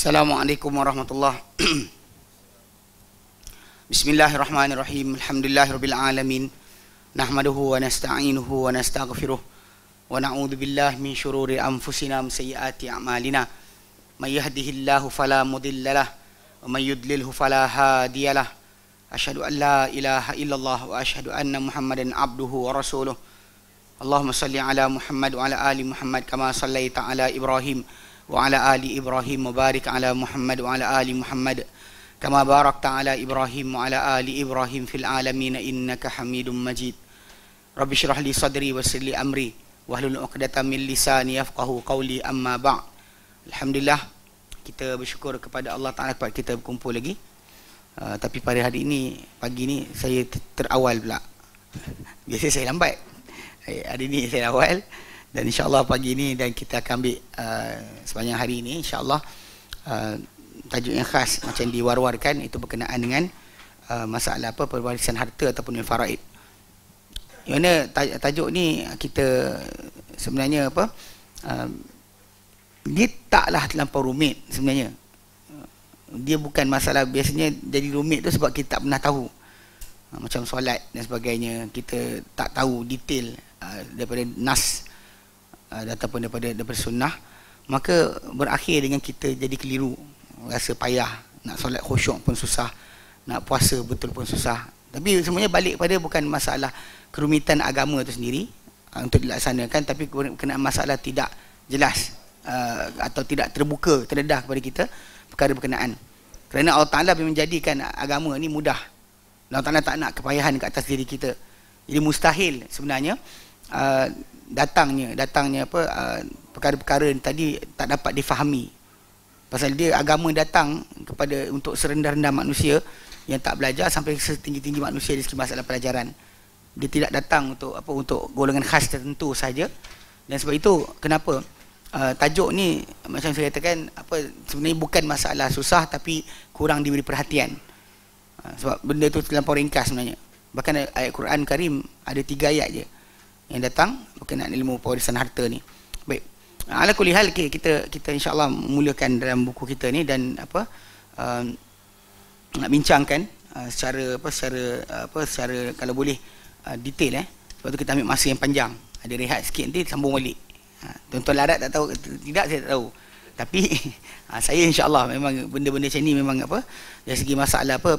Assalamualaikum warahmatullahi Bismillahirrahmanirrahim. Alhamdulillahirabbil alamin. Nahmaduhu wa nasta'inuhu wa nastaghfiruh wa na'udzu billahi min shururi anfusina wa sayyiati a'malina. May yahdihillahu fala mudhillalah wa may yudlilhu fala hadiyalah. Asyhadu an la ilaha illallah wa asyhadu anna Muhammadan abduhu wa rasuluh. Allahumma salli ala Muhammad wa ala ali Muhammad kama sallaita ala Ibrahim wa ala ali Ibrahim wa barik ala Muhammad wa ala ali Muhammad kama barakta ala Ibrahim wa ala ali Ibrahim fil alamin innaka Hamidum Majid. Rabbi shrah li sadri wa yassir li amri wahlul 'uqdatam min lisani yafqahu qawli, amma ba'd. Alhamdulillah, kita bersyukur kepada Allah Taala sebab kita berkumpul lagi. Tapi pada hari ini, pagi ni saya terawal pula. Biasa saya lambat. Hari ini saya awal. Dan insyaAllah pagi ni dan kita akan ambil sepanjang hari ini insyaAllah tajuk yang khas macam diwar-warkan, itu berkenaan dengan masalah apa, pewarisan harta ataupun faraid. Yang mana tajuk ni kita sebenarnya apa, dia taklah terlampau rumit sebenarnya. Dia bukan masalah, biasanya jadi rumit tu sebab kita tak pernah tahu. Macam solat dan sebagainya, kita tak tahu detail daripada nas ataupun daripada sunnah, maka berakhir dengan kita jadi keliru, rasa payah, nak solat khusyuk pun susah, nak puasa betul pun susah. Tapi semuanya balik pada bukan masalah kerumitan agama itu sendiri untuk dilaksanakan, tapi berkenaan masalah tidak jelas atau tidak terbuka, terdedah kepada kita perkara berkenaan. Kerana Allah Ta'ala menjadikan agama ni mudah. Allah Ta'ala tak nak kepayahan ke atas diri kita. Jadi mustahil sebenarnya datangnya apa, perkara-perkara tadi tak dapat difahami. Pasal dia agama datang kepada untuk serendah-rendah manusia yang tak belajar sampai setinggi-tinggi manusia di segi masalah pelajaran. Dia tidak datang untuk apa, untuk golongan khas tertentu saja. Dan sebab itu kenapa tajuk ni macam saya katakan apa, sebenarnya bukan masalah susah tapi kurang diberi perhatian. Sebab benda tu terlampau ringkas sebenarnya. Bahkan ayat Quran Karim ada 3 ayat je yang datang berkenaan ilmu pewarisan harta ni. Baik. Ala kulli hal, kita insya-Allah memulakan dalam buku kita ni dan apa, nak bincangkan secara kalau boleh detail sebab tu kita ambil masa yang panjang. Ada rehat sikit, nanti sambung balik. Tuan-tuan larat tak tahu tidak, saya tak tahu. Tapi saya insya-Allah memang benda-benda macam ni memang apa, dari segi masalah apa,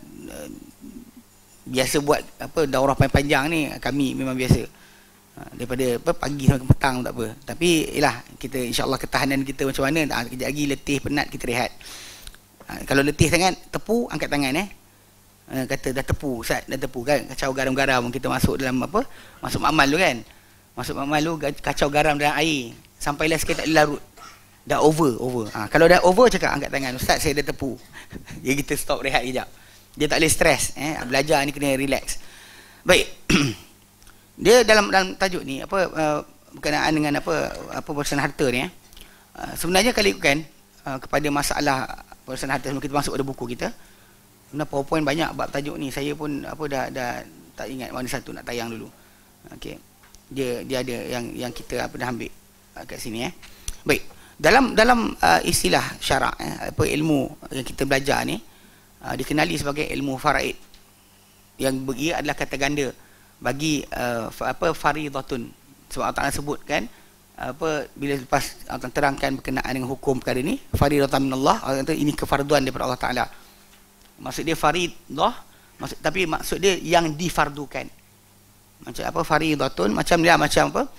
biasa buat apa daurah panjang ni kami memang biasa. Daripada apa, pagi sampai petang tak apa. Tapi ialah kita insya-Allah ketahanan kita macam mana, kejap lagi letih penat kita rehat. Kalau letih sangat tepu, angkat tangan kata dah tepu, Ustaz dah tepu kan, kacau garam-garam kita masuk dalam apa, masuk makmal tu kan. Masuk makmal tu kacau garam dalam air sampailah sikit tak larut. Dah over. Kalau dah over cakap angkat tangan, Ustaz saya dah tepu. Jadi kita stop rehat kejap. Dia tak boleh stres, belajar ni kena relax. Baik. Dia dalam tajuk ni apa, berkenaan dengan apa pewarisan harta ni sebenarnya kalau ikutkan kepada masalah pewarisan harta sebelum kita masuk pada buku kita, sebenarnya PowerPoint banyak bab tajuk ni. Saya pun apa dah tak ingat mana satu nak tayang dulu. Okey. Dia ada yang kita apa dah ambil kat sini Baik. Dalam istilah syarak apa ilmu yang kita belajar ni dikenali sebagai ilmu faraid, yang ia adalah kata ganda bagi apa faridatun. Sebab Allah Ta'ala sebut kan apa, bila lepas Allah terangkan berkenaan dengan hukum perkara ni, faridatan minallah, Allah kata ini kefarduan daripada Allah Ta'ala. Maksud dia faridah, tapi maksud dia yang difardukan. Macam apa faridatun, macam dia macam apa,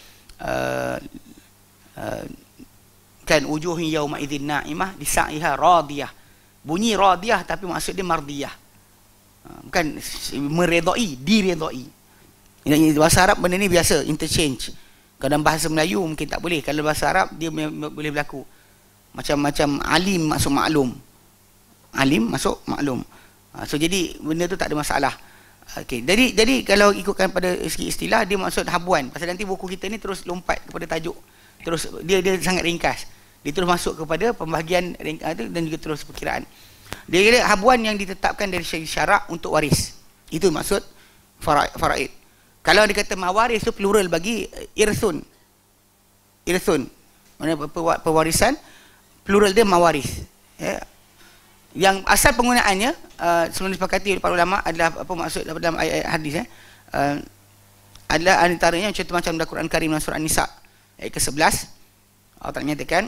kan wujuhun yauma idzin na'imah lisa'iha radiyah. Bunyi radiyah tapi maksud dia mardiyah. Bukan meredai, diredai. Bahasa Arab benda ni biasa interchange. Kalau dalam bahasa Melayu mungkin tak boleh. Kalau bahasa Arab dia boleh berlaku. Macam alim masuk maklum. Alim masuk maklum. So jadi benda tu tak ada masalah. Okey. Jadi kalau ikutkan pada segi istilah, dia maksud habuan. Pasal nanti buku kita ni terus lompat kepada tajuk. Terus dia sangat ringkas. Dia terus masuk kepada pembahagian ringkas tu dan juga terus perkiraan. Dia kira habuan yang ditetapkan dari segi syarak untuk waris. Itu maksud faraid. Kalau dia kata mawaris tu plural bagi irsun. Mana pewarisan, plural dia mawaris. Ya. Yang asal penggunaannya sebelum disepakati oleh para ulama adalah apa maksud dalam ayat-ayat hadis adalah antaranya contoh macam dalam Quran Karim dalam surah An-Nisa ayat ke-11 Allah Ta'ala menyatakan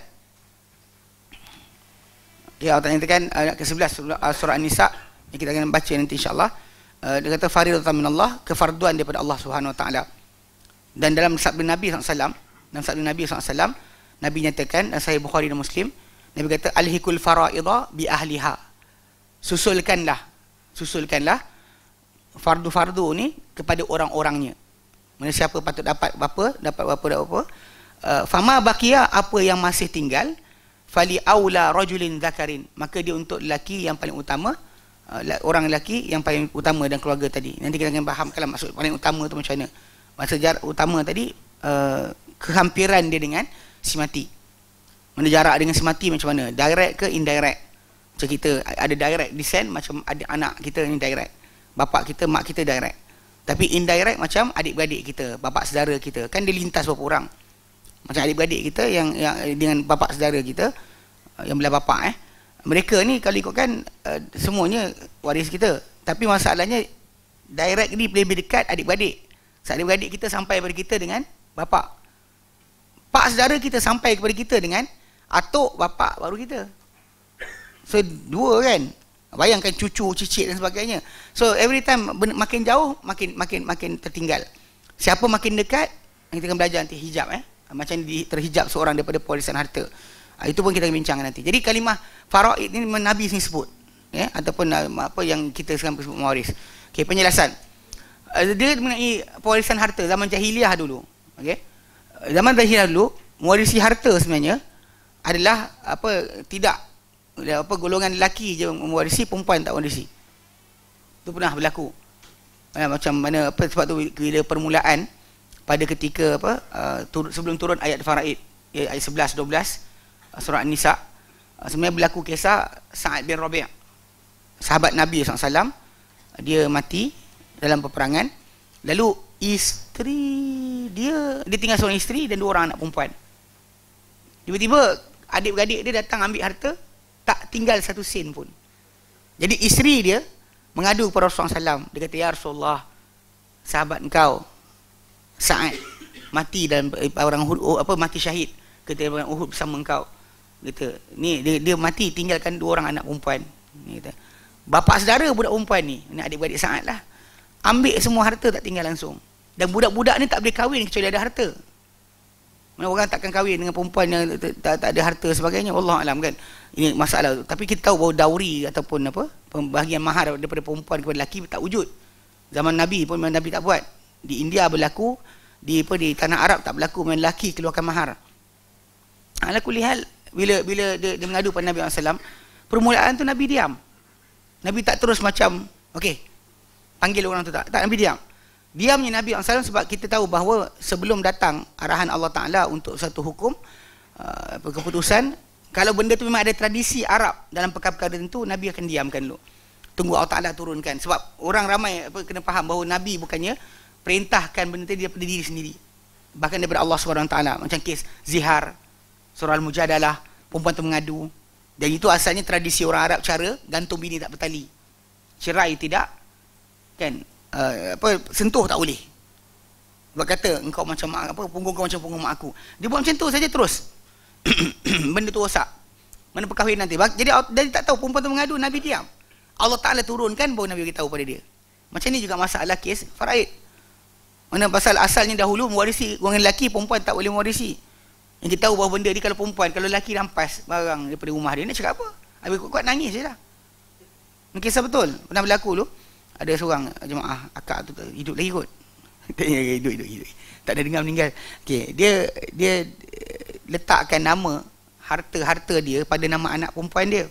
Allah Ta'ala menyatakan ayat ke-11 surah An-Nisa yang kita akan baca nanti insya-Allah. Dia kata fariidatan minallah, kefarduan daripada Allah Subhanahu wa taala. Dan dalam sabda Nabi SAW, Nabi nyatakan dalam Sahih Bukhari dan Muslim, Nabi kata alhikul faraidha bi ahliha. Susulkanlah fardu-fardu ni kepada orang-orangnya. Mana siapa patut dapat berapa. Fama baqiya, apa yang masih tinggal, fali aula rajulin dzakarin, maka dia untuk lelaki yang paling utama, orang lelaki yang paling utama dan keluarga tadi. Nanti kita akan fahamkan maksud paling utama tu macam mana. Maksud utama tadi kehampiran dia dengan si mati. Mana jarak dengan si mati macam mana? Direct ke indirect? Macam kita ada direct descent, macam ada anak kita ni direct. Bapak kita, mak kita direct. Tapi indirect macam adik-beradik kita, bapak saudara kita. Kan dia lintas berapa orang. Macam adik-beradik kita yang dengan bapak saudara kita yang belah bapak mereka ni kalau ikutkan semuanya waris kita. Tapi masalahnya direct ni lebih dekat adik-beradik. Adik-beradik kita sampai kepada kita dengan bapak. Pak saudara kita sampai kepada kita dengan atuk, bapak baru kita. So dua kan. Bayangkan cucu, cicit dan sebagainya. So every time makin jauh makin tertinggal. Siapa makin dekat, kita akan belajar nanti hijab macam terhijab seorang daripada warisan harta. Itu pun kita akan bincang nanti. Jadi kalimah faraid ni Nabi ni sebut ataupun apa yang kita sekarang sebut mewaris. Okey, penjelasan. Dia mengenai pewarisan harta zaman jahiliah dulu. Okey. Zaman jahiliah dulu mewarisi harta sebenarnya adalah tidak golongan lelaki je mewarisi, perempuan tak warisi. Itu pernah berlaku. Macam mana sebab tu bila permulaan pada ketika sebelum turun ayat faraid, ayat 11 12 surah An-Nisa, sebenarnya berlaku kisah Sa'ad bin Rabi', sahabat Nabi SAW. Dia mati dalam peperangan. Lalu isteri dia tinggal seorang isteri dan 2 orang anak perempuan. Tiba-tiba adik-beradik dia datang ambil harta, tak tinggal satu sen pun. Jadi isteri dia mengadu kepada Rasulullah SAW. Dia kata, ya Rasulullah, sahabat engkau Sa'ad mati dalam orang Uhud, mati syahid ketika orang Uhud bersama engkau. Kata, ni dia mati tinggalkan 2 orang anak perempuan. Ni kata, bapa saudara budak perempuan ni adik-beradik Sa'ad lah, ambil semua harta, tak tinggal langsung. Dan budak-budak ni tak boleh kahwin kecuali ada harta. Mana orang takkan kahwin dengan perempuan yang tak ada harta sebagainya. Wallahu alam kan. Ini masalah. Tapi kita tahu bahawa dawri ataupun pembahagian mahar daripada perempuan kepada lelaki tak wujud. Zaman Nabi pun Nabi tak buat. Di India berlaku, di tanah Arab tak berlaku, lelaki keluarkan mahar. Ala kulli hal, bila dia mengadu pada Nabi SAW, permulaan tu Nabi diam. Nabi tak terus macam okey, panggil orang tu, tak Nabi diam. Diamnya Nabi SAW sebab kita tahu bahawa sebelum datang arahan Allah Ta'ala untuk satu hukum, keputusan, kalau benda tu memang ada tradisi Arab dalam perkara-perkara tertentu, Nabi akan diamkan dulu. Tunggu Allah Ta'ala turunkan. Sebab orang ramai kena faham bahawa Nabi bukannya perintahkan benda tu daripada diri sendiri. Bahkan daripada Allah SWT. Macam kes zihar, surah Al-Mujadalah, perempuan tu mengadu. Dan itu asalnya tradisi orang Arab, cara gantung bini tak bertali. Cerai tidak, kan? Sentuh tak boleh. Sebab kata engkau macam punggung kau macam punggung mak aku. Dia buat macam tu saja terus. Benda tu rosak. Mana perkahwin nanti. Jadi tak tahu perempuan tu mengadu, Nabi diam. Allah Ta'ala turunkan baru Nabi beritahu pada dia. Macam ni juga masalah kes faraid. Mana pasal asalnya dahulu mewarisi golongan lelaki, perempuan tak boleh mewarisi. Yang kita tahu bahawa benda ni kalau perempuan, kalau lelaki rampas barang daripada rumah dia, nak cakap apa? Habis kuat-kuat nangis je lah. Ini kisah betul. Pernah berlaku dulu. Ada seorang jemaah akak tu hidup lagi kot. hidup. Tak ada dengar meninggal. Okey, dia letakkan nama harta-harta dia pada nama anak perempuan dia.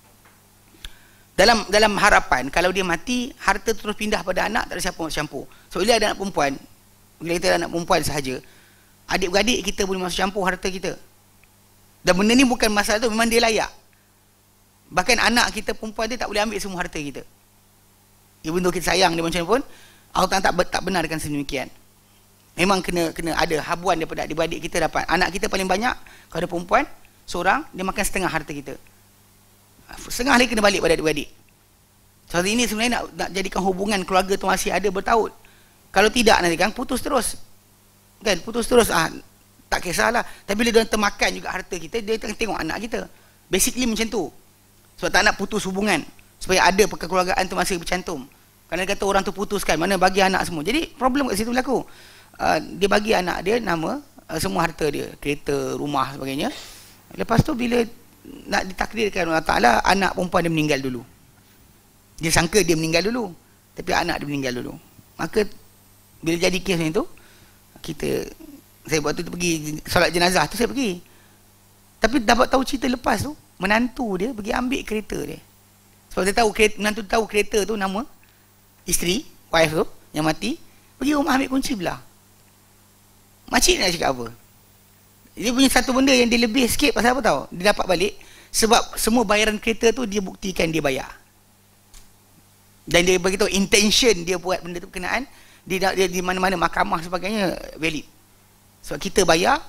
Dalam harapan kalau dia mati, harta terus pindah pada anak, tak ada siapa nak campur. So bila ada anak perempuan, bila kita ada anak perempuan sahaja, adik-beradik kita boleh masuk campur harta kita. Dan benda ni bukan masalah tu, memang dia layak. Bahkan anak kita perempuan dia tak boleh ambil semua harta kita. Even though kita sayang dia macam pun, Allah tak benarkan sedemikian. Memang kena ada habuan daripada adik-beradik kita dapat. Anak kita paling banyak, kalau ada perempuan seorang, dia makan setengah harta kita. setengah lagi kena balik pada adik-beradik. Sebab ini sebenarnya nak jadikan hubungan keluarga tu masih ada bertaut. Kalau tidak nanti kan putus terus. Kan putus terus, tak kisahlah. Tapi bila dia termakan juga harta kita, dia tengok anak kita. Basically macam tu. Sebab tak nak putus hubungan, supaya ada perkeluargaan tu masih bercantum. Kerana kata orang tu putuskan, mana bagi anak semua. Jadi problem kat situ berlaku. Dia bagi anak dia nama, semua harta dia, kereta, rumah sebagainya. Lepas tu bila nak ditakdirkan Allah Ta'ala, anak perempuan dia meninggal dulu. Dia sangka dia meninggal dulu, tapi anak dia meninggal dulu. Maka bila jadi kes macam tu, saya waktu tu pergi solat jenazah tu, saya pergi. Tapi dapat tahu cerita lepas tu, menantu dia pergi ambil kereta dia. Sebab dia tahu menantu tahu kereta tu nama isteri, wife tu yang mati, pergi rumah ambil kunci belah. Makcik nak cakap apa? Dia punya satu benda yang dia lebih sikit pasal apa tahu? Dia dapat balik sebab semua bayaran kereta tu dia buktikan dia bayar. Dan dia beritahu intention dia buat benda tu berkenaan, dia di mana-mana mahkamah sebagainya valid. Sebab kita bayar,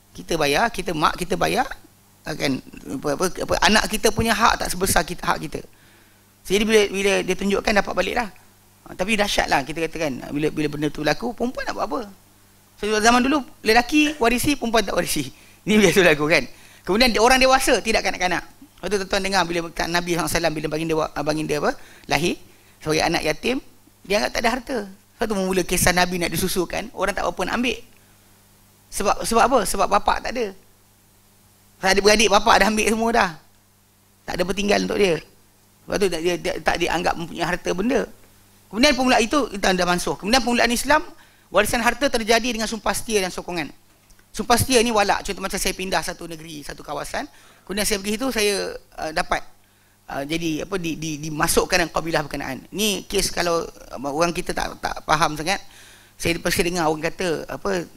mak kita bayar, kan anak kita punya hak tak sebesar hak kita. Jadi bila dia tunjukkan dapat balik lah. Tapi dahsyat lah kita katakan, bila benda tu berlaku, perempuan nak buat apa? So, zaman dulu lelaki warisi, perempuan tak warisi. Ini biasa berlaku kan. Kemudian orang dewasa tidak kanak-kanak. Waktu tuan-tuan dengar bila Nabi SAW bila baginda lahir sebagai anak yatim, dia anggap tak ada harta. Sebab tu mula kisah Nabi nak disusukan, orang tak apa-apa nak ambil. Sebab apa? Sebab bapak tak ada. Adik-beradik bapak dah ambil semua dah. Tak ada bertinggal untuk dia. Sebab tu dia tak dianggap mempunyai harta benda. Kemudian permulaan itu kita dah mansuh. Kemudian permulaan Islam, warisan harta terjadi dengan sumpah setia dan sokongan. Sumpah setia ni walak. Contoh macam saya pindah satu negeri, satu kawasan, kemudian saya pergi itu, saya dapat jadi apa dimasukkan dalam kabilah berkenaan. Ni kes kalau orang kita tak faham sangat. Saya pasti dengar orang kata apa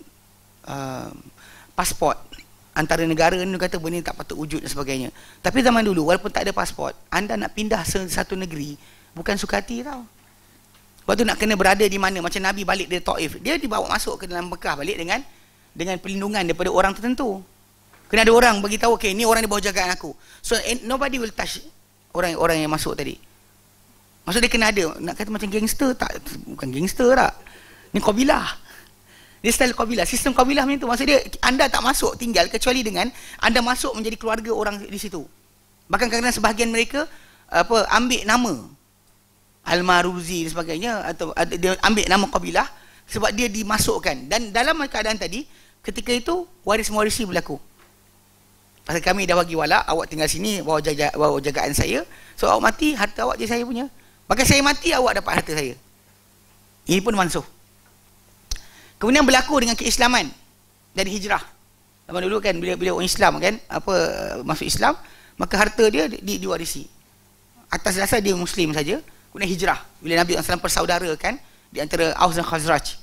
pasport antara negara ni, kata benda ni tak patut wujud dan sebagainya. Tapi zaman dulu walaupun tak ada pasport, anda nak pindah satu negeri bukan sukati tau. Lepas tu nak kena berada di mana. Macam Nabi balik dari Taif, dia dibawa masuk ke dalam Mekah balik dengan perlindungan daripada orang tertentu. Kena ada orang bagi tahu, okay, ni orang di bawah jagaan aku. So nobody will touch orang yang masuk tadi. Maksud dia kena ada, nak kata macam gangster, tak, bukan gangster tak. Ni kabilah. Dia style kabilah, sistem kabilah macam tu. Maksud dia, anda tak masuk tinggal kecuali dengan anda masuk menjadi keluarga orang di situ. Bahkan kadang-kadang sebahagian mereka ambil nama Al-Maruzi dan sebagainya, atau dia ambil nama kabilah sebab dia dimasukkan. Dan dalam keadaan tadi, ketika itu waris-mewarisi berlaku. Pasal kami dah bagi walak, awak tinggal sini bawah jagaan saya, so awak mati, harta awak je saya punya. Bahkan saya mati, awak dapat harta saya. Ini pun mansuh. Kemudian berlaku dengan keislaman dan hijrah. Zaman dulu kan bila orang Islam kan masuk Islam, maka harta dia diwarisi atas dasar dia Muslim saja. Kemudian hijrah, bila Nabi SAW persaudarakan di antara Aus dan Khazraj,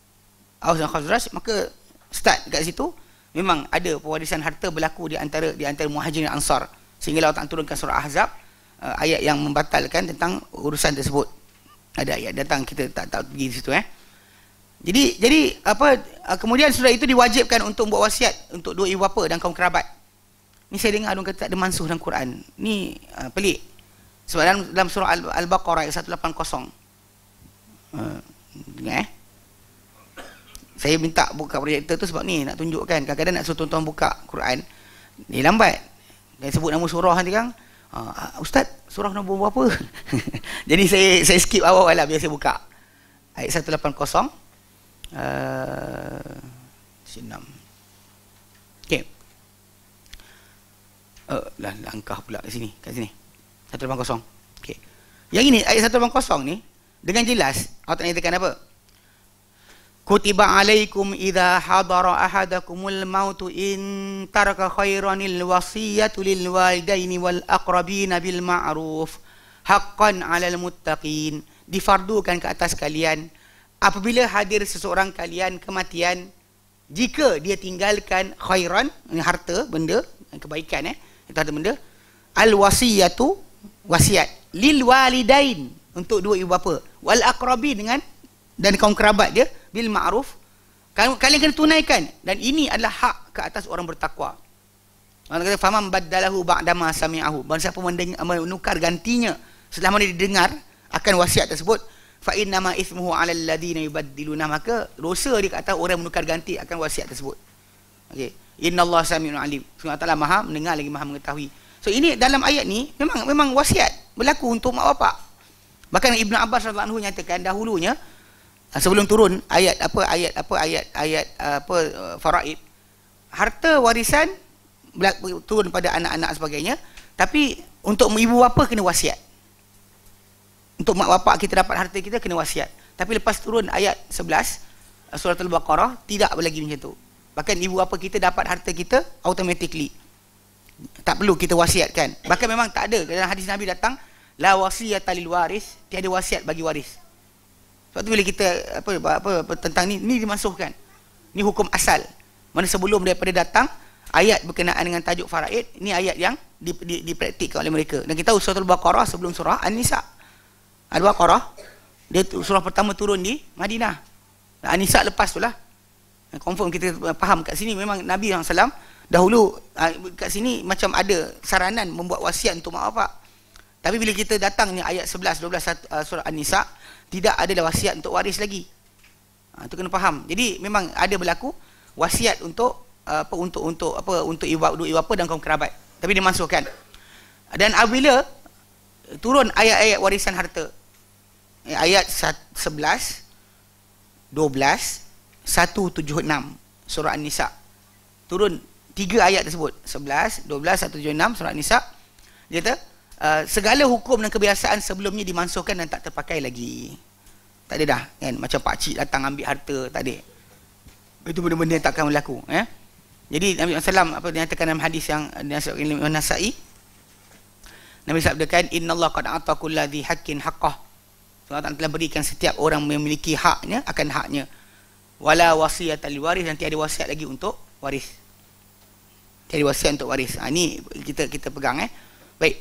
maka start dekat situ memang ada pewarisan harta berlaku di antara Muhajirin dan Ansar, sehingga Allah Ta'ala turunkan surah Ahzab, ayat yang membatalkan tentang urusan tersebut. Ada ayat datang, kita tak pergi di situ. Jadi kemudian sudah itu diwajibkan untuk buat wasiat untuk dua ibu bapa dan kaum kerabat. Ni saya dengar orang kata tak ada mansuh dalam Quran. Ni pelik. Sebab dalam surah Al-Baqarah ayat 180. Dengar Saya minta buka projektor tu sebab ni nak tunjukkan. Kadang-kadang nak suruh tuan-tuan buka Quran, ni lambat. Dan sebut nama surah nanti kan. Ustaz, surah nombor berapa? Jadi saya skip awal lah biar saya buka. Ayat 180. 6. Okey. Langkah pula kat sini. 180. Okey. Yang ini ayat 180 ni dengan jelas Allah Taala nyatakan apa? Kutiba alaikum idza hadara ahadakumul mautu in taraka khairanil wasiyatu lil walidaini wal aqrabina bil ma'ruf haqqan 'alal muttaqin. Difardukan ke atas kalian apabila hadir seseorang kalian kematian, jika dia tinggalkan khairan, harta benda, kebaikan itu harta benda, al wasiyatu, wasiat, lil walidain, untuk dua ibu bapa, wal aqrabi, dengan dan kaum kerabat dia, bil ma'ruf, kalian kena tunaikan, dan ini adalah hak ke atas orang bertakwa. Allah kata faman baddalahu ba'dama sami'ahu, barang siapa menukar gantinya setelah mana didengar akan wasiat tersebut, fa innama ithmuhu 'alal ladzina yubaddiluna, maka dosa dia ke atas orang menukar ganti akan wasiat tersebut. Okey, innallaha sami'un 'alim, Allah Taala Maha mendengar lagi Maha mengetahui. So ini dalam ayat ni memang wasiat berlaku untuk mak bapak. Bahkan Ibnu Abbas radhiyallahu anhu nyatakan dahulunya sebelum turun ayat faraid, harta warisan turun pada anak-anak sebagainya, tapi untuk ibu bapa kena wasiat. Untuk mak bapak kita dapat harta kita kena wasiat. Tapi lepas turun ayat 11 surah Al-Baqarah tidak lagi macam tu. Bahkan ibu bapa kita dapat harta kita automatically. Tak perlu kita wasiatkan. Bahkan memang tak ada dalam hadis Nabi datang la wasiyata lil waris, tiada wasiat bagi waris. Sebab tu bila kita tentang ni dimasukkan. Ni hukum asal. Mana sebelum daripada datang ayat berkenaan dengan tajuk faraid, ni ayat yang dipraktikkan oleh mereka. Dan kita tahu surah Al-Baqarah sebelum surah An-Nisa. Al-Baqarah dia surah pertama turun di Madinah. An-Nisa lepas tu lah. Confirm kita faham kat sini memang Nabi SAW dahulu kat sini macam ada saranan membuat wasiat untuk mak bapak. Tapi bila kita datang ni ayat 11 12 surah An-Nisa, tidak ada wasiat untuk waris lagi. Itu kena faham. Jadi memang ada berlaku wasiat untuk untuk ibu bapa dan kaum kerabat. Tapi dimasukkan. Dan apabila turun ayat-ayat warisan harta, ayat 11 12 176 surah An-Nisa, turun 3 ayat tersebut, 11 12 176 surah An-Nisa. Dia kata segala hukum dan kebiasaan sebelumnya dimansuhkan dan tak terpakai lagi. Tak ada dah kan, macam pak cik datang ambil harta, tak ada. Itu benda-benda yang takkan berlaku. Jadi Nabi SAW dinyatakan dalam hadis yang dinasabkan oleh Nasai, Nabi sabdakan innallaha qad a'ta kulladzi haqqin haqqah. Allah telah berikan setiap orang memiliki haknya akan haknya. Wala wasiyata lil waris, dan tiada wasiat lagi untuk waris. Tiada wasiat untuk waris. Ini kita pegang Baik.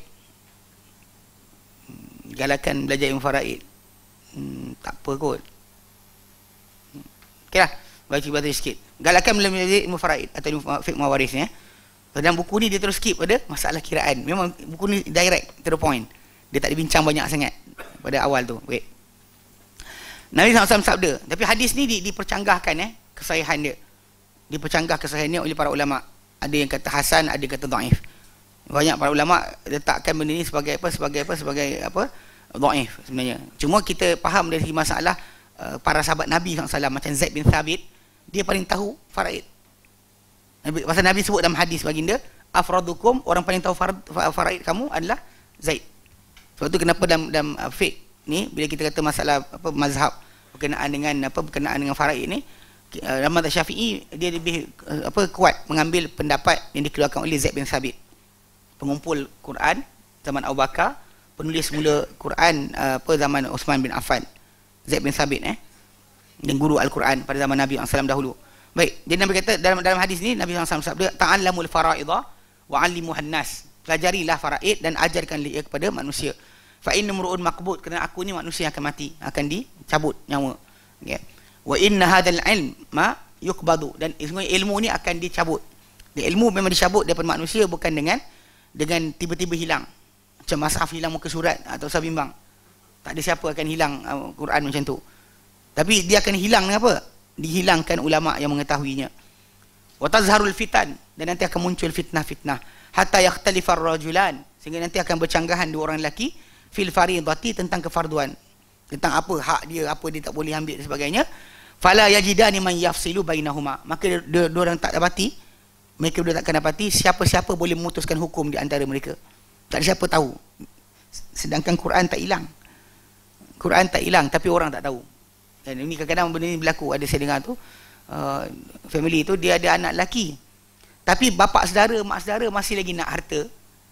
Galakan belajar ilmu faraid. Tak apa kot. Okeylah, baca sikit. Galakan belajar ilmu faraid atau ilmu fiqh mawaris ni. Dalam buku ni dia terus skip pada masalah kiraan. Memang buku ni direct to the point. Dia tak dibincang banyak sangat pada awal tu. Baik. Nabi SAW sabda, tapi hadis ni dipercanggahkan kesahihan dia. Dipercanggah kesahihannya oleh para ulama. Ada yang kata hasan, ada yang kata dhaif. Banyak para ulama letakkan benda ni sebagai dhaif sebenarnya. Cuma kita faham dari masalah para sahabat Nabi SAW macam Zaid bin Thabit, dia paling tahu faraid. Pasal Nabi sebut dalam hadis baginda, afradukum, orang paling tahu faraid kamu adalah Zaid. Sebab tu kenapa dalam fiqh ni bila kita kata masalah mazhab berkenaan dengan faraid ni, dalam mazhab Syafi'i dia lebih kuat mengambil pendapat yang dikeluarkan oleh Zaid bin Thabit, pengumpul Quran zaman Abu Bakar, penulis mula Quran zaman Uthman bin Affan, Zaid bin Thabit dan guru Al-Quran pada zaman Nabi SAW dahulu. Baik, jadi Nabi kata dalam hadis ni Nabi SAW sabda, ta'allamul fara'idha wa 'allimuhan nas. Pelajarilah faraid dan ajarkan ia kepada manusia. Fa inna mur'un maqbud, kerana aku ni manusia akan mati, akan dicabut nyawa. Okay. Wa inna hadzal ilm ma yuqbadu, dan ilmu ni akan dicabut. Dan ilmu memang dicabut daripada manusia bukan dengan tiba-tiba hilang. Macam mushaf hilang muka surat atau sabimbang. Tak ada siapa akan hilang Quran macam tu. Tapi dia akan hilang dengan apa? Dihilangkan ulama yang mengetahuinya. Wa tazharul fitan, dan nanti akan muncul fitnah-fitnah hatta yakhtalifar rajulan, sehingga nanti akan bercanggahan dua orang lelaki fil faridati, tentang kefarduan, tentang apa hak dia, apa dia tak boleh ambil dan sebagainya. Fala yajidani man yafsilu bainahuma, maka dua orang tak dapati, mereka dua takkan dapati siapa-siapa boleh memutuskan hukum di antara mereka. Tak ada siapa tahu. Sedangkan Quran tak hilang. Quran tak hilang tapi orang tak tahu. Dan ini kadang-kadang benda ni berlaku. Ada saya dengar tu family tu dia ada anak lelaki, tapi bapa saudara, mak saudara masih lagi nak harta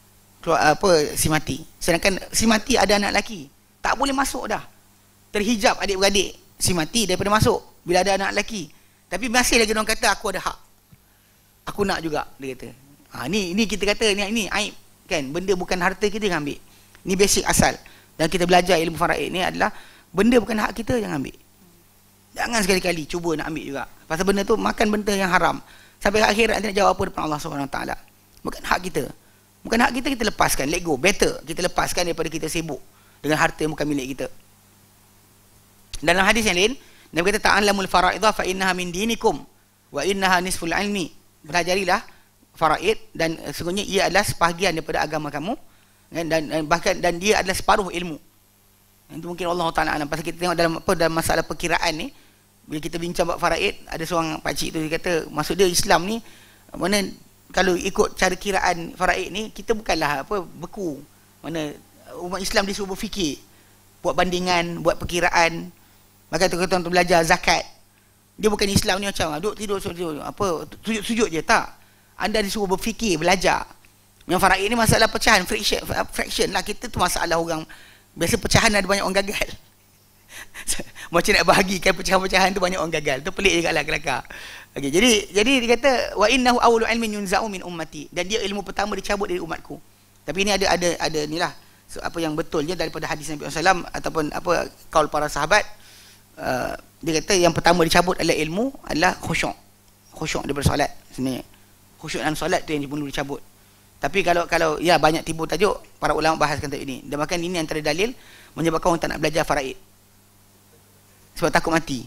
si mati. Sedangkan si mati ada anak lelaki, tak boleh masuk dah. Terhijab adik-beradik si mati daripada masuk bila ada anak lelaki. Tapi masih lagi orang kata aku ada hak. Aku nak juga, dia kata. Ni kita kata ni aib kan. Benda bukan harta kita jangan ambil. Ni basic asal. Dan kita belajar ilmu faraid ni adalah benda bukan hak kita jangan ambil. Jangan sekali-kali cuba nak ambil juga. Pasal benda tu makan benda yang haram. Sampai akhirat nanti nak jawab apa depan Allah SWT. Bukan hak kita. Bukan hak kita, kita lepaskan, let go. Better kita lepaskan daripada kita sibuk dengan harta yang bukan milik kita. Dalam hadis yang lain, Nabi kata ta'allamul fara'idha fa innaha min dinikum wa innaha nisful ilmi. Belajarilah faraid dan sesungguhnya ia adalah sebahagian daripada agama kamu, dan bahkan dan dia adalah separuh ilmu. Itu mungkin Allah Taala alam. Pasal kita tengok dalam masalah perkiraan ni, bila kita bincang bab faraid, ada seorang pak cik tu dia kata maksud dia Islam ni mana kalau ikut cara kiraan faraid ni, kita bukanlah beku. Mana umat Islam disuruh berfikir, buat bandingan, buat perkiraan. Maka tuan-tuan belajar zakat. Dia bukan Islam ni macam duduk tidur sujud je, tak. Anda disuruh berfikir, belajar. Yang faraid ni masalah pecahan, fraction lah. Kita tu masalah orang biasa pecahan ada banyak orang gagal. Macam nak bahagikan pecahan-pecahan tu banyak orang gagal. Tu pelik juga lah kelakar. Okay, jadi dia kata wa innahu awwalu ilmin yunza'u min ummati, dan dia ilmu pertama dicabut dari umatku. Tapi ini ada inilah apa yang betulnya daripada hadis Nabi SAW ataupun apa kaul para sahabat. Dia kata yang pertama dicabut adalah ilmu, adalah khusyuk daripada solat. Sebenarnya khusyuk dalam solat tu yang perlu dicabut. Tapi kalau ya banyak timbul tajuk, para ulama bahaskan tadi ini. Dan bahkan ini antara dalil menyebabkan orang tak nak belajar faraid. Sebab takut mati.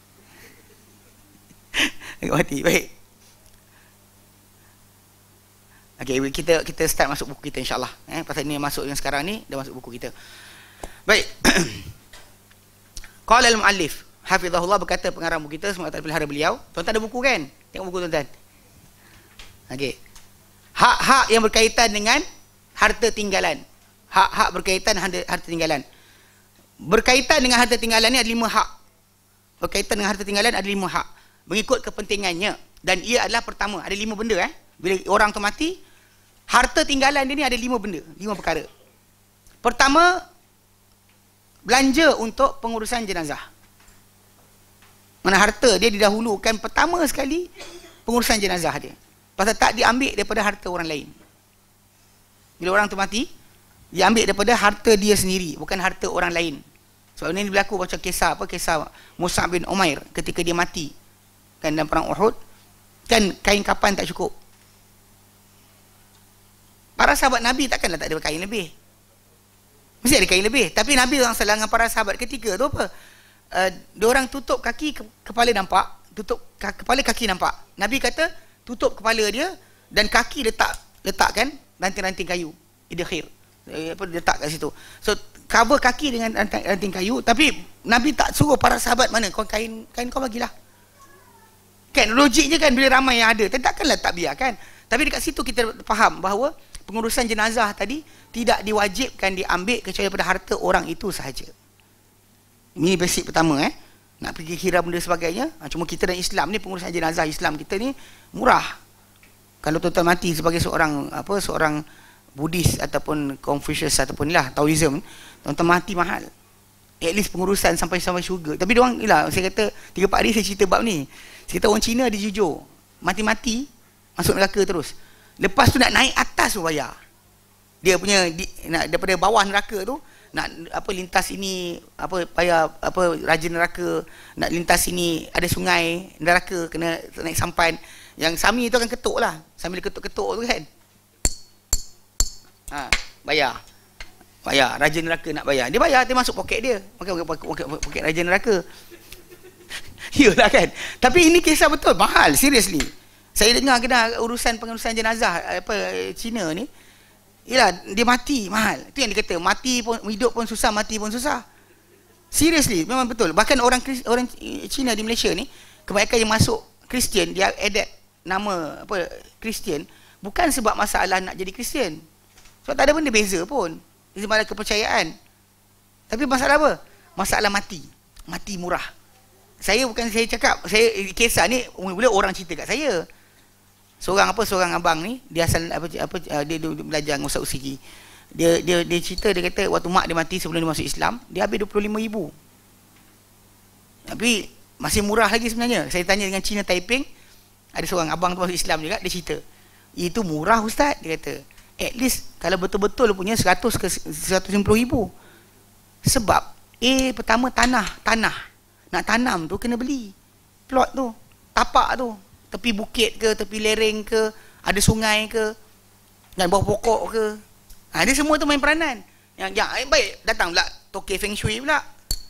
Takut mati. Baik. Okey, kita start masuk buku kita insya-Allah. Pasal ini masuk yang sekarang ni dah masuk buku kita. Baik. Qala al-muallif hafizahullah, berkata pengarang buku kita, semoga Allah pelihara beliau. Tuan-tuan ada buku kan? Tengok buku tuan-tuan. Okey. Hak-hak yang berkaitan dengan harta tinggalan. Hak-hak berkaitan dengan harta tinggalan. Berkaitan dengan harta tinggalan ni ada 5 hak. Berkaitan dengan harta tinggalan ada 5 hak. Mengikut kepentingannya. Dan ia adalah pertama, ada 5 benda Bila orang tu mati, harta tinggalan dia ni ada 5 benda, 5 perkara. Pertama, belanja untuk pengurusan jenazah. Mana harta dia didahulukan pertama sekali pengurusan jenazah dia. Pasal tak diambil daripada harta orang lain. Bila orang tu mati, diambil daripada harta dia sendiri, bukan harta orang lain. Sebab ini berlaku macam kisah Mus'ab bin Umair ketika dia mati kan dalam perang Uhud, kan kain kapan tak cukup. Para sahabat Nabi takkanlah tak ada kain lebih. Mesti ada kain lebih. Tapi Nabi SAW dengan para sahabat ketika tu apa? Diorang tutup kaki, kepala nampak. Tutup kepala, kaki nampak. Nabi kata tutup kepala dia dan kaki letakkan ranting-ranting kayu. Idkhir. Letak kat situ. So cover kaki dengan ranting kayu. Tapi Nabi tak suruh para sahabat, mana kau kain kau bagilah. Kan logiknya kan, bila ramai yang ada, takkanlah tak biarkan. Tapi dekat situ kita faham bahawa pengurusan jenazah tadi tidak diwajibkan diambil kecuali daripada harta orang itu sahaja. Ini basic pertama Nak pergi kira benda sebagainya. Cuma kita dan Islam ni, pengurusan jenazah Islam kita ni murah. Kalau tuan-tuan mati sebagai seorang Buddhis ataupun Confucius ataupun Taoism, tuan-tuan mati mahal. At least pengurusan sampai syurga. Tapi diorang saya kata 3-4 hari saya cerita bab ni. Saya kata orang Cina dia jujur, mati-mati masuk neraka terus. Lepas tu nak naik atas tu bayar. Dia punya nak daripada bawah neraka tu nak lintas ini bayar raja neraka, nak lintas ini ada sungai neraka, kena naik sampan. Yang Sami tu akan ketuk lah, sambil ketuk-ketuk tu kan. Bayar raja neraka nak bayar. Dia bayar, dia masuk poket dia. Poket raja neraka. Yalah kan. Tapi ini kisah betul, mahal, seriously. Saya dengar kena pengurusan jenazah Cina ni. Yalah, dia mati mahal. Itu yang dia kata, mati pun hidup pun susah, mati pun susah. Seriously, memang betul. Bahkan orang Cina di Malaysia ni, kebanyakan yang masuk Kristian, dia adapt nama Kristian bukan sebab masalah nak jadi Kristian. Sebab tak ada benda beza pun. Dia masalah kepercayaan. Tapi masalah apa? Masalah mati. Mati murah. Saya cakap, kisah ni mula orang cerita kat saya. Seorang abang ni, dia asal dia belajar dengan Ustaz Usiki. Dia cerita, dia kata waktu mak dia mati sebelum dia masuk Islam, dia habis 25,000. Tapi masih murah lagi sebenarnya. Saya tanya dengan Cina Taiping, ada seorang abang tu masuk Islam juga, dia cerita, itu murah Ustaz, dia kata. At least kalau betul-betul punya 100 ke 150,000. Sebab pertama tanah nak tanam tu kena beli plot tu, tapak tu, tepi bukit ke, tepi lereng ke, ada sungai ke, Dan bawah pokok ke. Dia semua tu main peranan. Yang baik datang pula tokek feng shui pula.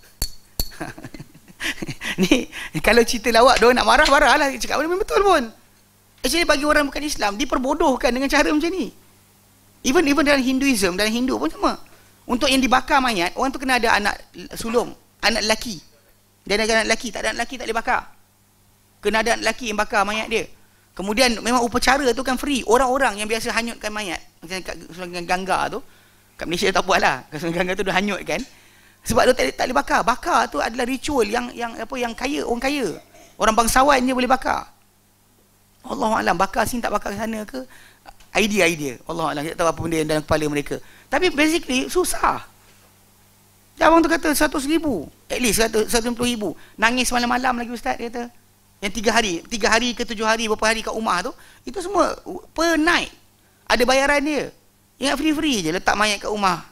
Ni kalau cerita lawak dia nak marah lah, cakap memang betul pun. Actually bagi orang bukan Islam diperbodohkan dengan cara macam ni. Even dalam Hinduism, dalam Hindu pun sama. Untuk yang dibakar mayat, orang tu kena ada anak sulung, anak lelaki. Dia ada anak lelaki, tak ada anak lelaki tak boleh bakar. Kena ada anak lelaki yang bakar mayat dia. Kemudian memang upacara tu kan free. Orang-orang yang biasa hanyutkan mayat, macam kat Sungai Gangga tu, kat Malaysia tak apa lah, kat Sungai Gangga tu dah hanyutkan. Sebab tu tak boleh bakar. Bakar tu adalah ritual yang kaya, orang kaya. Orang bangsawan je boleh bakar. Allahuakbar, bakar sini tak bakar sana ke? Idea. Allahuakbar, tak tahu apa benda yang dalam kepala mereka. Tapi basically susah. Abang tu kata 100,000, at least 150,000. Nangis malam-malam lagi ustaz, dia kata. Yang 3 hari ke 7 hari, berapa hari kat rumah tu, itu semua per night. Ada bayaran dia. Ingat free je letak mayat kat rumah.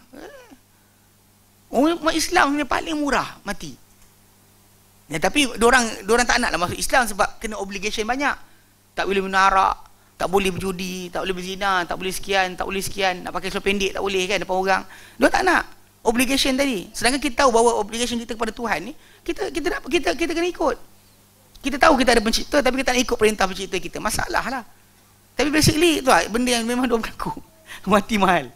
Umat Islam ni paling murah mati. Ya, tapi diorang tak nak lah masuk Islam sebab kena obligation banyak. Tak boleh minum arak, tak boleh berjudi, tak boleh berzina, tak boleh sekian, nak pakai seluar pendek tak boleh kan depan orang. Diorang tak nak obligation tadi. Sedangkan kita tahu bahawa obligation kita kepada Tuhan ni, kita kena ikut. Kita tahu kita ada pencipta tapi kita nak ikut perintah pencipta kita. Masalah lah. Tapi basically tu lah, benda yang memang dia berlaku. Mati mahal.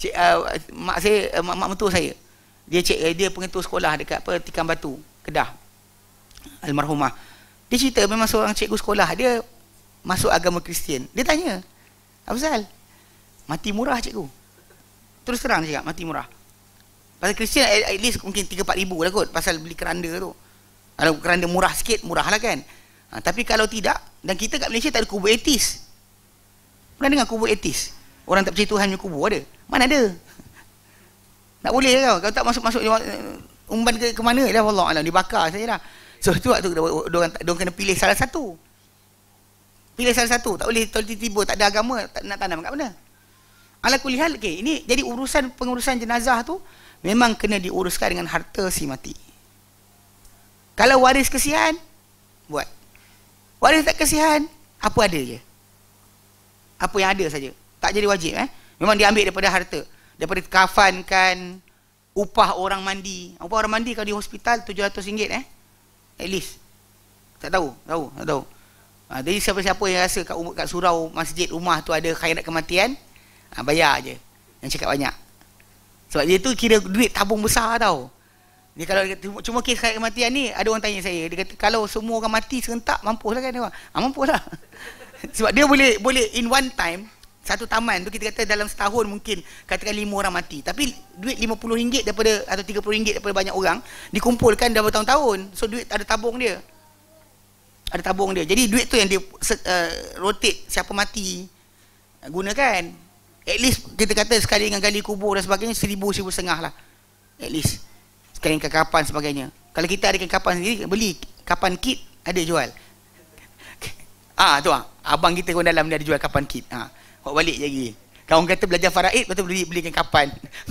Mak mentua saya, dia pengetua sekolah dekat Tikam Batu, Kedah, almarhumah. Dia cerita memang seorang cikgu sekolah dia masuk agama Kristian. Dia tanya, Afzal, mati murah cikgu? Terus terang dia cakap, mati murah. Pasal Kristian at least mungkin 3-4 ribu lah kot, pasal beli keranda tu. Kalau keranda murah sikit, murah lah kan. Tapi kalau tidak, dan kita kat Malaysia tak ada kubur etis. Pernah dengar kubur etis? Orang tak percaya Tuhan punya kubur ada? Mana ada? Tak boleh kau. Kalau tak masuk-masuk umban ke mana dah, wallahualam, dibakar saja dah. So tu waktu diorang kena pilih salah satu. Tak boleh tiba-tiba tak ada agama tak nak tanam kat mana. Ala kulli hal, okey, ini jadi pengurusan jenazah tu memang kena diuruskan dengan harta si mati. Kalau waris kesian, buat. Waris tak kesian, apa ada je. Apa yang ada saja. Tak jadi wajib Memang diambil daripada harta. Daripada kafankan, upah orang mandi. Upah orang mandi kalau di hospital RM700 at least. Tak tahu. Jadi siapa-siapa yang rasa kat surau masjid rumah tu ada khairat kematian, bayar je. Yang cakap banyak. Sebab dia tu kira duit tabung besar tau. Ni kalau cuma kes khairat kematian ni, ada orang tanya saya, dia kata kalau semua orang mati serentak, mampus lah kan dia? Mampus lah. Sebab dia boleh in one time, satu taman tu kita kata dalam setahun mungkin katakan 5 orang mati, tapi duit RM50 daripada atau RM30 daripada banyak orang dikumpulkan dah bertahun-tahun. So duit ada tabung dia. Jadi duit tu yang dia rotate siapa mati gunakan. At least kita kata sekali dengan gali kubur dan sebagainya RM1,000-1,500 lah. At least. Sekali dengan kapan sebagainya. Kalau kita ada kapan sendiri, beli kapan kit ada jual. Tu abang kita pun dalam dia ada jual kapan kit. Bawa balik je lagi. Kawan kata belajar faraid, betul belikan kapan.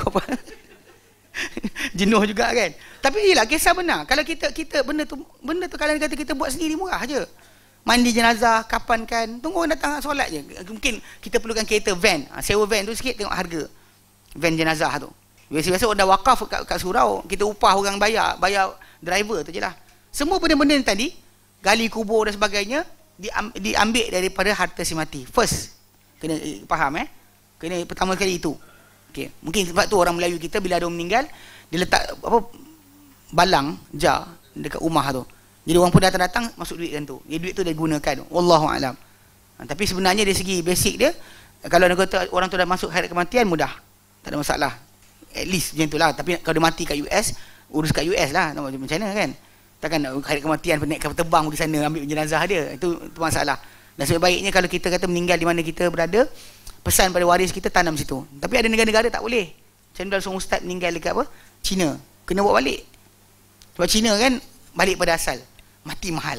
Jenuh juga kan. Tapi yelah, kisah benar. Kalau kita benda tu kalau kata kita buat sendiri murah je. Mandi jenazah, kapan kan. Tunggu orang datang solat je. Mungkin kita perlukan kereta van. Sewa van tu sikit, tengok harga van jenazah tu. Biasa-biasa orang dah wakaf kat surau, kita upah orang bayar driver tu je lah. Semua benda-benda ni tadi, gali kubur dan sebagainya, diambil daripada harta si mati. First, kena faham kena pertama kali itu. Okay. Mungkin sebab tu orang Melayu kita bila ada orang meninggal, dia letak balang jar dekat rumah tu. Jadi orang pun datang masuk duit kan tu. Jadi duit tu dia gunakan. Wallahualam. Tapi sebenarnya dari segi basic dia, kalau orang tu dah masuk khairat kematian, mudah. Tak ada masalah. At least macam tu lah. Tapi kalau dia mati kat US, urus kat US lah. Macam mana kan? Takkan nak khairat kematian naik kapal terbang pergi sana ambil jenazah dia. Itu masalah. Dan sebaiknya kalau kita kata meninggal di mana kita berada, pesan pada waris kita tanam situ. Tapi ada negara-negara tak boleh. Macam dalam seorang ustaz meninggal dekat China. Kena bawa balik. Sebab China kan balik pada asal. Mati mahal.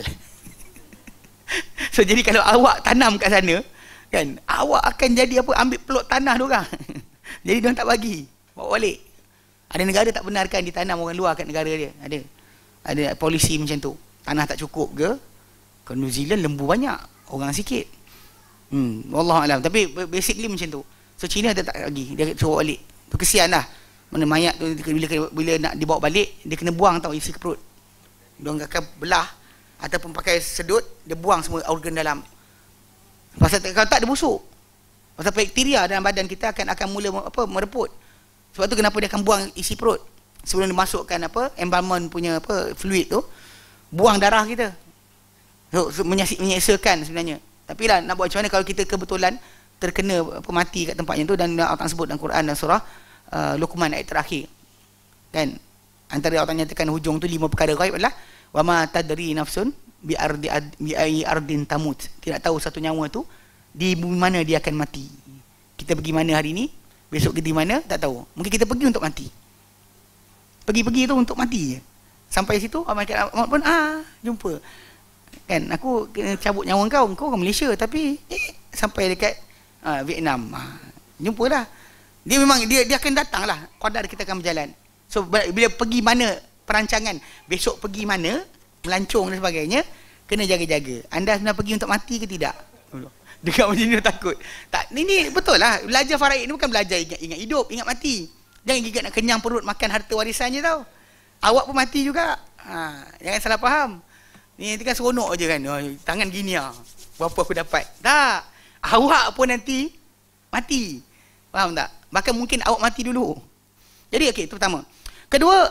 So jadi kalau awak tanam kat sana, kan, awak akan jadi ambil peluk tanah diorang. Jadi diorang tak bagi. Bawa balik. Ada negara tak benarkan ditanam orang luar kat negara dia. Ada polisi macam tu. Tanah tak cukup ke? Ke New Zealand lembu banyak, orang sikit. Wallahualam. Tapi basically macam tu. So Cina dia tak lagi, dia suruh balik. Tu kesian lah. Mana mayat tu bila nak dibawa balik, dia kena buang tau isi ke perut. Dia orang akan belah ataupun pakai sedut, dia buang semua organ dalam. Pasal kalau tak dia busuk. Pasal bakteria dalam badan kita akan mula mereput. Sebab tu kenapa dia akan buang isi perut. Sebelum dimasukkan embalmment punya fluid tu, buang darah kita. So menyeksakan sebenarnya. Tapi lah nak buat macam mana kalau kita kebetulan terkena mati kat tempatnya tu, dan Allah sebut dalam Quran dan surah Luqman ayat terakhir. Kan? Antara Allah nyatakan hujung tu 5 perkara gaib adalah wa ma tadri nafsun bi ayyi ardin tamut. Tidak tahu satu nyawa tu di bumi mana dia akan mati. Kita pergi mana hari ni, besok pergi mana tak tahu. Mungkin kita pergi untuk mati. Pergi-pergi tu untuk mati je. Sampai situ malaikat pun jumpa. Kan, aku kena cabut nyawa kau orang Malaysia, tapi sampai dekat Vietnam. Jumpa dah. Dia memang dia akan datang lah. Qadar kita akan berjalan. So bila pergi mana perancangan, besok pergi mana, melancong dan sebagainya, kena jaga-jaga. Anda sebenarnya pergi untuk mati ke tidak? Dekat macam ni takut. Tak, ini betul lah. Belajar faraid ni bukan belajar ingat hidup, ingat mati. Jangan gigit nak kenyang perut makan harta warisan je tau. Awak pun mati juga. Jangan salah faham. Ni nanti kan seronok je kan. Tangan gini lah. Berapa aku dapat. Tak. Awak pun nanti mati. Faham tak? Bahkan mungkin awak mati dulu. Jadi okey, itu pertama. Kedua,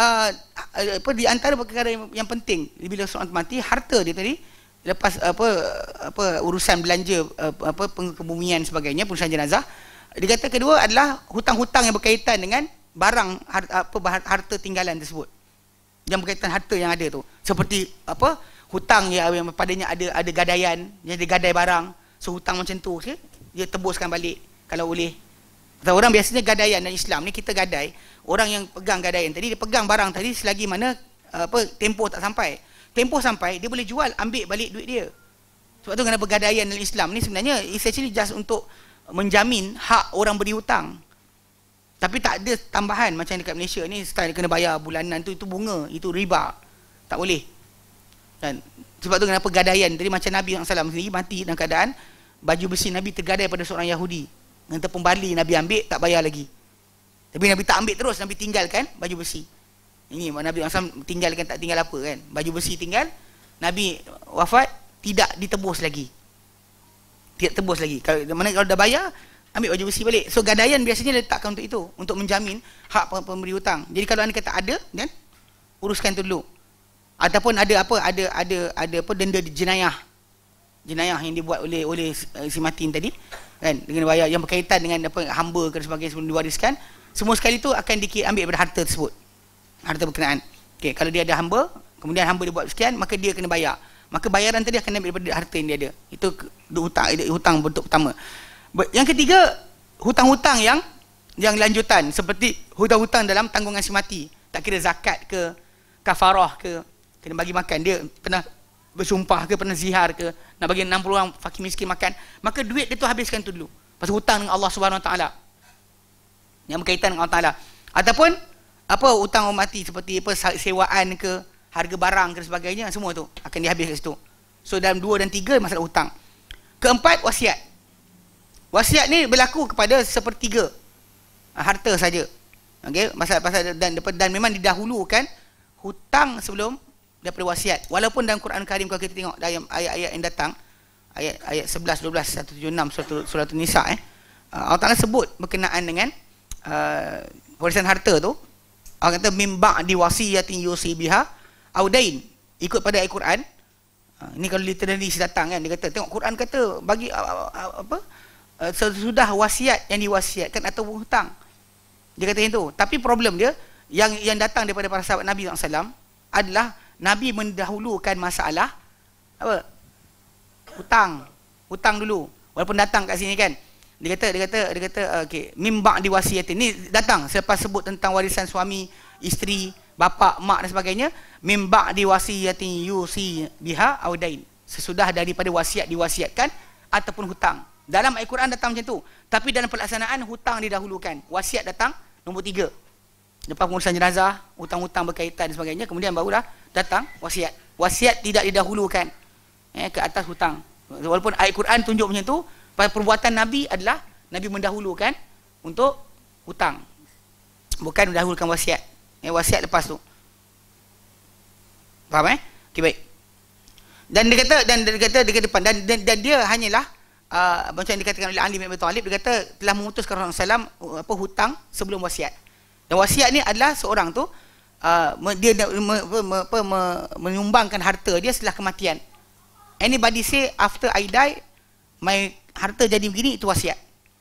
di antara perkara yang penting bila seorang mati, harta dia tadi lepas urusan belanja kebumian sebagainya, urusan jenazah, dia kata kedua adalah hutang-hutang yang berkaitan dengan barang harta tinggalan tersebut. Yang berkaitan harta yang ada tu. Seperti hutang yang padanya ada gadaian, dia gadai barang. So hutang macam tu dia tebuskan balik kalau boleh. Atau orang biasanya gadaian dalam Islam ni, kita gadai, orang yang pegang gadaian tadi dia pegang barang tadi selagi mana tempoh tak sampai. Tempoh sampai, dia boleh jual, ambil balik duit dia. Sebab tu kenapa gadaian dalam Islam ni sebenarnya is actually just untuk menjamin hak orang beri hutang. Tapi tak ada tambahan macam dekat Malaysia ni, style kena bayar bulanan tu, itu bunga, itu riba. Tak boleh. Dan sebab tu kenapa gadaian tadi, macam Nabi SAW sendiri mati dalam keadaan baju besi Nabi tergadai pada seorang Yahudi. Nanti pembali Nabi ambil, tak bayar lagi. Tapi Nabi tak ambil terus, Nabi tinggalkan baju besi. Ini Nabi SAW tinggalkan, tak tinggal apa kan. Baju besi tinggal, Nabi wafat, tidak ditebus lagi. Tidak tebus lagi. Kalau dah bayar, ambil baju besi balik. So gadaian biasanya letakkan untuk itu, untuk menjamin hak pemberi hutang. Jadi kalau anda kata ada, kan, uruskan tu dulu. Ataupun ada denda jenayah. Jenayah yang dibuat oleh si mati tadi, kan, dengan bayar yang berkaitan dengan hamba dan sebagainya sebelum diwariskan, semua sekali tu akan ambil daripada harta tersebut. Harta berkenaan. Okey, kalau dia ada hamba, kemudian hamba dia buat sekian, maka dia kena bayar. Maka bayaran tadi akan ambil daripada harta yang dia ada. Itu hutang bentuk pertama. Yang ketiga, hutang-hutang yang lanjutan, seperti hutang-hutang dalam tanggungan si mati. Tak kira zakat ke, kafarah ke, kena bagi makan, dia pernah bersumpah ke, pernah zihar ke, nak bagi 60 orang fakir miskin makan, maka duit dia tu habiskan tu dulu. Pasal hutang dengan Allah Subhanahu Wa Taala. Yang berkaitan dengan Allah Taala. Ataupun hutang orang mati seperti sewaan ke, harga barang ke sebagainya, semua tu akan dihabiskan situ. So dalam 2 dan 3 masalah hutang. Keempat, wasiat. Wasiat ni berlaku kepada sepertiga harta saja. Okey, pasal dan memang didahulukan hutang sebelum daripada wasiat. Walaupun dalam Quran Karim kalau kita tengok dalam ayat-ayat yang datang, ayat 11, 12, 176 surah An-Nisa, Allah Taala sebut berkenaan dengan warisan harta tu. Allah kata mim ba'di wasiyatin yusi biha audain. Ikut pada ayat Quran. Ini kalau literally datang kan, dia kata tengok Quran kata bagi sesudah wasiat yang diwasiatkan atau hutang. Dia kata yang tu. Tapi problem dia yang datang daripada para sahabat Nabi SAW adalah Nabi mendahulukan masalah hutang dulu. Walaupun datang kat sini kan, dia kata okey, mimba diwasiatin ni datang selepas sebut tentang warisan suami, isteri, bapa, mak dan sebagainya, mimba diwasiatin yusi biha audain. Sesudah daripada wasiat diwasiatkan ataupun hutang. Dalam Al-Quran datang macam tu. Tapi dalam pelaksanaan hutang didahulukan. Wasiat datang nombor 3. Lepas pengurusan jenazah, hutang-hutang berkaitan dan sebagainya, kemudian barulah datang wasiat. Wasiat tidak didahulukan ke atas hutang. Walaupun ayat Quran tunjuk macam tu, perbuatan Nabi adalah Nabi mendahulukan untuk hutang. Bukan mendahulukan wasiat. Wasiat lepas tu. Faham okey, baik. Dan dia kata dekat depan dan dia hanyalah macam yang dikatakan oleh Ali bin Abi Thalib, dia kata telah memutuskan Rasulullah SAW hutang sebelum wasiat. Dan wasiat ni adalah seorang tu dia menyumbangkan harta dia setelah kematian. Anybody say after I die my harta jadi begini, itu wasiat.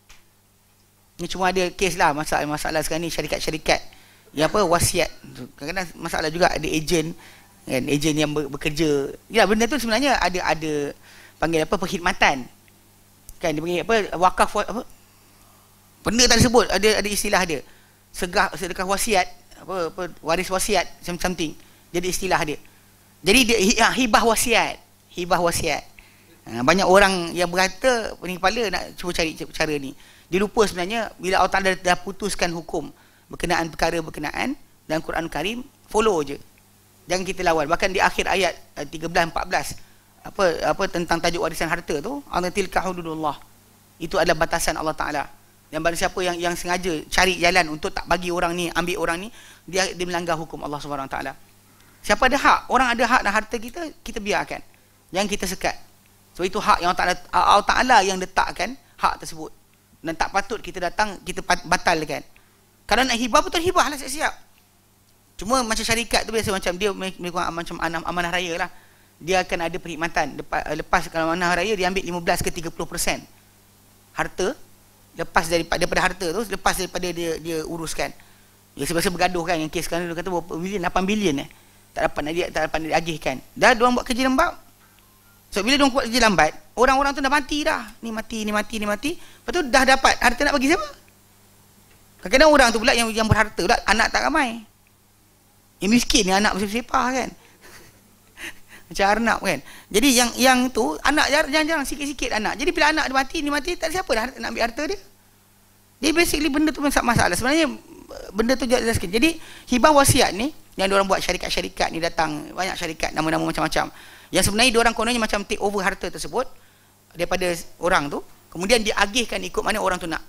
Ini cuma ada kes lah, masalah sekarang ni syarikat-syarikat yang wasiat. Kadang-kadang masalah juga ada ejen kan, ejen yang bekerja. Ya, benda tu sebenarnya ada panggil perkhidmatan. Kan dia panggil wakaf benda tak disebut, ada istilah dia. Sedekah wasiat, waris wasiat something. Jadi istilah dia. Jadi dia hibah wasiat. Banyak orang yang berkata pening kepala nak cuba cari cara ni. Dia lupa sebenarnya bila Allah Taala dah putuskan hukum berkenaan perkara berkenaan dalam Quran Karim, follow je. Jangan kita lawan. Bahkan di akhir ayat 13 14 apa tentang tajuk warisan harta tu, tilka hududullah. Itu adalah batasan Allah Taala. Dan barang siapa yang sengaja cari jalan untuk tak bagi orang ni, ambil orang ni, dia melanggar hukum Allah Subhanahu Wa Taala. Siapa ada hak, orang ada hak dan harta kita biarkan. Jangan kita sekat. So itu hak yang Allah Taala yang letakkan hak tersebut. Dan tak patut kita datang kita batalkan. Kalau nak hibah betul hibah lah, siap-siap. Cuma macam syarikat tu biasa macam dia melakukan macam amanah raya lah. Dia akan ada perkhidmatan. Lepas kalau amanah raya dia ambil 15 ke 30% harta. Lepas daripada harta tu, lepas daripada dia uruskan. Dia sebab bergaduh kan, yang kes sekarang dia kata berapa bilion, 8 bilion tak dapat diagihkan. Dah diorang buat kerja lambat. So bila diorang buat kerja lambat, orang-orang tu dah mati dah. Ni mati. Lepas tu dah dapat harta, nak bagi siapa? Kadang-kadang orang tu pula yang berharta pula anak tak ramai. Yang miskin ni anak bersepah kan. Macam Arnab kan. Jadi yang tu anak jarang-jarang, sikit-sikit anak. Jadi bila anak dia mati, tak ada siapa dah nak ambil harta dia. Jadi basically benda tu masalah. Sebenarnya benda tu jelaskan. Jadi hibah wasiat ni yang diorang buat, syarikat-syarikat ni datang, banyak syarikat nama-nama macam-macam. Yang sebenarnya diorang kononnya macam take over harta tersebut daripada orang tu, kemudian diagihkan ikut mana orang tu nak.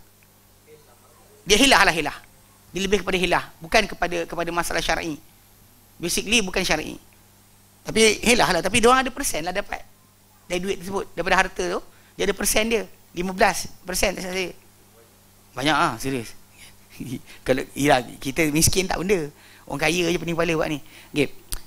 Dia hilah. Dia lebih kepada hilah, bukan kepada masalah syar'i. Basically bukan syar'i. Tapi hilah lah, tapi diorang ada persen lah dapat dari duit tersebut, daripada harta tu dia ada persen dia, 15% tak saya. Banyak serius. Kalau kita miskin tak benda, orang kaya je pening kepala buat ni. Okay.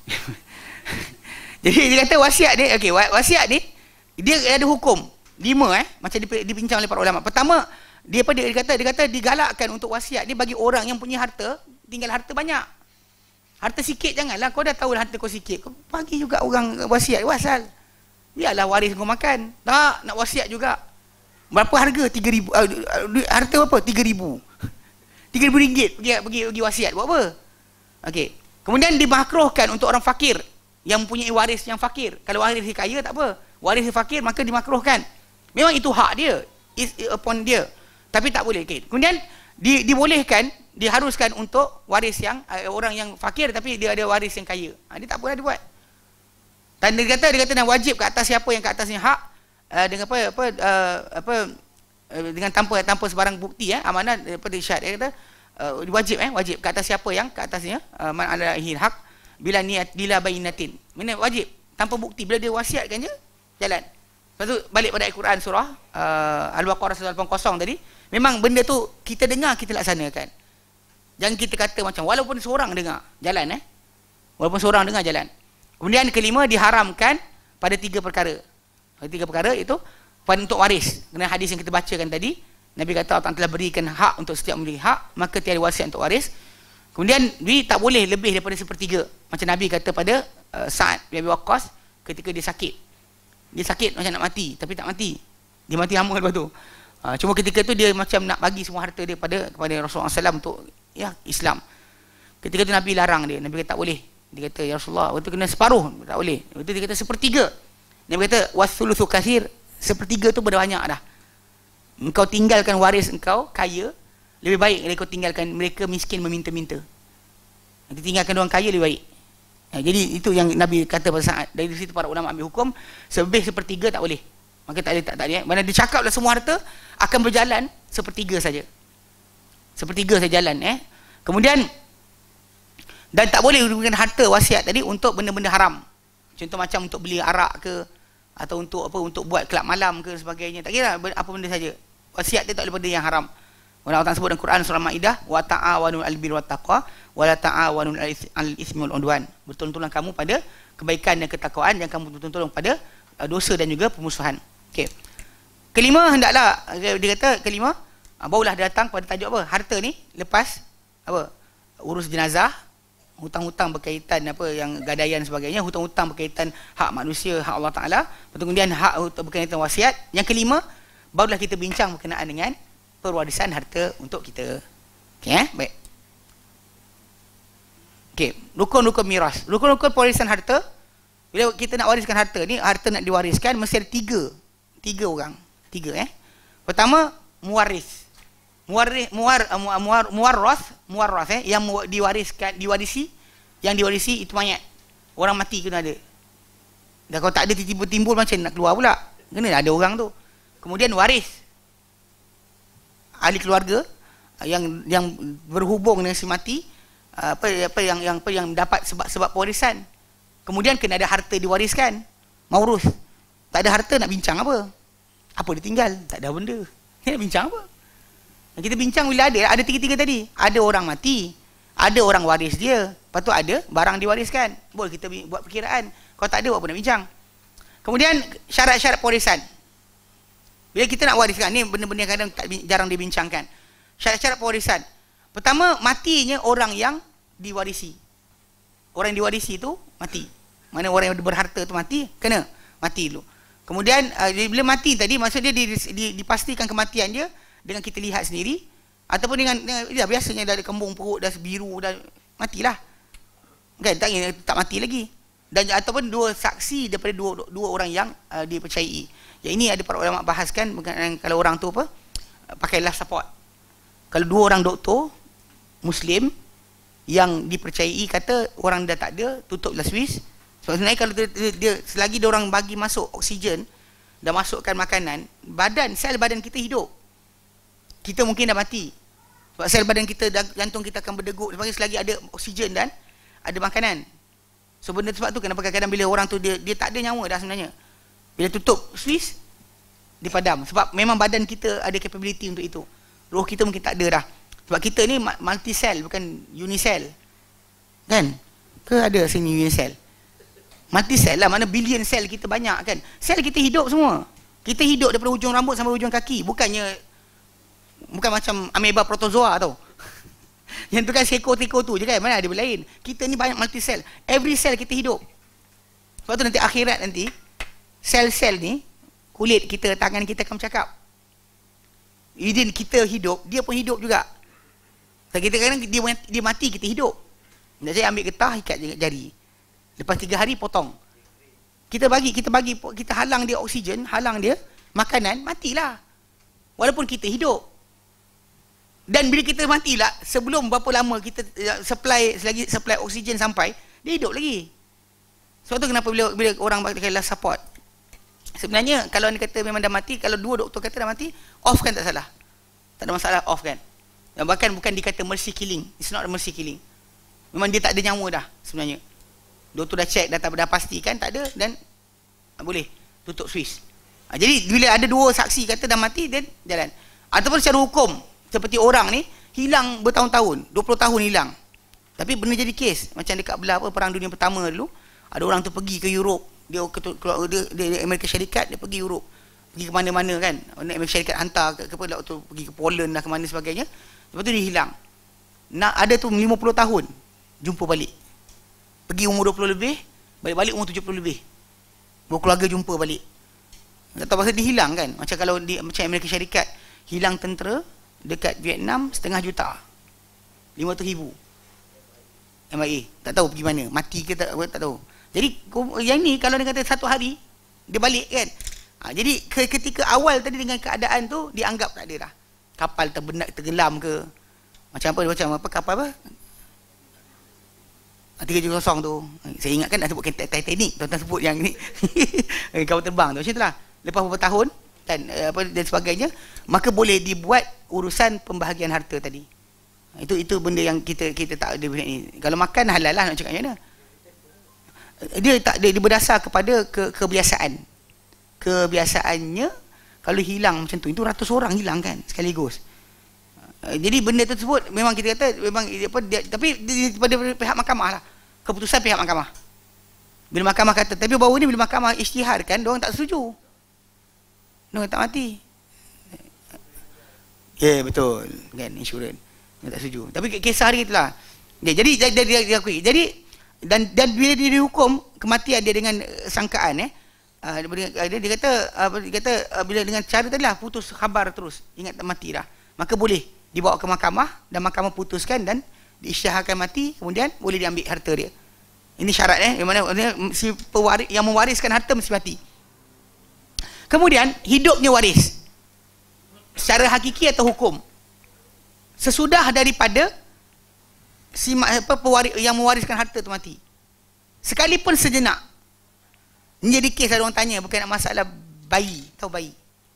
Jadi dia kata wasiat ni, okey, wasiat ni dia ada hukum 5 macam dibincang oleh para ulama. Pertama, dia kata digalakkan untuk wasiat ni bagi orang yang punya harta, tinggal harta banyak. Harta sikit janganlah, kau dah tahu harta kau sikit, kau bagi juga orang wasiat. Wasal. Biarlah waris kau makan. Tak, nak wasiat juga. Berapa harga? 3,000. Harta berapa? 3,000. 3,000 ringgit pergi wasiat. Buat apa? Okey. Kemudian dimakruhkan untuk orang fakir yang mempunyai waris yang fakir. Kalau waris dia kaya tak apa. Waris dia fakir maka dimakruhkan. Memang itu hak dia. Is upon dia. Tapi tak boleh. Okay. Kemudian dibolehkan, diharuskan untuk waris yang orang yang fakir tapi dia ada waris yang kaya. Dia tak boleh dibuat. Dan dia kata dan wajib ke atas siapa yang ke atasnya hak dengan dengan tanpa sebarang bukti amanah daripada syarat. Dia kata wajib ke atas siapa yang ke atasnya man alaihi haq bila niat bila bainatin. Mana wajib tanpa bukti, bila dia wasiatkan je jalan. Lepas tu balik pada Al-Quran surah Al-Baqarah 180 tadi, memang benda tu kita dengar, kita laksanakan. Jangan kita kata macam walaupun seorang dengar jalan walaupun seorang dengar jalan. Kemudian kelima, diharamkan pada 3 perkara. 3 perkara itu untuk waris. Kerana hadis yang kita bacakan tadi, Nabi kata Allah telah berikan hak untuk setiap memiliki hak, maka tiada wasiat untuk waris. Kemudian tak boleh lebih daripada 1/3. Macam Nabi kata pada Sa'ad bin Abi Waqqas ketika dia sakit. Dia sakit macam nak mati, tapi tak mati. Dia mati hama lepas tu. Cuma ketika tu dia macam nak bagi semua harta dia kepada Rasulullah SAW untuk Islam. Ketika tu Nabi larang dia. Nabi kata tak boleh. Dia kata ya Rasulullah, waktu kena separuh, tak boleh. Waktu dia kata 1/3. Nabi kata wasthulutsu katsir, 1/3 tu berbanyak dah. Engkau tinggalkan waris engkau kaya, lebih baik daripada kau tinggalkan mereka miskin meminta-minta. Nanti tinggalkan orang kaya lebih baik. Jadi itu yang Nabi kata pada saat. Dari situ para ulama ambil hukum lebih 1/3 tak boleh. Maka tak ada. Mana dia cakap lah semua harta akan berjalan sepertiga saja. Sepertiga saja jalan. Kemudian, dan tak boleh gunakan harta wasiat tadi untuk benda-benda haram. Contoh macam untuk beli arak ke, atau untuk apa, untuk buat kelab malam ke sebagainya. Tak kira apa benda saja. Wasiat dia tak boleh benda yang haram. Allah Ta'ala sebut dalam Quran surah Maidah, wa ta'awanu 'alal birri wat taqwa wa la ta'awanu 'alal itsmi wal 'udwan. Bertolong-tolong kamu pada kebaikan dan ketakwaan, dan kamu bertolong-tolong pada dosa dan juga pemusuhan. Okey. Kelima, hendaklah dia kata kelima, barulah datang pada tajuk apa? Harta ni lepas apa? Urus jenazah, hutang-hutang berkaitan apa yang gadaian sebagainya, hutang-hutang berkaitan hak manusia, hak Allah Taala, kemudian hak berkaitan wasiat. Yang kelima, barulah kita bincang berkenaan dengan perwarisan harta untuk kita. Okey, baik. Okey, rukun-rukun miras. Rukun-rukun pewarisan harta, bila kita nak wariskan harta ni, harta nak diwariskan mesti ada tiga orang. Pertama, muwaris. Muwarras yang diwarisi, yang diwarisi itu mayat. Orang mati kena ada. Dan kalau tak ada timbul macam nak keluar pula. Kena ada orang tu. Kemudian waris, ahli keluarga yang berhubung dengan si mati, apa yang dapat sebab pewarisan. Kemudian kena ada harta diwariskan, maurus. Tak ada harta nak bincang apa? Apa ditinggal? Tak ada benda. Nak bincang apa? Kita bincang bila ada tiga-tiga tadi. Ada orang mati, ada orang waris dia, lepas tu ada barang diwariskan. Boleh kita buat perkiraan. Kalau tak ada, apa nak bincang? Kemudian syarat-syarat pewarisan. Bila kita nak wariskan, ni benda-benda yang kadang jarang dibincangkan. Syarat-syarat pewarisan. Pertama, matinya orang yang diwarisi. Orang yang diwarisi tu mati. Mana orang yang berharta tu mati, kena mati dulu. Kemudian bila mati tadi, maksudnya dipastikan kematian dia dengan kita lihat sendiri, ataupun dengan ya, biasanya dah ada kembung perut, dah biru, dah matilah. Kan, tak mati lagi. Dan ataupun dua saksi daripada dua orang yang dipercayai. Yang ini ada para ulama bahaskan kalau orang tu apa? Pakai life support. Kalau dua orang doktor Muslim yang dipercayai kata orang dah tak ada, tutuplah Swiss. Sebab sebenarnya kalau dia selagi dia orang bagi masuk oksigen dan masukkan makanan, sel badan kita hidup. Kita mungkin dah mati. Sebab sel badan kita, jantung kita akan berdegup selagi ada oksigen dan ada makanan. So benda sebab tu kenapa kadang-kadang bila orang tu dia tak ada nyawa dah sebenarnya. Bila tutup Swiss, dia padam. Sebab memang badan kita ada capability untuk itu. Roh kita mungkin tak ada dah. Sebab kita ni multi cell, bukan unicell. Kan? Ke ada sini unicell? Multi cell lah, mana billion sel kita banyak kan. Sel kita hidup semua. Kita hidup daripada hujung rambut sampai hujung kaki. Bukan macam ameba protozoa tau. Yang tu kan seko-teko tu je kan. Mana ada lain. Kita ni banyak multi cell. Every cell kita hidup. Sebab tu nanti akhirat nanti, sel-sel ni, kulit kita, tangan kita akan bercakap. Izin kita hidup, dia pun hidup juga. So, kita kadang dia mati, kita hidup. Saya ambil getah, ikat jari. Lepas 3 hari potong. Kita halang dia oksigen, halang dia makanan, matilah. Walaupun kita hidup. Dan bila kita matilah, sebelum berapa lama kita supply oksigen sampai, dia hidup lagi. Sebab tu kenapa bila orang pakai life support, sebenarnya kalau anda kata memang dah mati, kalau dua doktor kata dah mati, off kan tak salah. Tak ada masalah, off kan. Dan bahkan bukan dikata mercy killing. It's not a mercy killing. Memang dia tak ada nyawa dah sebenarnya. Doktor dah check, dah pastikan tak ada, dan boleh tutup Swiss. Jadi bila ada dua saksi kata dah mati, dan jalan. Ataupun secara hukum, seperti orang ni hilang bertahun-tahun, 20 tahun hilang. Tapi benda jadi kes. Macam dekat belah Perang Dunia Pertama dulu, ada orang tu pergi ke Europe, dia Amerika Syarikat, dia pergi Europe, pergi ke mana-mana kan, Amerika Syarikat hantar pergi ke Poland lah, ke mana sebagainya. Lepas tu dia hilang. Ada tu 50 tahun jumpa balik. Pergi umur 20 lebih, balik-balik umur 70 lebih. Berkeluarga jumpa balik. Tak tahu pasal dia hilang kan. Macam kalau macam Amerika Syarikat hilang tentera dekat Vietnam 500,000. 500,000 MIA. Tak tahu pergi mana, mati ke tak tahu. Jadi yang ni kalau dia kata 1 hari dia balik kan. Jadi ketika awal tadi dengan keadaan tu dianggap tak ada dah. Kapal tenggelam ke. Macam apa kapal apa? 370 tu. Saya ingatkan nak sebut Titanic, tuan-tuan sebut yang ni. Kapal terbang tu macam itulah. lepas beberapa tahun dan dan sebagainya, maka boleh dibuat urusan pembahagian harta tadi. Itu benda yang kita tak ada ni. Kalau makan halal lah, nak cakap macam mana. Dia tak dia berdasar kepada kebiasaan. Kebiasaannya kalau hilang macam tu, itu ratus orang hilang kan sekaligus. Jadi benda tersebut memang kita kata memang tapi daripada pihak mahkamah lah, keputusan pihak mahkamah. Bila mahkamah kata, tapi baru ni bila mahkamah isytiharkan, diorang tak setuju, diorang tak mati. Ya, betul kan, insurans dia tak setuju. Tapi kisah dia itulah. Jadi dia akui. Jadi dan bila dia dihukum kematian dia dengan sangkaan dia kata bila dengan cara tadi lah, putus khabar terus, ingat tak mati dah, maka boleh dibawa ke mahkamah dan mahkamah putuskan dan diisytiharkan mati, kemudian boleh diambil harta dia. Ini syarat yang mana si pewaris yang mewariskan harta mesti mati. Kemudian hidupnya waris secara hakiki atau hukum sesudah daripada si pewaris yang mewariskan harta tu mati, sekalipun sejenak. Ini jadi kes ada orang tanya bukan nak masalah bayi, tahu bayi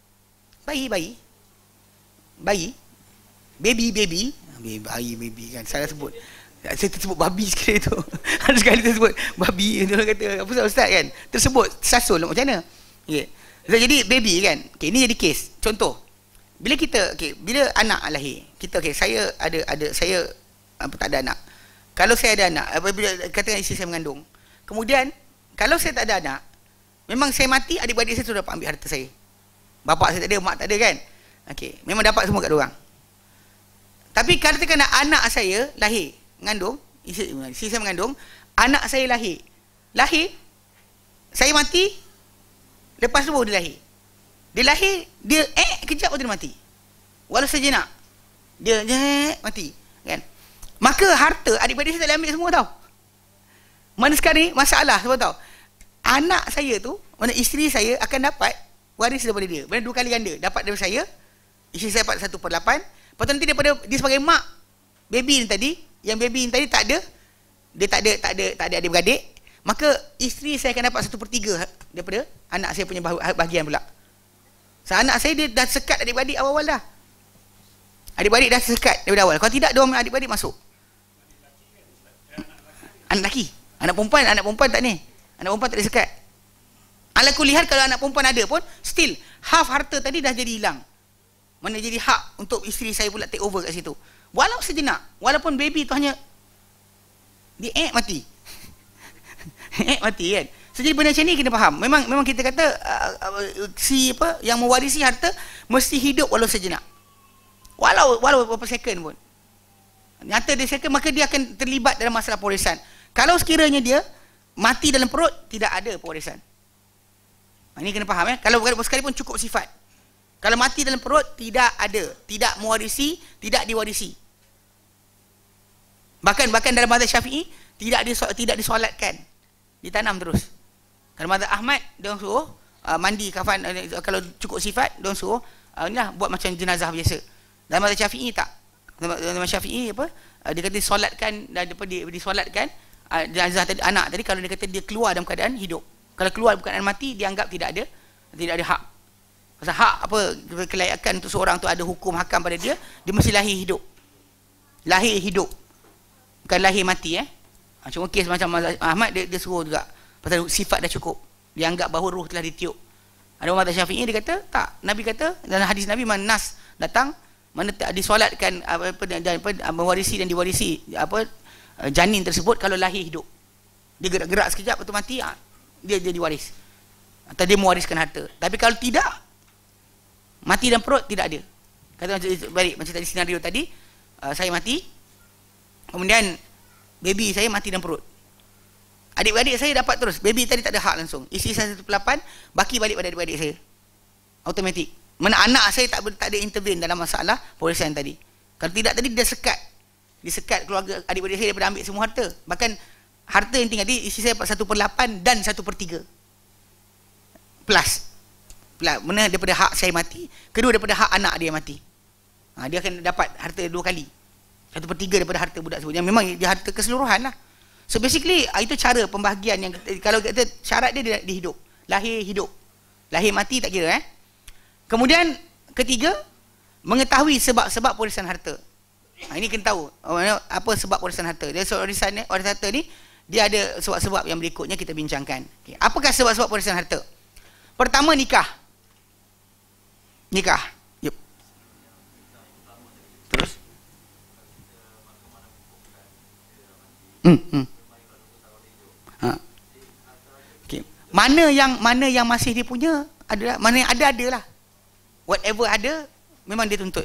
baby kan, salah sebut. Saya tersebut babi sekali tu. Ada sekali tersebut babi, orang kata apa ustaz kan, tersebut sasul macam mana. Okay. Jadi baby kan, okay, ini jadi kes. Contoh, bila kita bila anak lahir, kita saya tak ada anak. Kalau saya ada anak, bila katakan isteri saya mengandung, kemudian kalau saya tak ada anak, memang saya mati, adik-adik saya sudah dapat ambil harta saya. Bapak saya tak ada, mak tak ada kan. Okey, memang dapat semua kat diorang. Tapi katakan anak saya lahir, mengandung, isteri saya mengandung, anak saya lahir, saya mati, lepas tu baru dia lahir. Dia lahir, dia kejap baru dia mati. Walau sejenak, dia mati, kan? Maka harta adik-adik saya tak boleh ambil semua tau. Mana sekarang ni masalah sebab tahu. Anak saya tu, mana isteri saya akan dapat waris daripada dia. Mana 2 kali ganda. Dapat daripada saya, isteri saya dapat 1/8. Lepas tu nanti daripada dia sebagai mak baby ni tadi, yang baby ni tadi tak ada, dia tak ada adik-beradik, maka isteri saya akan dapat 1/3 daripada anak saya punya bahagian pula. So, anak saya dia dah sekat adik-beradik awal-awal dah. Adik-beradik dah sekat daripada awal. Kalau tidak, dia orang adik-beradik masuk. Anak lelaki. Anak perempuan tak ni. Anak perempuan tak disekat. Ala kulihat kalau anak perempuan ada pun, still half harta tadi dah jadi hilang. Mana jadi hak untuk isteri saya pula take over kat situ. Walau sejenak, walaupun baby tu hanya dia mati. Mati kan. So, jadi benda macam ni kena faham. Memang kita kata yang mewarisi harta mesti hidup walau sejenak. Walau beberapa second pun. Nyata dia second, maka dia akan terlibat dalam masalah pewarisan. Kalau sekiranya dia mati dalam perut, tidak ada pewarisan. Ini kena faham ya. Kalau sekalipun cukup sifat. Kalau mati dalam perut, tidak ada, tidak mewarisi, tidak diwarisi. Bahkan dalam mazhab Syafi'i tidak disolatkan, ditanam terus. Kalau mazhab Ahmad, dia orang suruh mandi kafan, kalau cukup sifat, dia orang suruh inilah buat macam jenazah biasa. Dalam mazhab Syafi'i tak. Dalam mazhab Syafi'i dia kata disolatkan, dan disolatkan jenazah tadi, anak tadi, kalau dia kata dia keluar dalam keadaan hidup. Kalau keluar dalam keadaan mati, dianggap tidak ada hak. Pasal hak kelayakan untuk seorang tu ada hukum hakam pada dia, dia mesti lahir hidup. Lahir hidup. Bukan lahir mati Cuma kes macam Ahmad dia suruh juga. Pasal sifat dah cukup. Dia anggap bahawa roh telah ditiup. Ada orang mazhab Syafi'i dia kata tak. Nabi kata dalam hadis Nabi, mana nas datang, mana disolatkan mewarisi dan diwarisi janin tersebut kalau lahir hidup. Dia gerak-gerak sekejap lepas tu mati, dia diwaris. Atau dia mewariskan harta. Tapi kalau tidak, mati dalam perut, tidak ada. Kata macam tadi senario tadi, saya mati, kemudian baby saya mati dalam perut. Adik-beradik saya dapat terus. Baby tadi tak ada hak langsung. Isteri saya 1/8, baki balik pada adik-beradik saya. Automatik. Mana anak saya tak ada intervene dalam masalah pewarisan tadi. Kalau tidak tadi dia sekat. Disekat keluarga adik-beradik saya daripada ambil semua harta. Bahkan harta yang tinggal tadi, isteri saya dapat 1/8 dan 1/3. Plus. Mana daripada hak saya mati, kedua daripada hak anak dia mati. Dia akan dapat harta 2 kali. 1/3 daripada harta budak tersebut. Yang memang dia harta keseluruhan lah. So basically itu cara pembahagian yang kalau kata syarat dia hidup, lahir hidup. Lahir mati tak kira. Kemudian ketiga, mengetahui sebab-sebab pewarisan harta. Ini kena tahu apa sebab pewarisan harta. Dia warisan harta ni dia ada sebab-sebab yang berikutnya kita bincangkan. Okay. Apakah sebab-sebab pewarisan harta? Pertama, nikah. Nikah. Yep. Terus? Ha. Okay. Mana yang masih dia punya adalah, mana yang ada adalah. Whatever ada memang dia tuntut.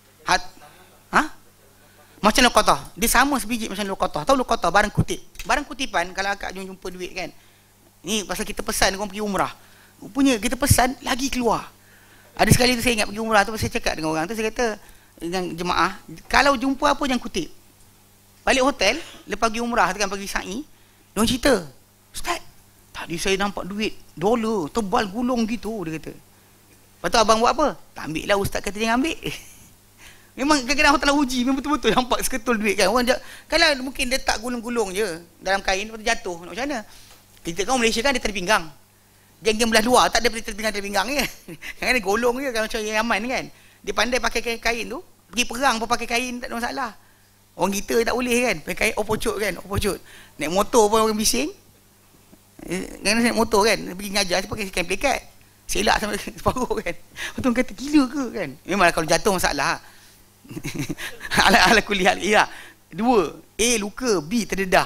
Macam luqatah. Dia sama sebiji macam luqatah. Tahu luqatah, barang kutip. Barang kutipan, kalau akak jumpa duit kan. Ni pasal kita pesan orang pergi umrah. Rupanya kita pesan lagi keluar. Ada sekali tu saya ingat pergi umrah tu, saya cakap dengan orang tu, saya kata dengan jemaah, kalau jumpa apa jangan kutip. Balik hotel, lepas pergi umrah kan, pergi sa'i, diorang cerita, Ustaz, tadi saya nampak duit $, tebal gulung gitu, dia kata. Lepas tu abang buat apa? Tak ambil lah, Ustaz kata jangan ambil. Memang kadang-kadang orang telah uji, memang betul-betul nampak seketul duit kan. Orang kalau mungkin dia tak gulung-gulung je dalam kain, lepas tu jatuh, nak macam mana? Kita kan Malaysia kan, dia terpinggang. Geng-geng belah luar, tak ada terpinggang je. Kan dia golong je, kan macam Yaman kan. Dia pandai pakai kain tu, pergi perang pun pakai kain, tak ada masalah. Orang kita tak boleh kan, pakai kain opocut kan, opocut. Naik motor pun orang bising. Kan naik motor kan, pergi ngajar, dia pakai kain pelikat. Selak sampai separuh kan. Betul kata gila ke kan. Memanglah kalau jatuh masalah. ala kuliah ya. 2, A luka, B terdedah.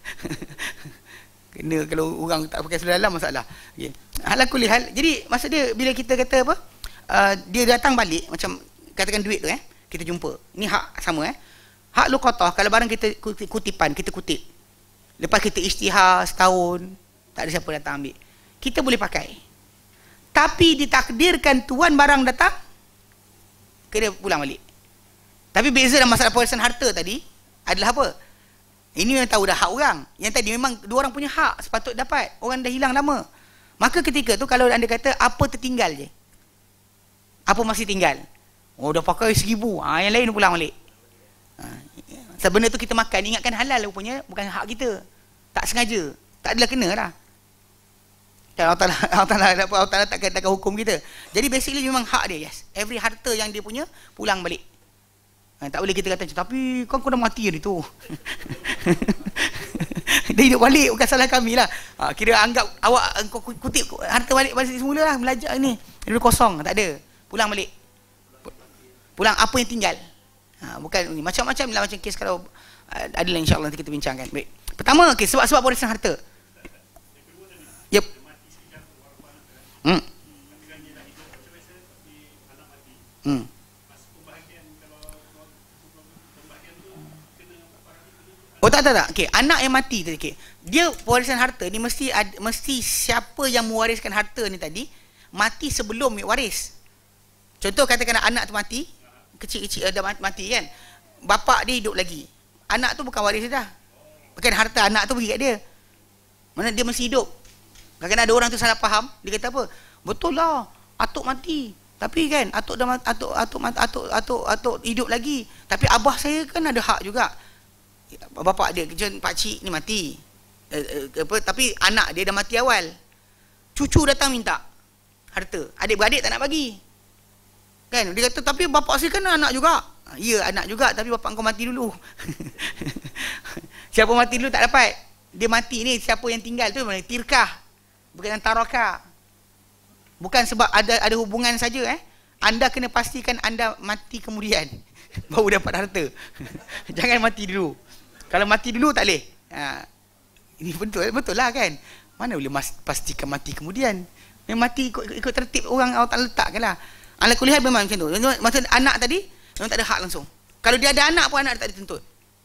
Kena kalau orang tak pakai seluar dalam masalah. Okay. Ala kuliah. Jadi maksud dia bila kita kata apa? Dia datang balik macam katakan duit tu kita jumpa. Ini hak sama Hak luqatah kalau barang kita kutipan, kita kutip. Lepas kita isytihar setahun, tak ada siapa datang ambil. Kita boleh pakai. Tapi ditakdirkan tuan barang datang, kena pulang balik. Tapi beza dalam masalah pewarisan harta tadi adalah apa? Ini yang tahu dah hak orang. Yang tadi memang dua orang punya hak sepatut dapat. Orang dah hilang lama. Maka ketika tu kalau anda kata apa tertinggal je. Apa masih tinggal? Oh dah pakai 1,000. Yang lain pulang balik. Sebenarnya tu kita makan, ingatkan halal rupanya, bukan hak kita. Tak sengaja. Tak adalah kena lah. Allah Ta'ala takkan hukum kita. Jadi basically memang hak dia, yes. Every harta yang dia punya, pulang balik. Tak boleh kita kata, tapi kau dah mati hari tu. Dia hidup balik, bukan salah kami lah. Kira anggap awak kau kutip harta balik semula lah, belajar ni. Dia kosong, tak ada. Pulang balik. Pulang apa yang tinggal. Bukan ni. Macam-macam lah, macam kes kalau adalah insyaAllah nanti kita bincangkan. Baik. Pertama, okay, sebab-sebab pewarisan harta. Yep. Oh tak. Okey, anak yang mati tadi. Okay. Dia pewarisan harta ni mesti siapa yang mewariskan harta ni tadi mati sebelum waris. Contoh katakan anak tu mati, kecil-kecil dah mati kan. Bapak dia hidup lagi. Anak tu bukan waris dah. Bukan harta anak tu pergi kat dia. Mana dia masih hidup. Kadang-kadang ada orang tu salah faham, dia kata apa? Betul lah, atuk mati. Tapi kan atuk dah atuk hidup lagi. Tapi abah saya kan ada hak juga. Bapak dia, pak cik ni mati. Tapi anak dia dah mati awal. Cucu datang minta harta. Adik-beradik tak nak bagi. Kan? Dia kata, tapi bapak saya kan anak juga. Ya, anak juga, tapi bapak kau mati dulu. Siapa mati dulu tak dapat. Dia mati ni, siapa yang tinggal tu tirkah. Bukan tarakah. Bukan sebab ada hubungan saja. Anda kena pastikan anda mati kemudian. Baru dapat harta. Jangan mati dulu. Kalau mati dulu tak boleh. Ini betul lah kan. Mana boleh pastikan mati kemudian. Memang mati ikut tertib orang Allah Ta'ala letakkan lah. Ala kulihat memang macam tu. Maksud anak tadi memang tak ada hak langsung. Kalau dia ada anak pun anak tak dituntut.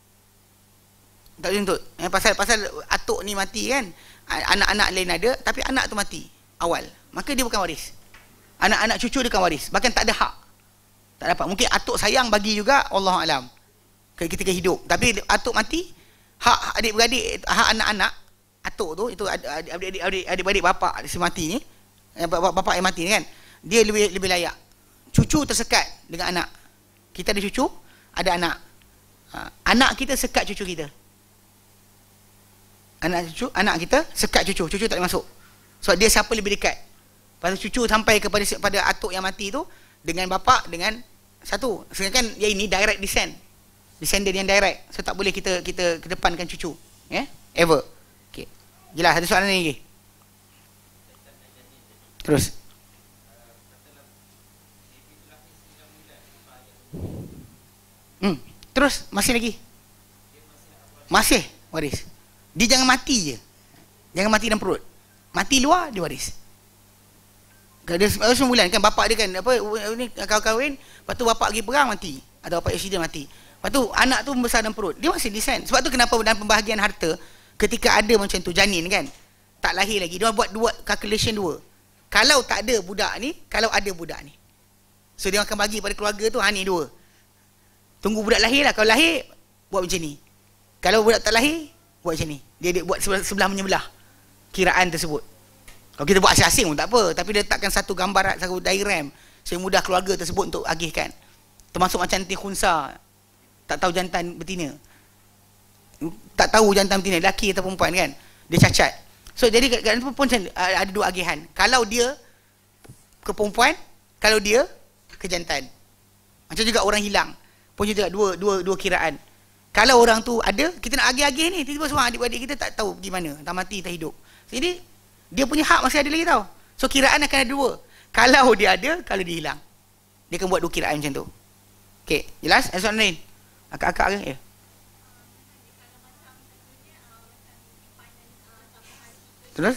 Tak dituntut. Pasal atuk ni mati kan. Anak-anak lain ada, tapi anak tu mati awal. Maka dia bukan waris. Anak-anak cucu dia bukan waris. Bahkan tak ada hak. Tak dapat. Mungkin atuk sayang bagi juga, Wallahualam. Ketika hidup. Tapi atuk mati, hak adik-beradik, hak anak-anak, atuk tu, itu adik-beradik bapak si mati ni, bapak yang mati ni kan, dia lebih layak. Cucu tersekat dengan anak. Kita ada cucu, ada anak. Anak kita sekat cucu kita. Anak kita sekat cucu tak boleh masuk. Sebab dia siapa lebih dekat. Lepas tu cucu sampai pada atuk yang mati tu dengan bapa dengan satu. Sedangkan yang ini direct descendant yang direct. So tak boleh kita kedepankan cucu. Ever. Okey. Jelas, ada soalan lagi? Terus. Terus masih lagi. Masih waris. Dia jangan mati je. Jangan mati dalam perut. Mati luar dia waris. Kalau dia 9 bulan kan bapak dia kan apa ni kahwin, lepas tu bapak pergi perang mati. Atau bapak accident mati. Lepas tu anak tu membesar dalam perut. Dia masih descend. Sebab tu kenapa dalam pembahagian harta ketika ada macam tu janin kan, tak lahir lagi, dia buat dua calculation dua. Kalau tak ada budak ni, kalau ada budak ni. So dia akan bagi pada keluarga tu ni dua. Tunggu budak lahir lah. Kalau lahir buat macam ni. Kalau budak tak lahir buat macam ni. Dia buat sebelah menyebelah kiraan tersebut. Kalau kita buat asing-asing pun tak apa, tapi dia letakkan satu gambar, satu diagram sehingga mudah keluarga tersebut untuk agihkan. Termasuk macam nanti khunsa, tak tahu jantan betina, tak tahu jantan betina lelaki atau perempuan kan, dia cacat. So jadi kat pun macam ada dua agihan. Kalau dia ke perempuan, kalau dia ke jantan. Macam juga orang hilang pun juga dua kiraan. Kalau orang tu ada, kita nak agih-agih ni, tiba-tiba seorang adik-adik kita tak tahu gimana, tak mati, tak hidup. Jadi dia punya hak masih ada lagi tau. So kiraan akan ada dua. Kalau dia ada, kalau dia hilang. Dia akan buat dua kiraan macam tu. Okey, jelas? Ada soalan lain? Akak-akak ke? Ya. Terus?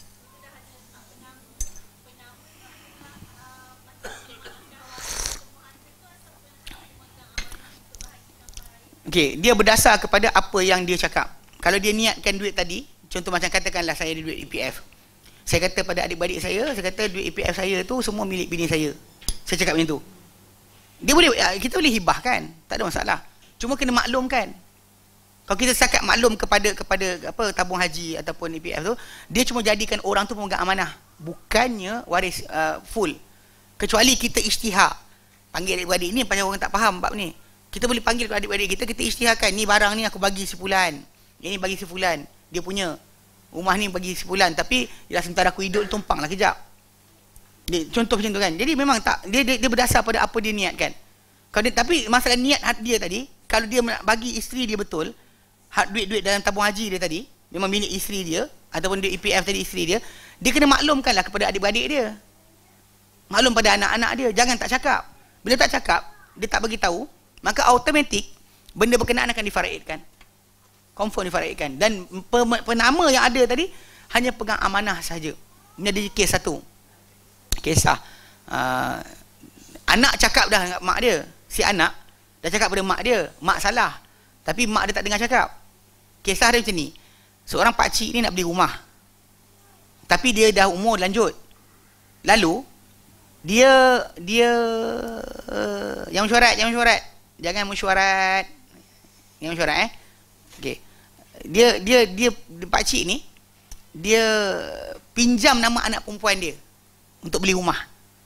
Okey, dia berdasar kepada apa yang dia cakap. Kalau dia niatkan duit tadi, contoh macam katakanlah saya ada duit EPF. Saya kata pada adik-adik saya kata duit EPF saya tu semua milik bini saya. Saya cakap macam tu. Dia boleh, kita boleh hibahkan, tak ada masalah. Cuma kena maklumkan. Kalau kita setakat maklum kepada apa tabung haji ataupun EPF tu, dia cuma jadikan orang tu pemegang amanah, bukannya waris full. Kecuali kita isytihar. Panggil adik-adik ni pasal orang tak faham bab ni. Kita boleh panggil adik-adik kita isytiharkan, ni barang ni aku bagi sebulan. Ini bagi sebulan. Dia punya. Rumah ni bagi sebulan, tapi ya sementara aku hidup tumpanglah kejap. Contoh macam tu kan. Jadi memang tak, dia berdasar pada apa dia niatkan. Kalau dia, tapi masalah niat dia tadi, kalau dia nak bagi isteri dia betul, duit-duit dalam tabung haji dia tadi memang milik isteri dia, ataupun duit EPF tadi isteri dia, dia kena maklumkanlah kepada adik-beradik dia. Maklum pada anak-anak dia, jangan tak cakap. Bila tak cakap, dia tak bagi tahu, maka automatik benda berkenaan akan difaraidkan. Confirm difaraidkan. Dan penama yang ada tadi hanya pegang amanah saja. Ini ada kes satu. Kisah anak cakap dah dengan mak dia. Si anak dah cakap pada mak dia, mak salah. Tapi mak dia tak dengar cakap. Kisah dia macam ni. Seorang pakcik ni nak beli rumah. Tapi dia dah umur lanjut. Lalu dia yang mesyuarat. Jangan mesyuarat. Yang mesyuarat okey. Dia pakcik ni dia pinjam nama anak perempuan dia untuk beli rumah.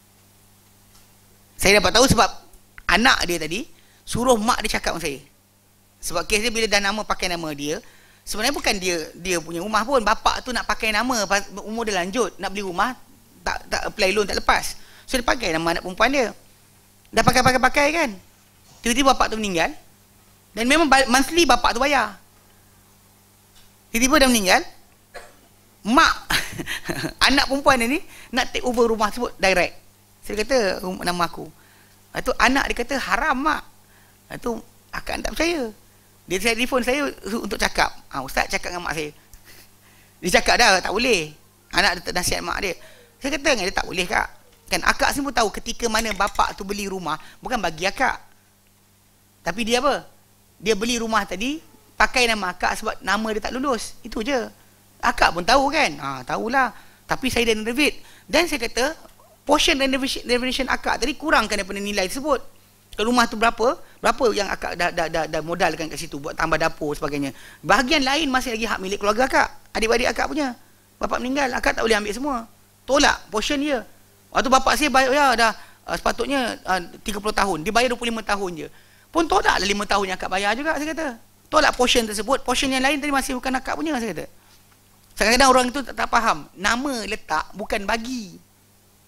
Saya dapat tahu sebab anak dia tadi suruh mak dia cakap dengan saya. Sebab kes dia bila dah pakai nama dia, sebenarnya bukan dia punya rumah pun, bapak tu nak pakai nama, umur dia lanjut, nak beli rumah, tak apply loan, tak lepas. So dia pakai nama anak perempuan dia. Dah pakai kan. Tiba-tiba bapak tu meninggal. Dan memang monthly bapak tu bayar. Tiba-tiba dah meninggal. Mak anak perempuan dia ni nak take over rumah tersebut direct. Saya kata nama aku. Lepas tu anak dia kata haram mak. Lepas tu akak tak percaya. Dia telefon saya untuk cakap. Ustaz cakap dengan mak saya. Dia cakap dah tak boleh. Anak dia nasihat mak dia. Saya kata dengan dia tak boleh kak. Kan akak semua tahu ketika mana bapak tu beli rumah bukan bagi akak. Tapi dia apa? Dia beli rumah tadi pakai nama akak sebab nama dia tak lulus. Itu je. Akak pun tahu kan? Tahulah. Tapi saya dah renovate. Dan saya kata portion renovation akak tadi kurangkan daripada nilai tersebut. Kalau rumah tu berapa yang akak dah modalkan kat situ buat tambah dapur sebagainya. Bahagian lain masih lagi hak milik keluarga akak. Adik-adik akak punya. Bapak meninggal, akak tak boleh ambil semua. Tolak portion dia. Waktu bapak saya bayar ya dah sepatutnya 30 tahun. Dia bayar 25 tahun je. Pun tolaklah 5 tahun yang akak bayar juga saya kata. Tolak portion tersebut. Portion yang lain tadi masih bukan akak punya saya kata. Kadang-kadang orang itu tak faham. Nama letak bukan bagi.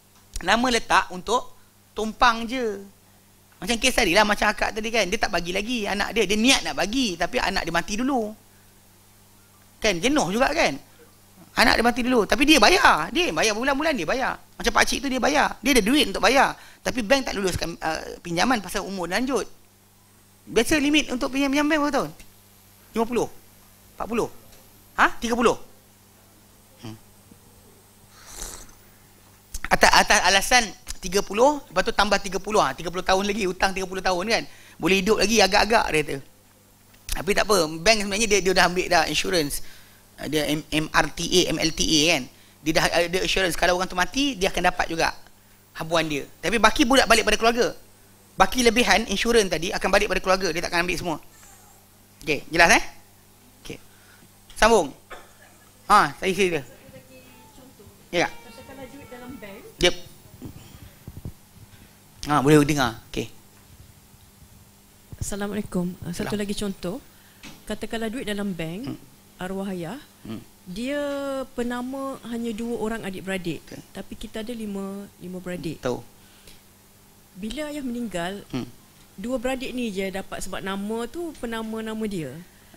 Nama letak untuk tumpang je. Macam kes tadi lah, macam akak tadi kan, dia tak bagi lagi anak dia. Dia niat nak bagi, tapi anak dia mati dulu. Kan, jenuh juga kan. Anak dia mati dulu, tapi dia bayar. Dia bayar bulan-bulan, dia bayar. Macam pakcik tu dia bayar. Dia ada duit untuk bayar. Tapi bank tak luluskan pinjaman pasal umur lanjut. Biasa limit untuk pinjam bank berapa tahun? 50? 40? 30? Atas alasan 30, lepas tu tambah 30, 30 tahun lagi, hutang 30 tahun kan. Boleh hidup lagi agak-agak dia kata. Tapi tak apa, bank sebenarnya dia dah ambil dah insurance. Dia MRTA, MLTA kan. Dia dah ada assurance kalau orang tu mati, dia akan dapat juga habuan dia. Tapi baki budak balik pada keluarga. Baki lebihan insurans tadi akan balik pada keluarga, dia takkan ambil semua. Okey, jelas Okey. Sambung. Saya dia. Ya. Katakanlah duit dalam bank. Yep. Boleh dengar. Okey. Assalamualaikum. Satu lagi contoh. Katakanlah duit dalam bank, arwah ayah, dia penama hanya 2 orang adik-beradik. Okay. Tapi kita ada 5 beradik. Tahu. Bila ayah meninggal, 2 beradik ni je dapat sebab nama tu penama nama dia.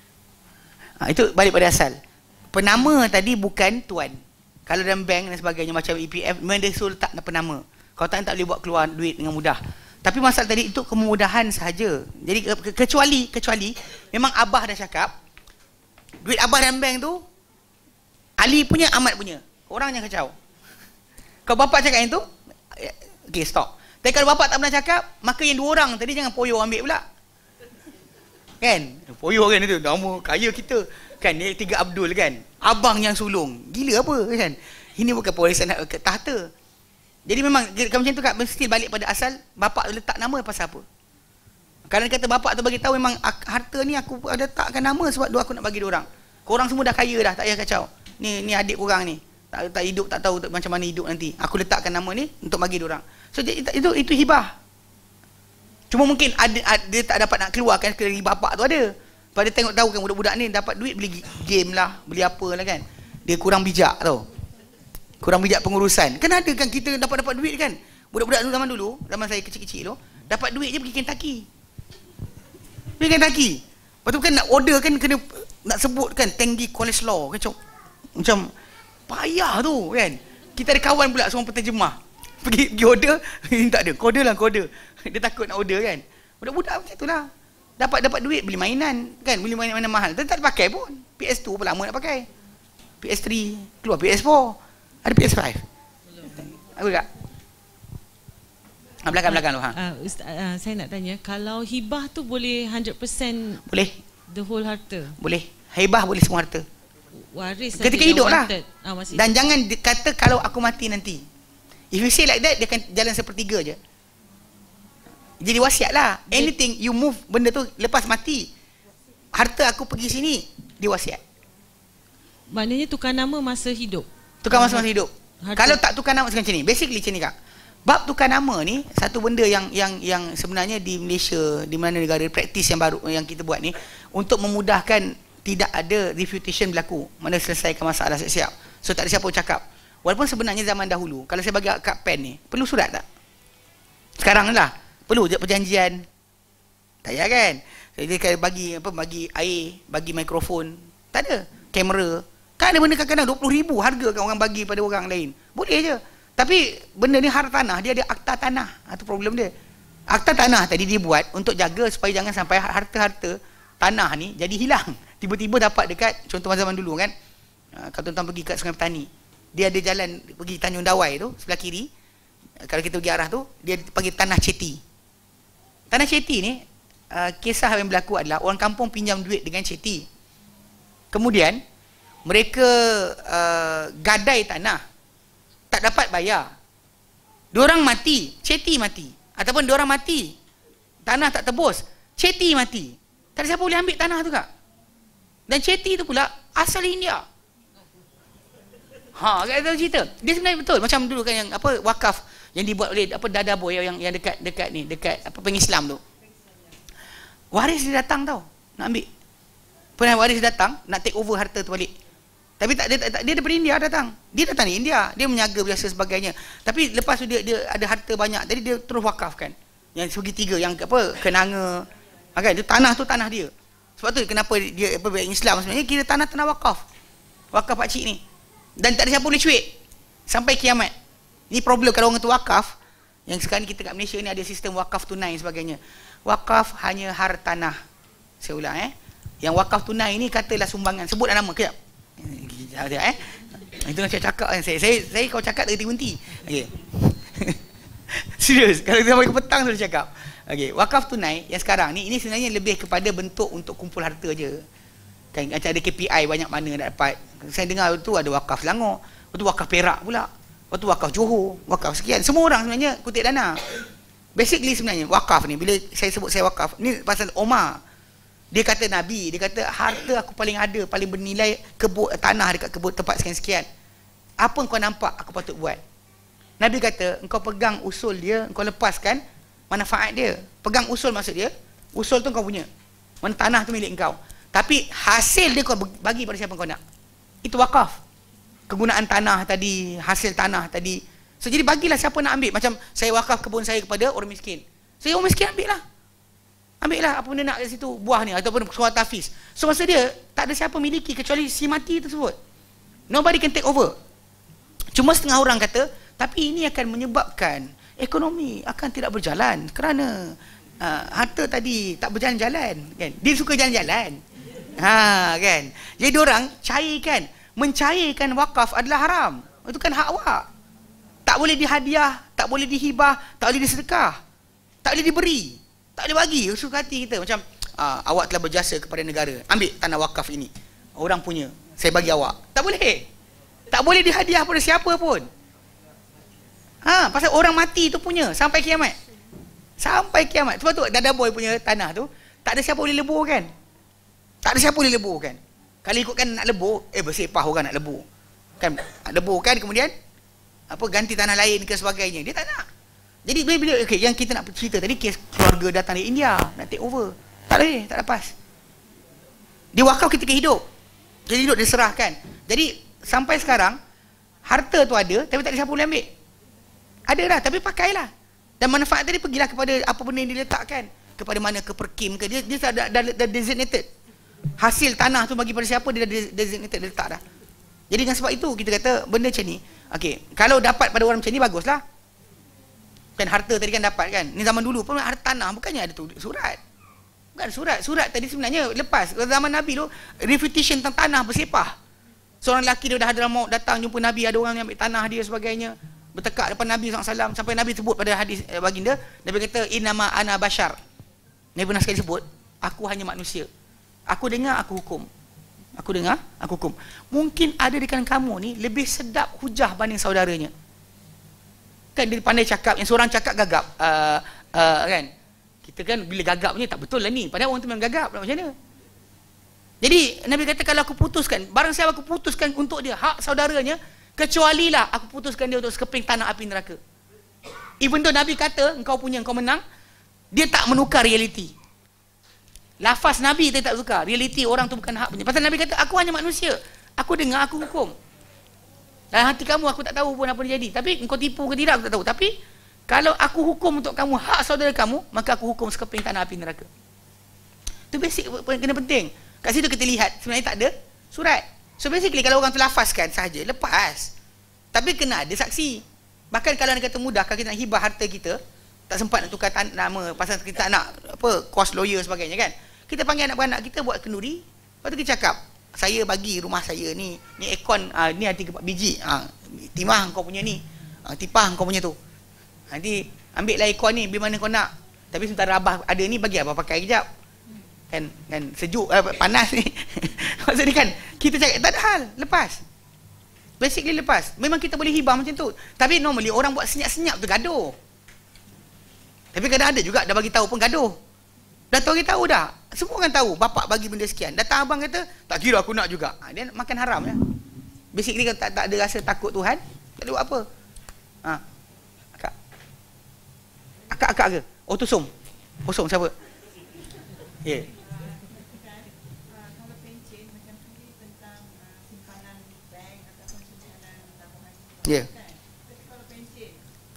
Itu balik pada asal. Penama tadi bukan tuan. Kalau dalam bank dan sebagainya macam EPF, memang dia suruh letak penama. Kalau tak boleh buat keluar duit dengan mudah. Tapi masalah tadi itu kemudahan sahaja. Jadi kecuali memang abah dah cakap duit abah dalam bank tu Ali punya, Ahmad punya. Orang yang kacau. Kalau bapak cakap yang tu, okay, stop. Tapi kalau bapak tak pernah cakap, maka yang 2 orang tadi jangan poyo ambil pula. Kan? Poyo kan itu, nama kaya kita. Kan, dia 3 Abdul kan. Abang yang sulung. Gila apa kan? Ini bukan warisan tahta. Jadi memang macam tu kan, mesti balik pada asal bapak letak nama pasal apa. Kalau kata bapak tu bagi tahu memang harta ni aku letakkan nama sebab aku nak bagi dia orang. Korang semua dah kaya dah, tak payah kacau. Ni adik korang ni. Tak hidup, tak tahu macam mana hidup nanti. Aku letakkan nama ni untuk bagi dia orang. So itu hibah. Cuma mungkin dia tak dapat nak keluarkan dari bapak tu ada. Pada tengok tahu kan budak-budak ni dapat duit beli game lah, beli apa lah kan. Dia kurang bijak tau. Kurang bijak pengurusan. Kan ada kan kita dapat duit kan. Budak-budak zaman saya kecil-kecil tu, dapat duit je pergi Kentucky. Pergi Kentucky. Lepas tu kan nak order kan kena nak sebut kan tinggi kolesterol macam payah tu kan. Kita ada kawan pula seorang penterjemah. Pergi order, tak ada. Kode. Dia takut nak order kan. Budak-budak macam tu lah. Dapat duit beli mainan kan, beli mainan mahal. Tapi tak pakai pun. PS2 pun lama nak pakai. PS3 keluar, PS4 ada, PS5 aku tak. Belakang tu Ustaz, saya nak tanya, kalau hibah tu boleh 100% boleh, the whole harta? Boleh. Hibah boleh semua harta. Waris ketika hidup lah. Dan hidup. jangan kata kalau aku mati nanti. If you say like that, dia akan jalan sepertiga je. Jadi wasiat lah. Anything you move benda tu lepas mati, harta aku pergi sini, dia wasiat. Maknanya tukar nama masa hidup. Tukar masa hidup. Harta. Kalau tak tukar nama macam ni, basically macam ni kak. Bab tukar nama ni satu benda yang sebenarnya di Malaysia, di mana negara, praktis yang baru yang kita buat ni untuk memudahkan tidak ada refutation berlaku. Mana selesaikan masalah siap-siap. So tak ada siapa cakap. Walaupun sebenarnya zaman dahulu, kalau saya bagi kad pen ni, perlu surat tak? Sekarang lah, perlu je perjanjian. Tak payah kan? Dia bagi air, bagi mikrofon. Tak ada. Kamera. Kan ada benda kadang-kadang 20,000 harga kan orang bagi pada orang lain. Boleh je. Tapi benda ni harta tanah, dia ada akta tanah. Itu problem dia. Akta tanah tadi dia buat untuk jaga supaya jangan sampai harta-harta tanah ni jadi hilang. Tiba-tiba dapat dekat, contoh zaman dulu kan, kalau tuan-tuan pergi kat Sungai Petani, dia ada jalan pergi Tanjung Dawai tu, sebelah kiri. Kalau kita pergi arah tu, dia panggil Tanah Ceti. Tanah Ceti ni, kisah yang berlaku adalah orang kampung pinjam duit dengan ceti. Kemudian, mereka gadai tanah, tak dapat bayar. Diorang mati, ceti mati. Ataupun diorang mati, tanah tak tebus, ceti mati. Tak ada siapa boleh ambil tanah tu kak. Dan ceti tu pula asal India. Kat tahu cerita. Dia sebenarnya betul. Macam dulu kan yang apa wakaf yang dibuat oleh apa Dada Boy yang dekat ni, dekat apa pengislam tu. Waris dia datang tau nak ambil. Pernah waris datang nak take over harta tu balik. Tapi dia daripada India datang. Dia datang dari India, dia menyaga biasa sebagainya. Tapi lepas tu dia ada harta banyak, jadi dia terus wakafkan. Yang segitiga, yang apa, kenanga, kan? Itu tanah tu tanah dia. Sebab tu kenapa dia apa Islam sebenarnya kira tanah-tanah wakaf. Wakaf pak cik ni. Dan tak ada siapa boleh cuit sampai kiamat. Ini problem kalau orang tu wakaf. Yang sekarang kita kat Malaysia ni ada sistem wakaf tunai sebagainya. Wakaf hanya hartanah. Saya ulang Yang wakaf tunai ni katalah sumbangan. Sebutlah nama kejap. Itu nak cakap kan saya kau cakap tak berhenti. Okey. Serius, kalau kita sampai ke petang sudah cakap. Okey, wakaf tunai yang sekarang ni ini sebenarnya lebih kepada bentuk untuk kumpul harta je. Kan macam ada KPI banyak mana nak dapat. Saya dengar tu ada wakaf Selangor, lepas tu wakaf Perak pula. Lepas tu wakaf Johor, wakaf sekian. Semua orang sebenarnya kutip dana. Basically sebenarnya wakaf ni bila saya sebut saya wakaf, ni pasal Omar. Dia kata Nabi, dia kata harta aku paling ada, paling bernilai kebun tanah dekat kebun tempat sekian-sekian. Apa kau nampak aku patut buat? Nabi kata, engkau pegang usul dia, engkau lepaskan manfaat dia. Pegang usul maksud dia, usul tu kau punya. Mana tanah tu milik engkau. Tapi hasil dia kau bagi pada siapa kau nak. Itu wakaf. Kegunaan tanah tadi, hasil tanah tadi. So jadi bagilah siapa nak ambil. Macam saya wakaf kebun saya kepada orang miskin. Saya orang miskin ambil lah. Ambil lah apa benda nak dari situ, buah ni ataupun surat hafiz. So masa dia tak ada siapa miliki kecuali si mati tersebut. Nobody can take over. Cuma setengah orang kata, tapi ini akan menyebabkan ekonomi akan tidak berjalan kerana harta tadi tak berjalan-jalan, kan? Dia suka jalan-jalan. Kan. Jadi orang cairkan, mencairkan wakaf adalah haram. Itu kan hak awak. Tak boleh dihadiah, tak boleh dihibah, tak boleh disedekah. Tak boleh diberi. Tak boleh bagi, suka hati kita. Macam, awak telah berjasa kepada negara. Ambil tanah wakaf ini. Orang punya. Saya bagi awak. Tak boleh. Tak boleh dihadiah pada siapa pun. Pasal orang mati tu punya. Sampai kiamat. Sampai kiamat. Sebab tu Dada Boy punya tanah tu, tak ada siapa boleh lebur kan. Tak ada siapa boleh lebur kan. Kalau ikutkan nak lebur, bersepah orang nak lebur. Kan, lebur kan kemudian, ganti tanah lain ke sebagainya. Dia tak nak. Jadi bila yang kita nak cerita tadi kes keluarga datang dari India nak take over. Tak boleh, tak lepas. Dia wakaf ketika hidup. Jadi hidup dia serahkan. Jadi sampai sekarang harta tu ada tapi tak ada siapa boleh ambil. Ada dah tapi pakailah. Dan manfaat tadi pergilah kepada apa benda yang diletakkan. Kepada mana ke perkim ke dia dah designated. Hasil tanah tu bagi pada siapa dia dah designated, dia letak dah. Jadi dengan sebab itu kita kata benda macam ni. Okey, kalau dapat pada orang macam ni baguslah. Kan harta tadi kan dapat kan. Ni zaman dulu pun harta tanah bukannya ada surat. Bukan surat. Surat tadi sebenarnya lepas. Zaman Nabi tu refutation tentang tanah bersepah. Seorang lelaki dia dah hadrat maut datang jumpa Nabi, ada orang yang ambil tanah dia sebagainya. Bertekak depan Nabi SAW sampai Nabi sebut pada hadis baginda, Nabi kata innama ana bashar. Nabi pernah sekali sebut, aku hanya manusia. Aku dengar, aku hukum. Aku dengar, aku hukum. Mungkin ada di kalangan kamu ni lebih sedap hujah banding saudaranya. Kan dia pandai cakap, yang seorang cakap gagap. Kan? Kita kan bila gagap punya tak betul lah ni. Padahal orang tu memang gagap lah, macam mana? Jadi Nabi kata kalau aku putuskan, barang siapa aku putuskan untuk dia hak saudaranya, kecualilah aku putuskan dia untuk sekeping tanah api neraka. Even though Nabi kata engkau punya, engkau menang, dia tak menukar realiti. Lafaz Nabi dia tak tukar. Realiti orang tu bukan hak punya. Pasal Nabi kata aku hanya manusia. Aku dengar, aku hukum. Dalam hati kamu aku tak tahu pun apa yang jadi. Tapi engkau tipu ke tidak aku tak tahu. Tapi kalau aku hukum untuk kamu hak saudara kamu, maka aku hukum sekeping tanah api neraka. Itu basic kena penting. Kat situ kita lihat sebenarnya tak ada surat. So basically kalau orang tu lafazkan sahaja, lepas. Tapi kena ada saksi. Bahkan kalau nak kata mudah, kalau kita nak hibah harta kita, tak sempat nak tukar nama pasal kita nak cost lawyer sebagainya kan. Kita panggil anak-anak kita buat kenduri. Lepas tu kita cakap, saya bagi rumah saya ni aircon ni ada 3-4 biji. Timah kau punya ni. Tipah kau punya tu. Nanti ambil lah aircon ni bila mana kau nak. Tapi sementara abah ada ni bagi abah pakai kejap. Kan sejuk panas ni. Maksudnya kan kita cakap tak ada hal, lepas. Basically lepas. Memang kita boleh hibah macam tu. Tapi normally orang buat senyap-senyap tu gaduh. Tapi kadang ada juga dah bagi tahu pun gaduh. Dah tahu kita tahu dah. Semua orang tahu bapak bagi benda sekian. Datang abang kata, tak kira aku nak juga. Dia makan haram ya. Basically kalau tak ada rasa takut Tuhan, tak ada buat apa. Akak ke? Oh tu Som. Oh Som siapa? Ya. Kalau pencen macam tu tentang simpanan Ya. Kalau pencen,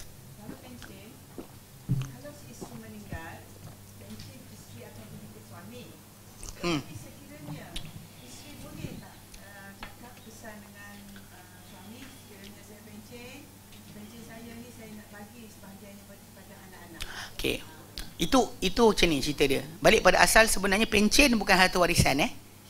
kalau si isteri meninggal, pencen isteri akan pergi ke suami. Tapi sekiranya isteri boleh tak cakap pesan dengan suami, sekiranya saya pencen saya ni saya nak bagi sebahagian kepada anak-anak. Okey. Itu macam ni cerita dia. Balik pada asal, sebenarnya pencen bukan harta warisan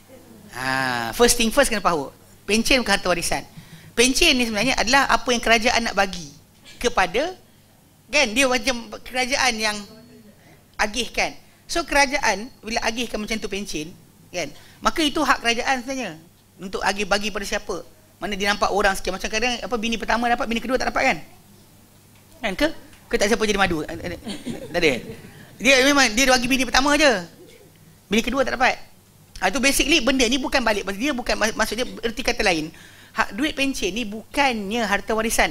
first thing first kena tahu. Pencen bukan harta warisan. Pencen ni sebenarnya adalah apa yang kerajaan nak bagi kepada, kan, dia macam kerajaan yang agihkan. So kerajaan bila agihkan macam tu pencen, kan, maka itu hak kerajaan sebenarnya untuk agih bagi pada siapa. Mana dia nampak orang sekian, macam kadang bini pertama dapat, bini kedua tak dapat, kan ke tak siapa jadi madu, tak ada. Dia memang dia bagi bini pertama je, bini kedua tak dapat. Itu basically benda ni bukan balik, dia bukan, maksud dia erti kata lain, duit pencen ni bukannya harta warisan.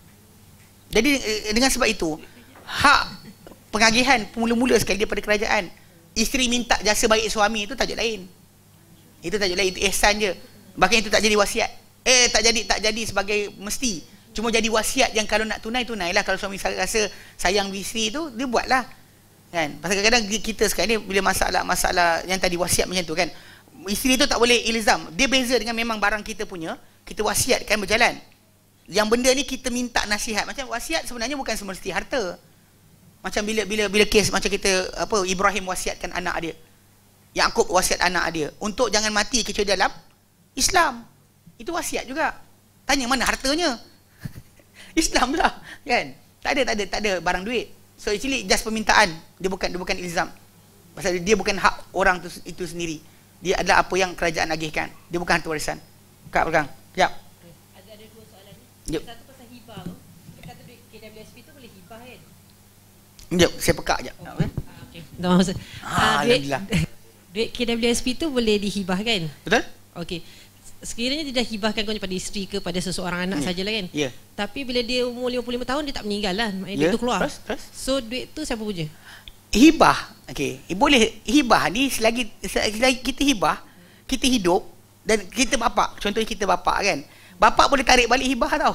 Jadi dengan sebab itu hak pengagihan mula-mula sekali daripada kerajaan. Isteri minta jasa baik suami, itu tajuk lain. Itu ihsan je. Bahkan itu tak jadi wasiat. Tak jadi sebagai mesti. Cuma jadi wasiat yang kalau nak tunailah. Kalau suami rasa sayang isteri tu, dia buatlah. Kan? Pasal kadang-kadang kita sekarang ni bila masalah yang tadi wasiat macam tu, kan, isteri tu tak boleh ilzam. Dia beza dengan memang barang kita punya, kita wasiatkan berjalan. Yang benda ni kita minta nasihat. Macam wasiat sebenarnya bukan semesti harta. Macam bila kes macam kita Ibrahim wasiatkan anak dia, Yakub wasiat anak dia untuk jangan mati kecuali dalam Islam. Itu wasiat juga. Tanya mana hartanya? Islam lah, kan? Tak ada barang duit. So actually just permintaan, dia bukan ilzam. Pasal dia bukan hak orang tu itu sendiri. Dia adalah apa yang kerajaan agihkan. Dia bukan harta warisan. Kak pegang. Sekejap. Ada dua soalan ni. Yep. Satu pasal hibah tu. Kita kata duit KWSP tu boleh hibah, kan? Sekejap, saya pekak sekejap. Okey. Tak maksud. Alhamdulillah. Duit KWSP tu boleh dihibah, kan? Betul? Okey. Sekiranya dia dah hibahkan kepada isteri ke pada seseorang anak sajalah, kan? Ya. Tapi bila dia umur 55 tahun, dia tak meninggal lah. Maknanya duit tu keluar. Terus? So duit tu siapa punya? Hibah. Okey. Boleh hibah ni selagi kita hibah, kita hidup dan kita bapak. Contohnya kita bapak, kan. Bapak boleh tarik balik hibah tau.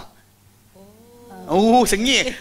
Sengit.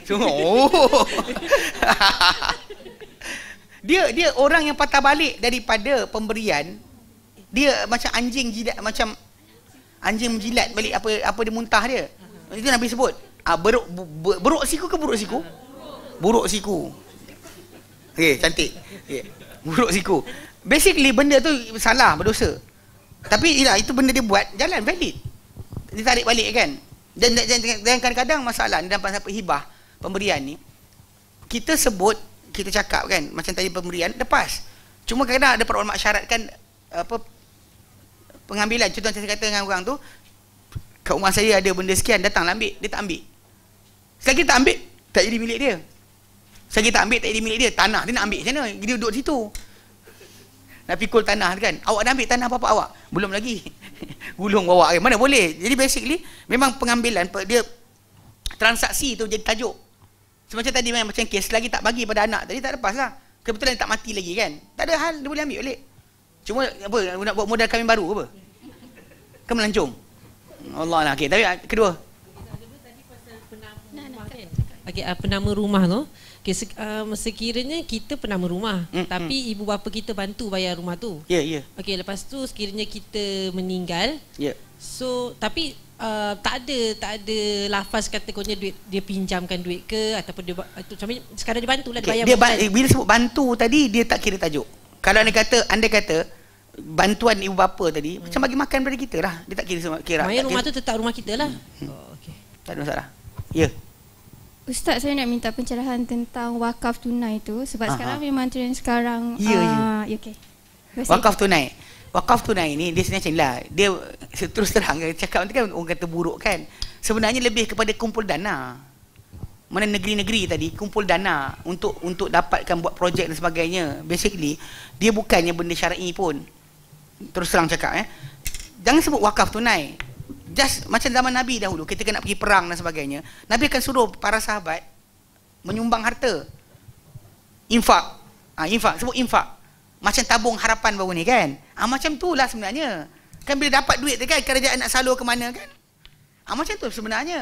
Dia orang yang patah balik daripada pemberian. Dia macam anjing jilat, macam anjing menjilat balik apa dia muntah dia. Itu Nabi sebut. Beruk siku ke buruk siku? Buruk siku. Okey, cantik. Okay. Buruk siku. Basically benda tu salah, berdosa. Tapi yalah, itu benda dia buat jalan valid. Dia tarik balik, kan. Dan kadang-kadang masalah dalam pasal hibah, pemberian ni, kita sebut, kita cakap, kan, macam tadi pemberian lepas. Cuma kadang ada para ulama syaratkan pengambilan. Contoh saya kata dengan orang tu, kat rumah saya ada benda sekian, datanglah ambil. Dia tak ambil. Selagi tak ambil, tak jadi milik dia. Selagi tak ambil, tak jadi milik dia. Tanah dia nak ambil macam mana? Dia duduk situ. Nak pikul tanah, kan. Awak dah ambil tanah bapa awak? Belum lagi. Gulung bawa, kan. Mana boleh. Jadi basically memang pengambilan dia, transaksi tu jadi tajuk. Semacam tadi macam kes, selagi tak bagi pada anak tadi, tak lepas lah. Kebetulan dia tak mati lagi, kan. Tak ada hal, dia boleh ambil balik. Cuma nak buat modal kahwin baru apa? Kan melancong. Allah lah. Okey, tapi kedua. Okey, penama rumah tu. Okay, sekiranya kita penama rumah, tapi ibu bapa kita bantu bayar rumah tu. Ya. Okey, lepas tu sekiranya kita meninggal. Ya. So, tapi tak ada lafaz kata kononnya duit dia pinjamkan duit ke ataupun dia macam sekadar dia bantulah dia bayar. Bila sebut bantu tadi, dia tak kira tajuk. Kalau anda kata bantuan ibu bapa tadi, macam bagi makan pada kita lah. Dia tak kira. Maknanya rumah tu tetap rumah kita lah. Okey. Tak ada masalah. Ya. Ustaz, saya nak minta pencerahan tentang wakaf tunai tu. Sebab sekarang memang trend sekarang. Ya. Okey. Wakaf tunai. Wakaf tunai ni dia sebenarnya macam lah. Dia terus terang cakap nanti kan orang kata buruk, kan. Sebenarnya lebih kepada kumpul dana. Mana negeri-negeri tadi kumpul dana untuk dapatkan buat projek dan sebagainya. Basically dia bukannya benda syar'i pun. Terus terang cakap, jangan sebut wakaf tunai. Just macam zaman Nabi dahulu, kita kena pergi perang dan sebagainya, Nabi akan suruh para sahabat menyumbang harta. Infak. Infak, sebut infak. Macam tabung harapan baru ni, kan. Macam tu lah sebenarnya. Kan bila dapat duit tu, kan, kerajaan nak salur ke mana, kan. Macam tu sebenarnya.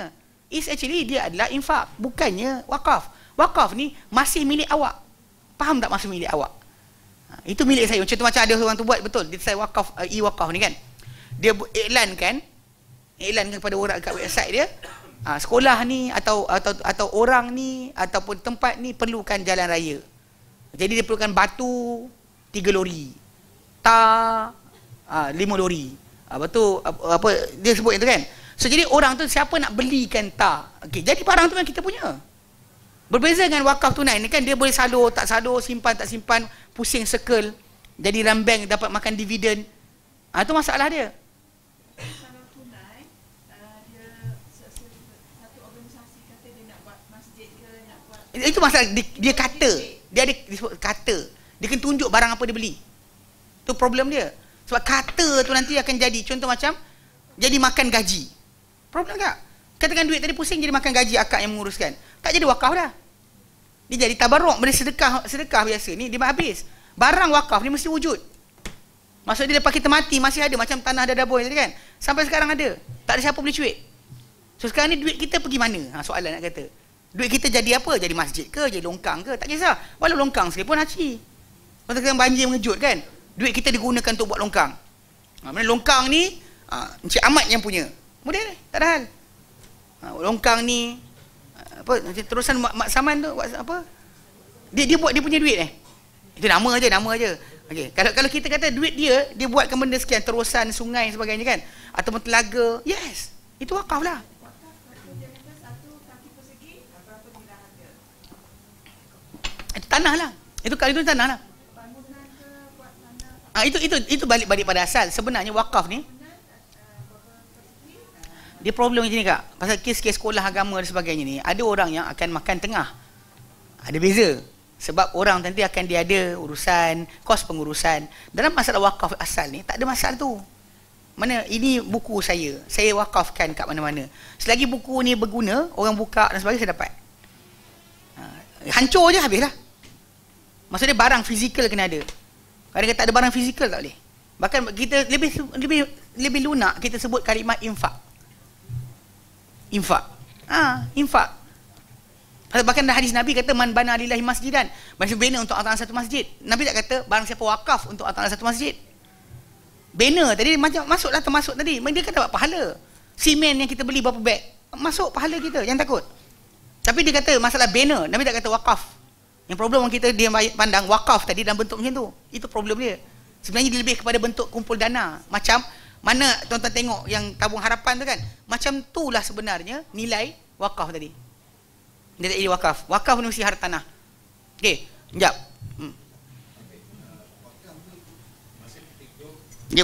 is actually dia adalah infak, bukannya wakaf. Wakaf ni masih milik awak. Faham tak masih milik awak? Itu milik saya. Contoh macam ada orang tu buat, betul, dia saya wakaf, e-wakaf ni kan. Dia iklankan kepada orang kat website dia, sekolah ni atau orang ni ataupun tempat ni perlukan jalan raya. Jadi dia perlukan batu 3 lori. Tar 5 lori. Betul apa dia sebut itu kan. So jadi orang tu siapa nak belikan tar. Okey, jadi barang tu yang kita punya. Berbeza dengan wakaf tunai ni kan, dia boleh salur, tak salur, simpan, tak simpan, pusing circle, jadi dalam bank dapat makan dividen. Itu masalah dia. Kalau tunai, dia satu organisasi kata dia nak buat masjid ke, nak buat... Itu masalah, dia kata. Dia ada disebut kata. Dia kena tunjuk barang apa dia beli. Itu problem dia. Sebab kata tu nanti akan jadi, contoh macam, jadi makan gaji. Problem tak? Katakan duit tadi pusing jadi makan gaji akak yang menguruskan. Tak jadi wakaf dah. Dia jadi tabarruk, benda sedekah biasa ni dia habis. Barang wakaf ni mesti wujud. Maksud dia lepas kita mati masih ada, macam tanah dada boy tadi kan. Sampai sekarang ada. Tak ada siapa boleh cuit. So sekarang ni duit kita pergi mana? Soalan nak kata. Duit kita jadi apa? Jadi masjid ke? Jadi longkang ke? Tak kisah. Walau longkang sekalipun haji. Kalau sekarang banjir mengejut kan. Duit kita digunakan untuk buat longkang. Mana longkang ni Encik Ahmad yang punya. Kemudian tak ada hal. Longkang ni apa terusan Mak Saman tu buat apa? Dia buat dia punya duit Itu nama aja. Okey, kalau kita kata duit dia buatkan benda sekian, terusan sungai sebagainya kan, ataupun telaga, yes, itu wakaf lah. Itu tanah lah. Itu tanah lah. Itu balik pada asal. Sebenarnya wakaf ni dia problem macam ni kak. Pasal kes-kes sekolah agama dan sebagainya ni, ada orang yang akan makan tengah. Ada beza. Sebab orang nanti akan dia ada urusan, kos pengurusan. Dalam masalah wakaf asal ni, tak ada masalah tu. Mana ini buku saya wakafkan kat mana-mana. Selagi buku ni berguna, orang buka dan sebagainya, saya dapat. Hancur je habislah. Maksudnya barang fizikal kena ada. Kalau tak ada barang fizikal tak boleh. Bahkan kita lebih lunak kita sebut kalimah infak. Infak. Bahkan hadis Nabi kata man bana lillahi masjidan. Maksud bina untuk atau satu masjid. Nabi tak kata barang siapa wakaf untuk atau satu masjid. Bina tadi macam masuklah termasuk tadi. Dia kata buat pahala. Simen yang kita beli berapa beg, masuk pahala kita, jangan takut. Tapi dia kata masalah bina, Nabi tak kata wakaf. Yang problem kita dia pandang wakaf tadi dalam bentuk macam tu. Itu problem dia. Sebenarnya dia lebih kepada bentuk kumpul dana. Macam mana tuan-tuan tengok yang tabung harapan tu kan, macam itulah sebenarnya nilai wakaf tadi. Dia tak jadi wakaf. Wakaf ni mesti harta tanah. Okey, sekejap. Yep.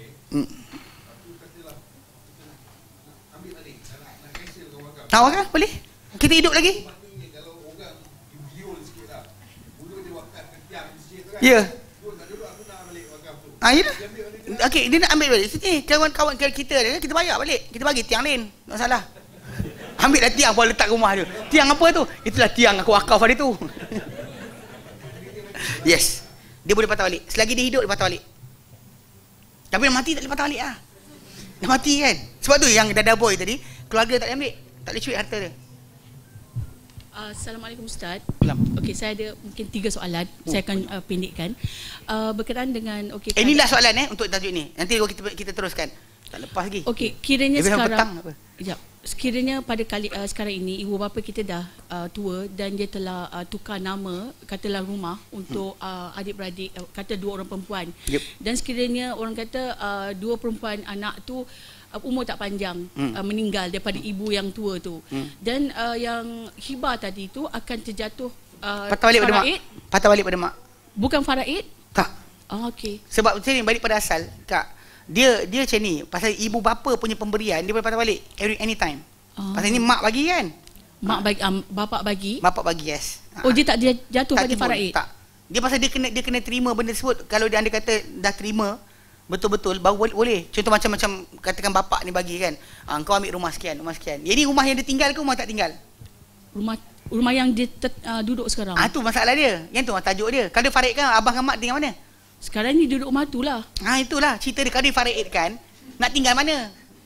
Wakaf boleh? Kita hidup lagi? Ya. Ya. Okey, dia nak ambil balik. Sini kawan-kawan kita bayar balik. Kita bagi tiang lain. Tak salah. Ambil dah tiang bawa letak rumah dia. Tiang apa tu? Itulah tiang aku wakaf hari tu. Yes. Dia boleh patah balik. Selagi dia hidup dia patah balik. Tapi dah mati tak boleh patah balik lah. Dah mati kan. Sebab tu yang dada boy tadi, keluarga tak boleh ambil. Tak boleh cuit harta dia. Assalamualaikum Ustaz. Okey, saya ada mungkin 3 soalan. Saya akan pendekkan. Berkenaan dengan inilah soalan untuk tajuk ni. Nanti kita teruskan. Tak lepas lagi. Okey, kiranya sekarang petang, apa? Sekiranya pada sekarang ini ibu bapa kita dah tua dan dia telah tukar nama, katalah rumah untuk adik-beradik, kata 2 orang perempuan. Yep. Dan sekiranya orang kata 2 perempuan anak tu umur tak panjang, meninggal daripada ibu yang tua tu. Dan yang hibah tadi tu akan terjatuh patah balik pada mak. Patah balik pada mak. Bukan faraid? Tak. Okey. Sebab macam ni, balik pada asal, Kak. Dia macam ni, pasal ibu bapa punya pemberian dia boleh patah balik anytime. Pasal ni mak bagi kan. Mak bagi, bapak bagi. Bapak bagi, yes. Oh, dia tak jatuh pada faraid. Tak. Dia pasal dia kena terima benda tersebut. Kalau dia anda kata dah terima betul-betul baru boleh. Contoh macam katakan bapak ni bagi kan. Kau ambil rumah sekian. Jadi rumah yang dia tinggal ke rumah tak tinggal? Rumah yang dia duduk sekarang. Tu masalah dia. Yang tu tajuk dia. Kalau dia faraid kan abang dengan mak tinggal mana? Sekarang ni duduk rumah tu lah. Itulah cerita dia. Kalau dia faraid kan nak tinggal mana?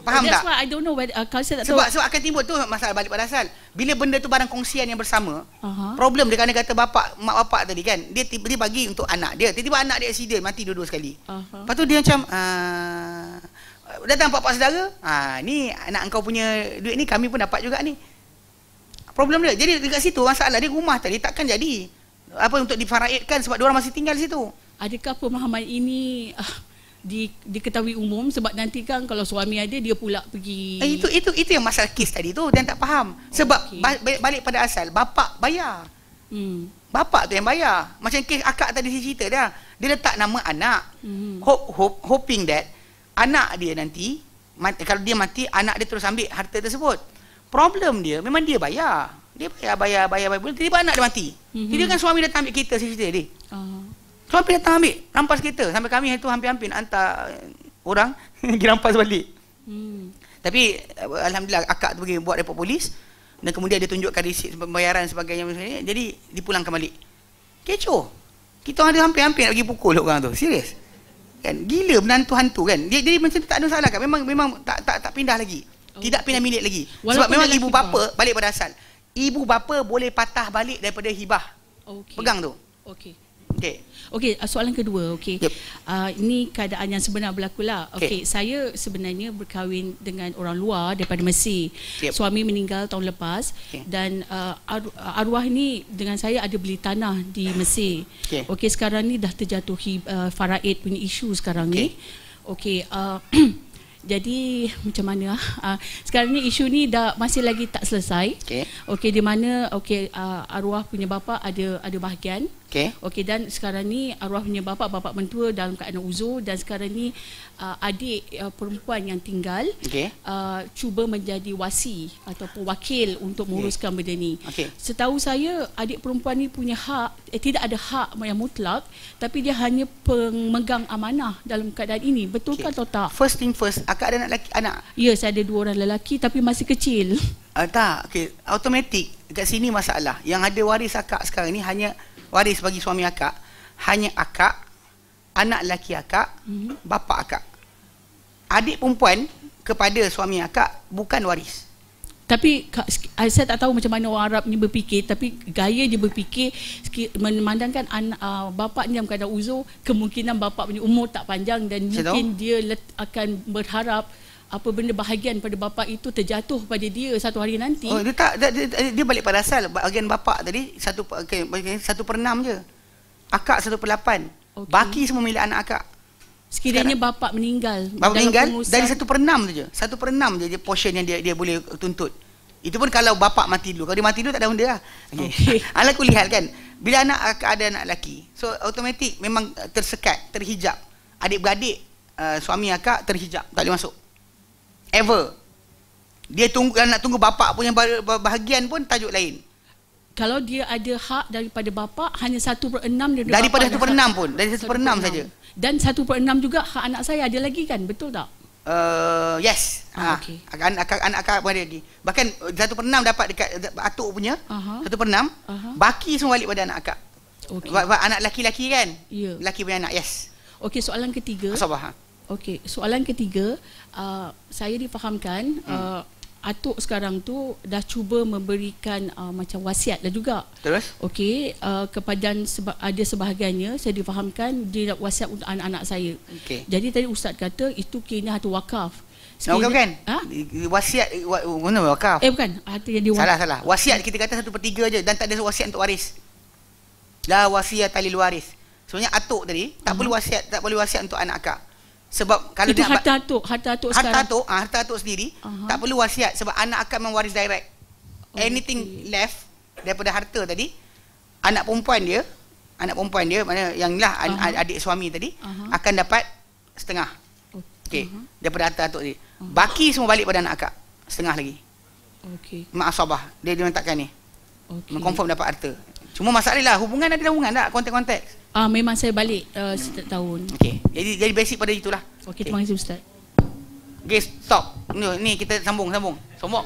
Faham That's tak? why I don't know whether, kalau saya tak tahu. Sebab akan timbul tu masalah balik pada asal. Bila benda tu barang kongsian yang bersama, Aha. problem dia kata mak bapak tadi kan, dia bagi untuk anak dia. Tiba-tiba anak dia accident, mati dua-dua sekali. Lepas tu dia macam datang pak-pak saudara, ni anak engkau punya duit ni kami pun dapat juga ni. Problem dia. Jadi dekat situ masalah dia, rumah tadi takkan jadi apa untuk difaraidkan sebab diorang masih tinggal di situ. Adakah pemahaman ini diketahui umum, sebab nanti kan kalau suami ada dia pula pergi Itu yang masalah kes tadi tu dan tak faham. Sebab balik pada asal bapak bayar. Bapak tu yang bayar. Macam kes akak tadi cerita dia. Dia letak nama anak. Hoping that anak dia nanti kalau dia mati, anak dia terus ambil harta tersebut. Problem dia memang dia bayar. Dia bayar. Tiba-tiba anak dia mati. Jadi kan suami datang ambil kereta cerita dia. Suami datang ambil, rampas kereta. Sampai kami itu hampir-hampir hantar orang pergi rampas balik. Tapi alhamdulillah akak tu pergi buat report polis dan kemudian dia tunjukkan resit pembayaran sebagainya. Jadi dipulangkan balik. Kecoh. Kita ada hampir-hampir nak pergi pukul orang tu. Serius. Kan gila menantu hantu kan. Dia jadi macam tu tak ada masalah kan. Memang tak pindah lagi. Tidak pindah milik lagi. Sebab memang ibu bapa balik pada asal. Ibu bapa boleh patah balik daripada hibah. Pegang tu. Okey, soalan kedua. Yep. Ini keadaan yang sebenar berlaku lah. Saya sebenarnya berkahwin dengan orang luar daripada Mesir. Suami meninggal tahun lepas dan arwah ni dengan saya ada beli tanah di Mesir. Sekarang ni dah terjatuh faraid punya isu sekarang ni. Jadi macam mana sekarang ni isu ni masih lagi tak selesai. Di mana arwah punya bapa ada bahagian. Dan sekarang ni arwah punya bapa mentua dalam keadaan uzur, dan sekarang ni adik perempuan yang tinggal cuba menjadi wasi ataupun wakil untuk menguruskan benda ni. Setahu saya adik perempuan ni punya hak, tidak ada hak yang mutlak, tapi dia hanya pemegang amanah dalam keadaan ini. Betulkah atau tak? First thing first, akak ada anak? Ya, saya ada 2 orang lelaki tapi masih kecil. Tak, automatik dekat sini masalah. Yang ada waris akak sekarang ni hanya waris bagi suami akak, hanya akak, anak lelaki akak, bapa akak. Adik perempuan kepada suami akak bukan waris. Tapi saya tak tahu macam mana orang Arab ni berfikir, tapi gaya dia berfikir memandangkan bapa ni dalam keadaan uzur, kemungkinan bapa punya umur tak panjang dan mungkin dia akan berharap apa benda bahagian pada bapa itu terjatuh pada dia satu hari nanti. Dia balik pada asal bahagian bapa tadi 1/6 je. Akak 1/8. Baki semua milik anak akak. Sekiranya bapa meninggal. Bapa meninggal dari 1/6 je. 1/6 je portion yang dia boleh tuntut. Itu pun kalau bapa mati dulu. Kalau dia mati dulu tak ada benda lah. Ala kulihal kan. Bila anak akak ada anak lelaki, so automatik memang tersekat, terhijab. Adik-beradik suami akak terhijab, tak boleh masuk. Ever. Dia nak tunggu bapa punya bahagian pun tajuk lain. Kalau dia ada hak daripada bapa hanya 1/6 daripada 1/6 pun, dari 1/6 saja. Dan 1/6 juga hak anak saya ada lagi kan, betul tak? Yes. Anak akak pun ada lagi. Bahkan 1/6 dapat dekat atuk punya. 1/6. Baki semua balik pada anak akak. Anak laki-laki kan? Laki punya anak, yes. Soalan ketiga. Soalan ketiga, saya difahamkan atuk sekarang tu dah cuba memberikan macam wasiat dah juga. Terus? Kepada ada sebahagiannya saya difahamkan dia nak wasiat untuk anak-anak saya. Jadi tadi ustaz kata itu kena harta wakaf. Wakaf kan? Wasiat mana wakaf? Bukan, harta yang diwakaf. Salah. Wasiat kita kata 1/3 je dan tak ada wasiat untuk waris. La wasiat lil waris. Sebenarnya atuk tadi tak perlu wasiat untuk anak akak. Sebab kalau itu dia harta atuk sekarang. Harta atuk sendiri tak perlu wasiat sebab anak akan mewaris direct. Anything left daripada harta tadi, anak perempuan dia mana yang lah adik suami tadi akan dapat setengah. Daripada harta atuk tadi. Baki semua balik pada anak akak, setengah lagi. Mak asabah dia letakkan ni. Confirm dapat harta. Cuma masalahlah hubungan ada hubungan tak, konteks. Memang saya balik setiap tahun. Jadi basic pada itulah. Terima kasih ustaz. Stop. Ni kita sambung. Sambung.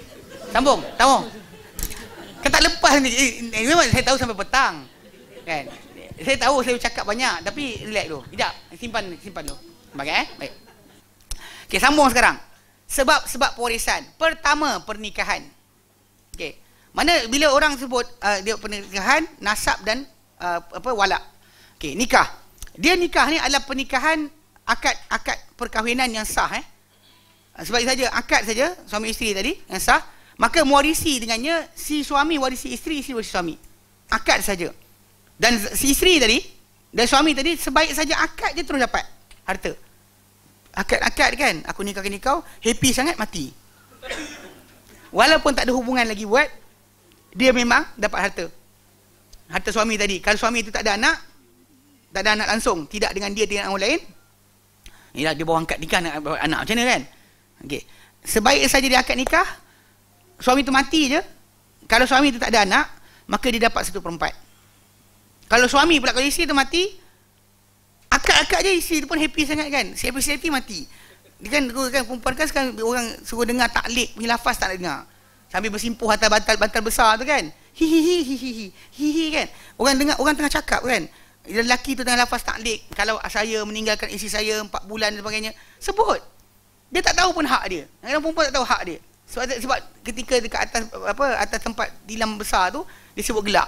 Kan tak lepas ni. Memang saya tahu sampai petang. Kan? Saya tahu saya cakap banyak tapi relax dulu. Sekejap. Simpan dulu. Baik. Sambung sekarang. Sebab pewarisan. Pertama, pernikahan. Okey. Mana bila orang sebut dia pernikahan, nasab dan walak. Okey, nikah. Dia nikah ni adalah pernikahan akad perkahwinan yang sah sebab saja akad saja suami isteri tadi yang sah, maka mewarisi dengannya si suami warisi isteri, isteri warisi suami. Akad saja. Dan si isteri tadi dan suami tadi sebaik saja akad je terus dapat harta. Akad kan, aku nikahkan kau, happy sangat mati. Walaupun tak ada hubungan lagi buat, dia memang dapat harta. Harta suami tadi. Kalau suami itu tak ada anak langsung, tidak dengan dia dengan orang lain, inilah dia bawa angkat nikah nak bawa anak macam mana kan? Okey. Sebaik saja dia akad nikah, suami itu mati je. Kalau suami itu tak ada anak, maka dia dapat 1/4. Kalau suami pula, kalau isteri tu mati, akad-akad je isteri tu pun happy sangat kan. Happy mati. Dia kan perempuan kan sekarang orang suruh dengar taklid punya lafaz tak nak dengar. Sambil bersimpuh atas bantal besar tu kan. Hihi kan. Orang dengar, orang tengah cakap kan. Lelaki tu tengah lafaz taklid, kalau saya meninggalkan isteri saya 4 bulan dan sebagainya, sebut. Dia tak tahu pun hak dia. Kadang-kadang perempuan tak tahu hak dia. Sebab ketika dekat atas tempat tilam besar tu, dia sebut gelak.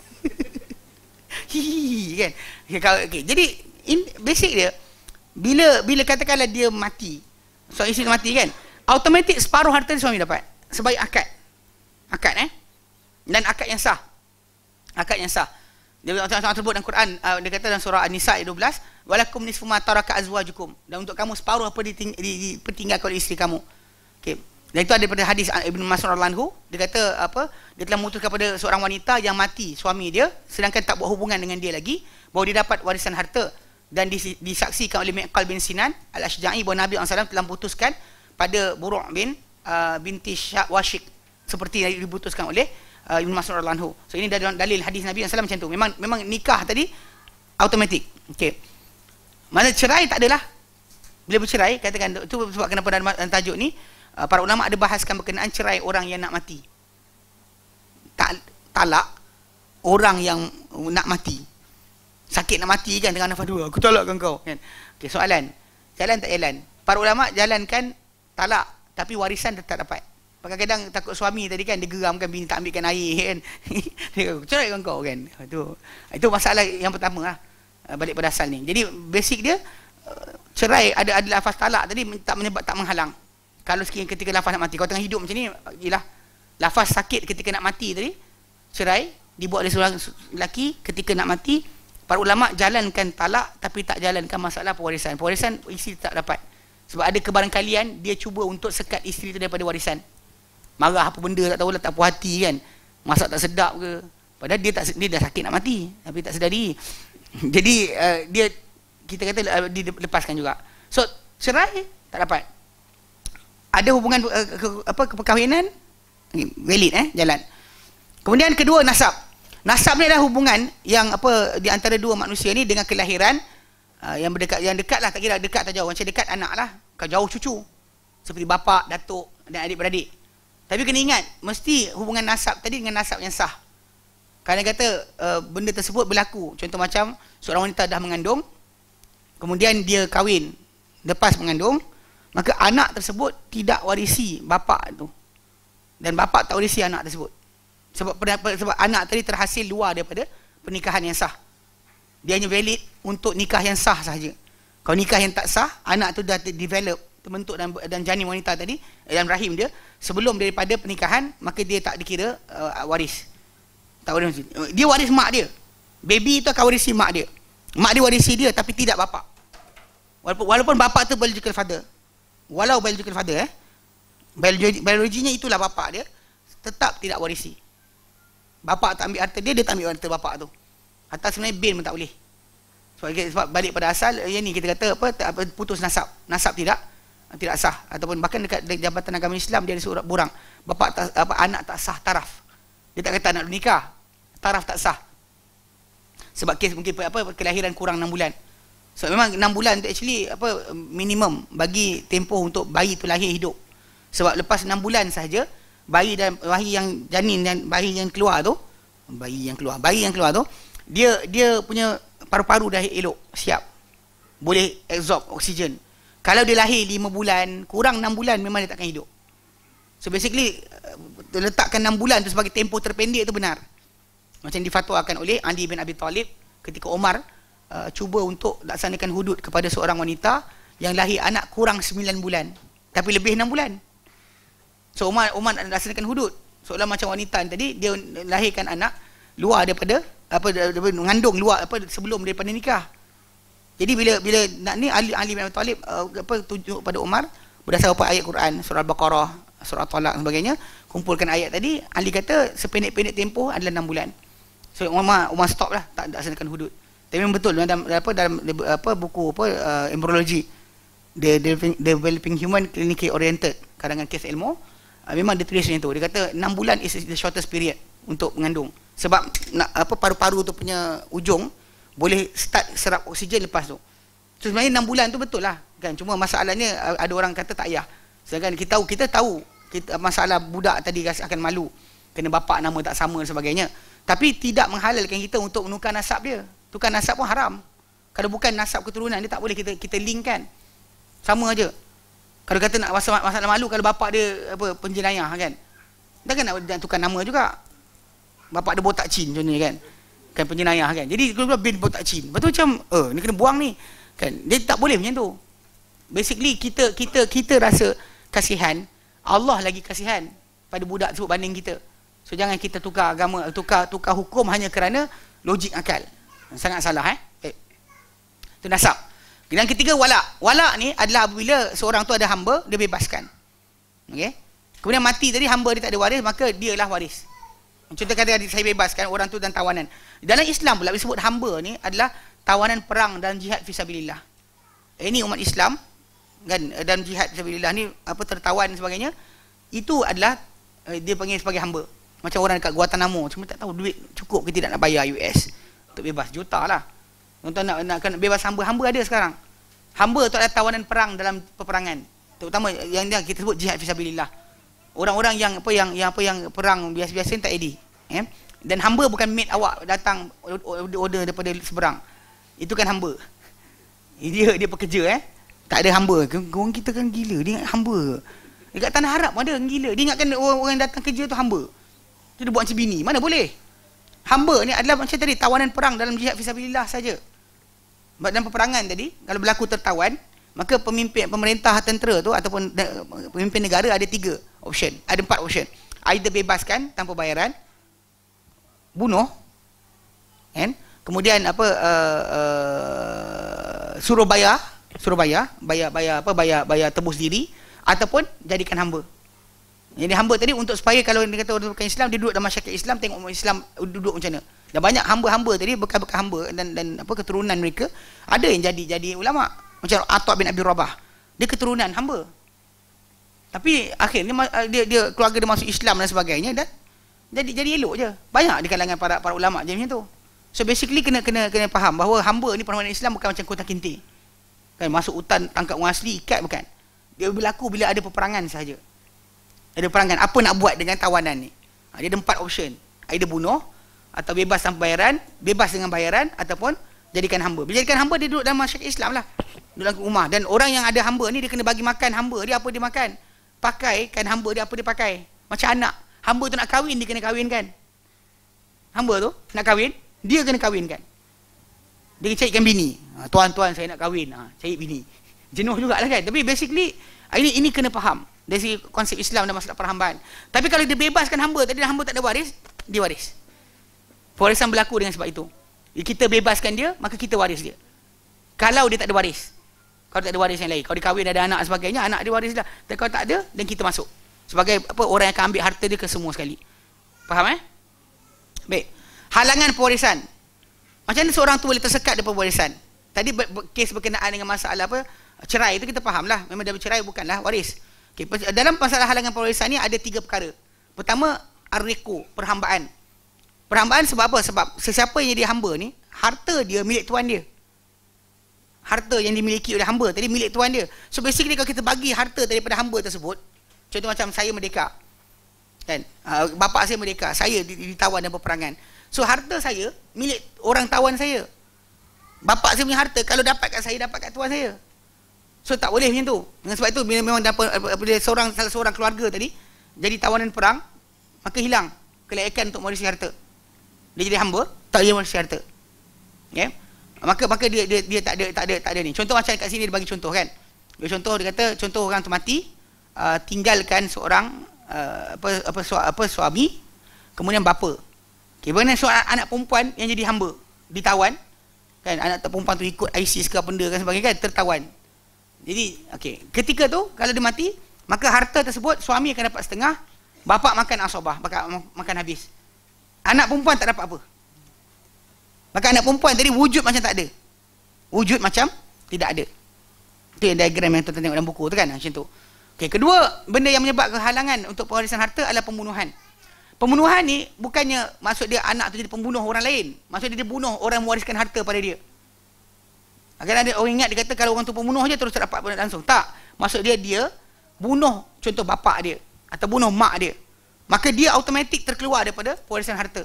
Hihi kan. Okay. Jadi basic dia, bila katakanlah dia mati, suami isteri mati kan, automatik separuh harta suami dapat. Sebaik akad. Dan akad yang sah. Dia sebut dalam Quran, dia kata dalam surah An-Nisa ayat 12, walakum nisfu ma taraka azwajukum, dan untuk kamu separuh apa dipertinggalkan oleh isteri kamu. Okey. Dan itu ada daripada hadis Ibnu Mas'ud radhiyallahu anhu, dia kata dia telah memutuskan kepada seorang wanita yang mati suami dia sedangkan tak buat hubungan dengan dia lagi, bahawa dia dapat warisan harta, dan disaksikan oleh Miqal bin Sinan Al-Ashja'i bahawa Nabi SAW telah memutuskan pada Buru' binti Washik seperti yang diputuskan oleh Ibn Mas'ud radhiyallahu anhu. So ini dalil hadis Nabi SAW macam tu. Memang nikah tadi automatik. Okey. Mana cerai tak adalah. Bila bercerai, katakan itu sebab kenapa dalam tajuk ni para ulama ada bahaskan berkenaan cerai orang yang nak mati. Talak orang yang nak mati. Sakit nak mati kan, dengan nafas dua, aku talakkan kau kan. Okey, soalan. Jalan tak jalan? Para ulama jalankan talak, tapi warisan tetap dapat. Kadang-kadang takut suami tadi kan, dia geramkan bini tak ambilkan air kan. Dia ceraikan kau kan. Itu masalah yang pertama lah. Balik pada asal ni. Jadi basic dia, cerai ada lafaz talak tadi tak menghalang. Kalau ketika lafaz nak mati, kau tengah hidup macam ni, ialah lafaz sakit ketika nak mati tadi, cerai dibuat oleh seorang lelaki ketika nak mati. Para ulama jalankan talak tapi tak jalankan masalah pewarisan. Pewarisan isteri tak dapat. Sebab ada kebarangkalian dia cuba untuk sekat isteri itu daripada warisan. Marah apa benda tak tahulah, tak puas hati kan. Masak tak sedap ke. Padahal dia dah sakit nak mati tapi tak sedar diri. Jadi kita kata dilepaskan juga. So cerai tak dapat. Ada hubungan perkahwinan valid jalan. Kemudian kedua, nasab. Nasab ni adalah hubungan yang di antara dua manusia ni dengan kelahiran yang dekat lah, tak kira dekat atau jauh. Macam dekat anak lah, kau jauh cucu. Seperti bapa, datuk dan adik-beradik. Tapi kena ingat, mesti hubungan nasab tadi dengan nasab yang sah. Kalau kata benda tersebut berlaku, contoh macam seorang wanita dah mengandung, kemudian dia kahwin lepas mengandung, maka anak tersebut tidak warisi bapa tu. Dan bapa tak warisi anak tersebut. Sebab anak tadi terhasil luar daripada pernikahan yang sah. Dia hanya valid untuk nikah yang sah sahaja. Kalau nikah yang tak sah, anak tu dah develop, terbentuk dan janin wanita tadi dalam rahim dia sebelum daripada pernikahan, maka dia tak dikira waris. Tak waris. Dia waris mak dia. Baby tu akan warisi mak dia. Mak dia warisi dia tapi tidak bapa. Walaupun bapa tu biological father. Walau biological father biologinya itulah bapa dia, tetap tidak warisi. Bapa tak ambil harta dia, dia tak ambil harta bapa tu. Harta sebenarnya bin pun tak boleh. Sebab balik pada asal, yang ni kita kata putus nasab. Nasab tidak sah. Ataupun bahkan dekat Jabatan Agama Islam dia ada surat borang. Anak tak sah taraf. Dia tak kata anak nikah, taraf tak sah. Sebab kes mungkin kelahiran kurang 6 bulan. So memang 6 bulan tu actually minimum bagi tempoh untuk bayi tu lahir hidup. Sebab lepas 6 bulan sahaja, bayi yang janin dan bayi yang keluar tu, dia punya paru-paru dah elok, siap, boleh absorb oksigen. Kalau dia lahir 5 bulan, kurang 6 bulan memang dia takkan hidup. So basically letakkan 6 bulan tu sebagai tempoh terpendek tu benar. Macam difatwakan oleh Ali bin Abi Talib ketika Umar cuba untuk laksanakan hudud kepada seorang wanita yang lahir anak kurang 9 bulan tapi lebih 6 bulan. So Umar laksanakan hudud. Seolah macam wanita tadi dia lahirkan anak luar daripada mengandung luar sebelum daripada nikah. Jadi bila nak ni Ali bin Abi Talib tunjuk pada Umar berdasarkan ayat Quran surah Al-Baqarah, surah Talaq dan sebagainya, kumpulkan ayat tadi, Ali kata sependek-pendek tempoh adalah 6 bulan. So Umar stop lah, tak laksanakan hudud. Tapi memang betul dalam buku embryology, the developing human clinically oriented karangan Keith Elmore, memang dia tulis macam tu. Dia kata 6 bulan is the shortest period untuk mengandung. Sebab paru-paru tu punya ujung boleh start serap oksigen lepas tu. So sebenarnya 6 bulan tu betul lah kan. Cuma masalahnya ada orang kata tak payah. Sedangkan kita tahu masalah budak tadi akan malu kena bapak nama tak sama dan sebagainya. Tapi tidak menghalalkan kita untuk menukar nasab dia. Tukar nasab pun haram. Kalau bukan nasab keturunan dia tak boleh kita linkkan. Sama aja. Kalau kata nak masalah malu kalau bapak dia penjenayah kan. Takkan nak tukar nama juga. Bapak dia botak chin contohnya kan. Kan penjenayah kan. Jadi kalau bin botak chin. Betul macam ni kena buang ni. Kan. Dia tak boleh macam tu. Basically kita rasa kasihan, Allah lagi kasihan pada budak tersebut banding kita. So jangan kita tukar agama, tukar hukum hanya kerana logik akal. Sangat salah Itu nasab. Yang ketiga wala'. Wala' ni adalah apabila seorang tu ada hamba, dia bebaskan. Okey. Kemudian mati tadi hamba dia tak ada waris, maka dialah waris. Contoh kata saya bebaskan orang tu dan tawanan. Dalam Islam pula disebut hamba ni adalah tawanan perang dan jihad fisabilillah. Ini umat Islam kan, dan jihad fisabilillah ni tertawan dan sebagainya, itu adalah dia panggil sebagai hamba. Macam orang dekat Guantanamo, cuma tak tahu duit cukup ke tidak nak bayar US untuk bebas, juta lah. Tuan nak bebas hamba ada sekarang. Hamba tu adalah tawanan perang dalam peperangan. Terutama yang kita sebut jihad fisabilillah. Orang-orang yang perang biasa-biasa tak edi. Dan hamba bukan mate awak datang order daripada seberang. Itu kan hamba. Dia pekerja tak ada hamba. Orang kita kan gila, dia ingat hamba. Dekat tanah Arab pun ada orang gila. Dia ingatkan orang yang datang kerja tu hamba. Dia buat macam bini, mana boleh. Hamba ni adalah macam tadi tawanan perang dalam jihad fisabilillah saja. Dalam peperangan tadi, kalau berlaku tertawan, maka pemimpin pemerintah tentera tu ataupun pemimpin negara ada 3 option, ada 4 option. Either bebaskan tanpa bayaran, bunuh, kemudian suruh bayar tebus diri, ataupun jadikan hamba. Jadi hamba tadi untuk supaya kalau dia kata orang bukan Islam, dia duduk dalam masyarakat Islam, tengok umat Islam duduk macam mana. Dan banyak hamba-hamba tadi bekas-bekas hamba dan keturunan mereka ada yang jadi ulama. Macam Atha bin Abi Rabah, dia keturunan hamba. Tapi akhirnya dia keluarga dia masuk Islam dan sebagainya, dan jadi elok je. Banyak di kalangan para ulama je macam tu. So basically kena faham bahawa hamba ni permohonan Islam bukan macam kota kinti. Kan masuk hutan tangkap orang asli ikat, bukan. Dia berlaku bila ada peperangan sahaja. Ada peperangan, apa nak buat dengan tawanan ni? Dia ada 4 option. Either bunuh, atau bebas tanpa bayaran, bebas dengan bayaran, ataupun jadikan hamba. Bila jadikan hamba, dia duduk dalam masyarakat Islam lah. Duduk dalam rumah. Dan orang yang ada hamba ni, dia kena bagi makan hamba dia apa dia makan. Pakaikan hamba dia apa dia pakai. Macam anak. Hamba tu nak kahwin, dia kena kahwinkan. Hamba tu nak kahwin, dia kena kahwinkan. Dia carikan bini. Tuan-tuan saya nak kahwin. Cari bini. Jenuh jugalah kan. Tapi basically, ini kena faham. Dari segi konsep Islam dan masalah perhambaan. Tapi kalau dia bebaskan hamba, tadi hamba tak ada waris, dia waris. Pewarisan berlaku dengan sebab itu. Kita bebaskan dia, maka kita waris dia. Kalau dia tak ada waris. Kalau tak ada waris yang lain. Kalau dia kahwin ada anak dan sebagainya, anak dia waris lah. Dan kalau tak ada, dan kita masuk. Sebagai orang yang akan ambil harta dia ke semua sekali. Faham Baik. Halangan pewarisan. Macam mana seorang tu boleh tersekat daripada pewarisan? Tadi kes berkenaan dengan masalah cerai itu kita faham lah. Memang dia bercerai bukanlah waris. Okay. Dalam masalah halangan pewarisan ni ada 3 perkara. Pertama, ar-riqu, perhambaan. Perhambaan sebab apa? Sebab sesiapa yang jadi hamba ni, harta dia milik tuan dia. Harta yang dimiliki oleh hamba tadi milik tuan dia. So basically kalau kita bagi harta daripada hamba tersebut, contoh macam saya merdeka, kan? Bapa saya merdeka, saya ditawan dalam peperangan. So harta saya milik orang tawan saya. Bapa saya punya harta kalau dapat kat saya, dapat kat tuan saya. So tak boleh macam tu. Dengan sebab itu bila memang apabila salah seorang keluarga tadi jadi tawanan perang, maka hilang kelayakan untuk mewarisi harta. Dia jadi hamba, tak boleh mewarisi harta. Ya. Maka dia tak ada ni. Contoh macam kat sini dia bagi contoh kan. Dia kata contoh orang tu mati, tinggalkan seorang suami, kemudian bapa. Okey, bagaimana seorang anak perempuan yang jadi hamba, ditawan kan, anak perempuan tu ikut ISIS ke apa benda kan sebagainya kan, tertawan. Jadi okey, ketika tu kalau dia mati, maka harta tersebut suami akan dapat setengah, bapa makan asabah, makan habis. Anak perempuan tak dapat apa. Maka anak perempuan tadi wujud macam tak ada. Wujud macam tidak ada. Itu yang diagram yang tuan-tuan tengok dalam buku tu kan, macam tu. Okey, kedua benda yang menyebabkan kehalangan untuk pewarisan harta adalah pembunuhan. Pembunuhan ni bukannya maksud dia anak tu jadi pembunuh orang lain. Maksud dia bunuh orang mewariskan harta pada dia. Agar ada orang ingat dia kata kalau orang tu pembunuh je terus tak dapat benda langsung. Tak. Maksud dia bunuh contoh bapak dia atau bunuh mak dia. Maka dia automatik terkeluar daripada pewarisan harta.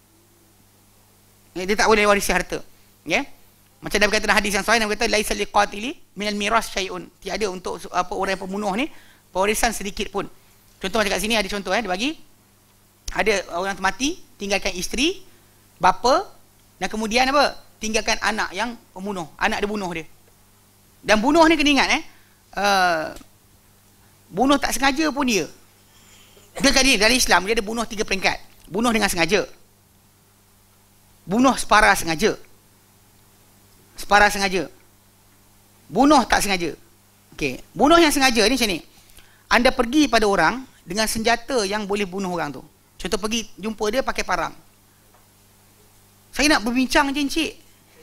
Dia tak boleh warisi harta. Ya. Macam Nabi kata dalam hadis yang sahih, Nabi kata laisa liqatili minal miras syai'un. Tiada untuk orang yang pembunuh ni pewarisan sedikit pun. Contoh macam kat sini ada contoh dia bagi ada orang tu mati, tinggalkan isteri, bapa dan kemudian apa? Tinggalkan anak yang pembunuh. Anak dia bunuh dia. Dan bunuh ni kena ingat bunuh tak sengaja pun dia. Dia kan dalam Islam dia ada bunuh 3 peringkat. Bunuh dengan sengaja. Bunuh separa sengaja. Separa sengaja. Bunuh tak sengaja. Okey, bunuh yang sengaja ni macam ni. Anda pergi pada orang dengan senjata yang boleh bunuh orang tu. Contoh pergi jumpa dia pakai parang. Saya nak berbincang je encik.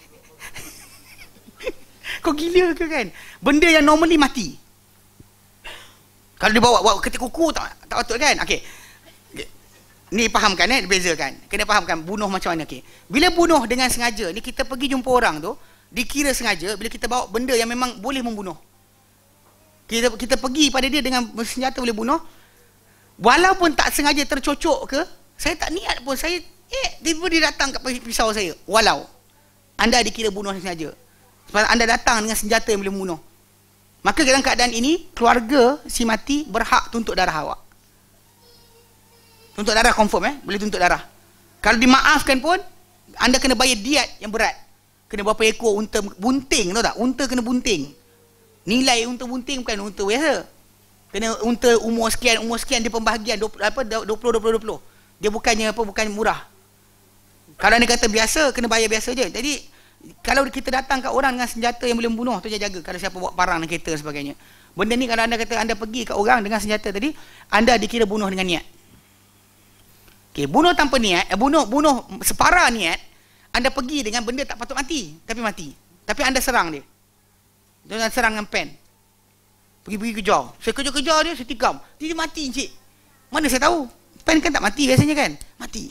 Kau gila ke kan? Benda yang normally mati. Kalau dia bawa ketik kuku tak patut kan? Okey. Ni fahamkan bezakan. Kena fahamkan bunuh macam mana. Okey. Bila bunuh dengan sengaja ni kita pergi jumpa orang tu, dikira sengaja bila kita bawa benda yang memang boleh membunuh. Kita pergi pada dia dengan senjata boleh bunuh. Walaupun tak sengaja tercocok ke, saya tak niat pun, saya tiba-tiba dia datang kat pisau saya. Walau anda dikira bunuh sengaja. Sebab anda datang dengan senjata yang boleh membunuh. Maka dalam keadaan ini, keluarga si mati berhak tuntut darah awak. Tuntut darah confirm boleh tuntut darah. Kalau dimaafkan pun, anda kena bayar diat yang berat. Kena berapa ekor unta bunting, tahu tak? Unta kena bunting. Nilai unta bunting bukan unta biasa. Kena unta umur sekian dia pembahagian 20. Dia bukannya bukan murah. Kalau anda kata biasa, kena bayar biasa je. Jadi kalau kita datang kat orang dengan senjata yang boleh membunuh tu jaga. Kalau siapa bawa parang dan kereta dan sebagainya. Benda ni kalau anda kata anda pergi kat orang dengan senjata tadi, anda dikira bunuh dengan niat. Okey, bunuh tanpa niat, bunuh separa niat, anda pergi dengan benda tak patut mati, tapi mati. Tapi anda serang dia. Dengan serang dengan pen. Pergi kejar. Saya kejar dia, saya tikam. Dia mati encik. Mana saya tahu? Pen kan tak mati biasanya kan? Mati.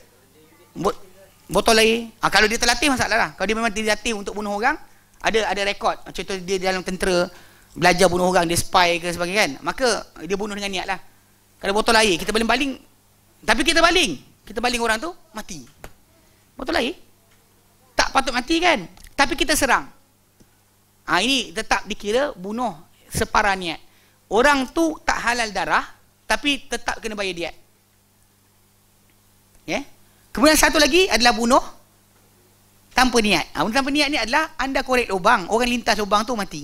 Botol air. Kalau dia terlatih masalah lah. Kalau dia memang dilatih untuk bunuh orang, ada rekod. Contoh dia dalam tentera, belajar bunuh orang, dia spy ke sebagainya kan? Maka dia bunuh dengan niat lah. Kalau botol air, kita baling-baling. Tapi kita baling orang tu, mati. Botol air? Tak patut mati kan? Tapi kita serang. Ini tetap dikira bunuh separa niat. Orang tu tak halal darah, tapi tetap kena bayar diat. Ya? Kemudian satu lagi adalah bunuh tanpa niat. Bunuh tanpa niat ni adalah anda korek lubang, orang lintas lubang tu mati.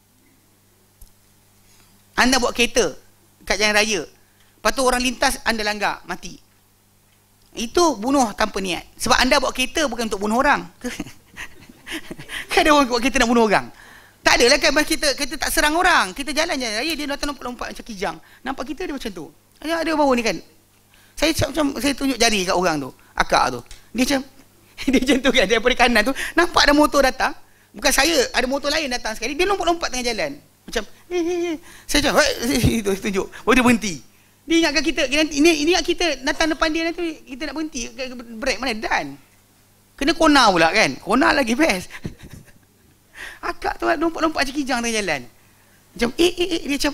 Anda buat kereta kat jalan raya, lepas tu orang lintas anda langgar, mati. Itu bunuh tanpa niat. Sebab anda buat kereta bukan untuk bunuh orang. Kan ada orang buat kereta nak bunuh orang. Tak adalah kan kita tak serang orang. Kita jalan raya, dia datang lompat-lompat macam kijang. Nampak kita dia macam tu. Ada bawah ni kan. Saya tunjuk jari kat orang tu, akak tu. Dia macam tu kan, daripada kanan tu nampak ada motor datang. Bukan saya, ada motor lain datang sekali. Dia lompat-lompat tengah jalan. Macam saya macam itu tunjuk. Baru dia berhenti. Dia ingatkan kita ini ingat kita datang depan dia nanti kita nak berhenti. Break mana dan. Kena kona pula kan. Kona lagi best. Akak tu lompat-lompat macam kijang tengah jalan. Macam dia macam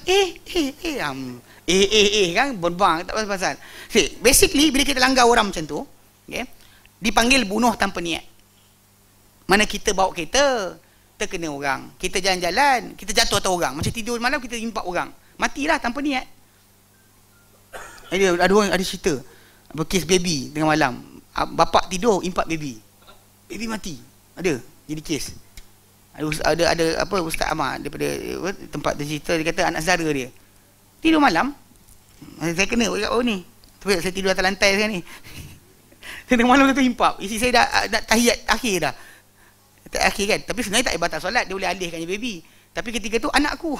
kan berbang tak pasal-pasal. Okay, basically bila kita langgar orang macam tu, okay, dipanggil bunuh tanpa niat. Mana kita bawa kereta, kita kena orang, kita jalan-jalan, kita jatuh atas orang, macam tidur malam kita impak orang, matilah tanpa niat. Ada cerita kes baby tengah malam, bapak tidur impak baby mati, ada jadi kes. Ada apa, Ustaz Amar daripada tempat cerita, dia kata anak saudara dia tidur malam, saya kena ni, tapi saya tidur atas lantai sekarang ni. Tengah malam tu impak, isi saya dah tahiyat akhir dah. Akhir kan, tapi sebenarnya tak batal solat, dia boleh alihkan je baby, tapi ketika tu anakku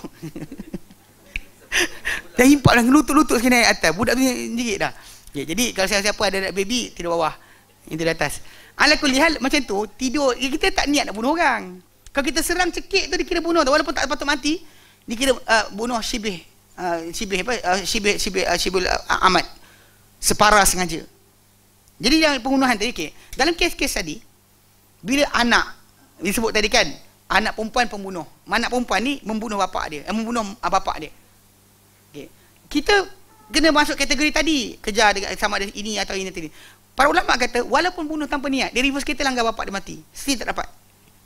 dah impak dah, lutut-lutut sekali naik atas, budak tu jerit dah. Jadi kalau siapa-siapa ada anak baby, tidur bawah, itu di atas. Ala kulli hal macam tu, tidur, kita tak niat nak bunuh orang. Kalau kita serang cekik tu dikira bunuh, walaupun tak patut mati, dikira bunuh syibih amat, separa sengaja. Jadi yang pembunuhan tadi, dalam kes-kes tadi, bila anak disebut tadi kan, anak perempuan pembunuh, anak perempuan ni membunuh bapak dia, membunuh bapak dia. Kita kena masuk kategori tadi, kejar sama ada ini atau ini tadi. Para ulama kata walaupun bunuh tanpa niat, dia reverse kereta langgar bapak dia mati, still tak dapat.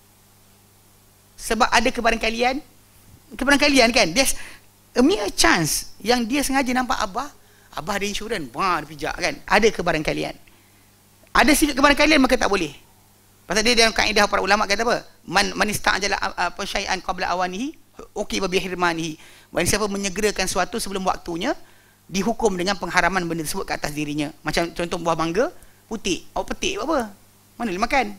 Sebab ada kebarangkalian kan, there's a mere chance yang dia sengaja nampak abah ada insurans, dia pijak kan, ada kebarangkalian. Ada sikit kebarangkalian maka tak boleh. Pasal dia dalam kaedah para ulama kata apa? Man ista'jala syai'an qabla awanihi uqiba bi hirmanihi. Barang siapa menyegerakan sesuatu sebelum waktunya, dihukum dengan pengharaman benda tersebut ke atas dirinya. Macam contoh buah mangga putih, awak petik buat apa? Mana boleh makan?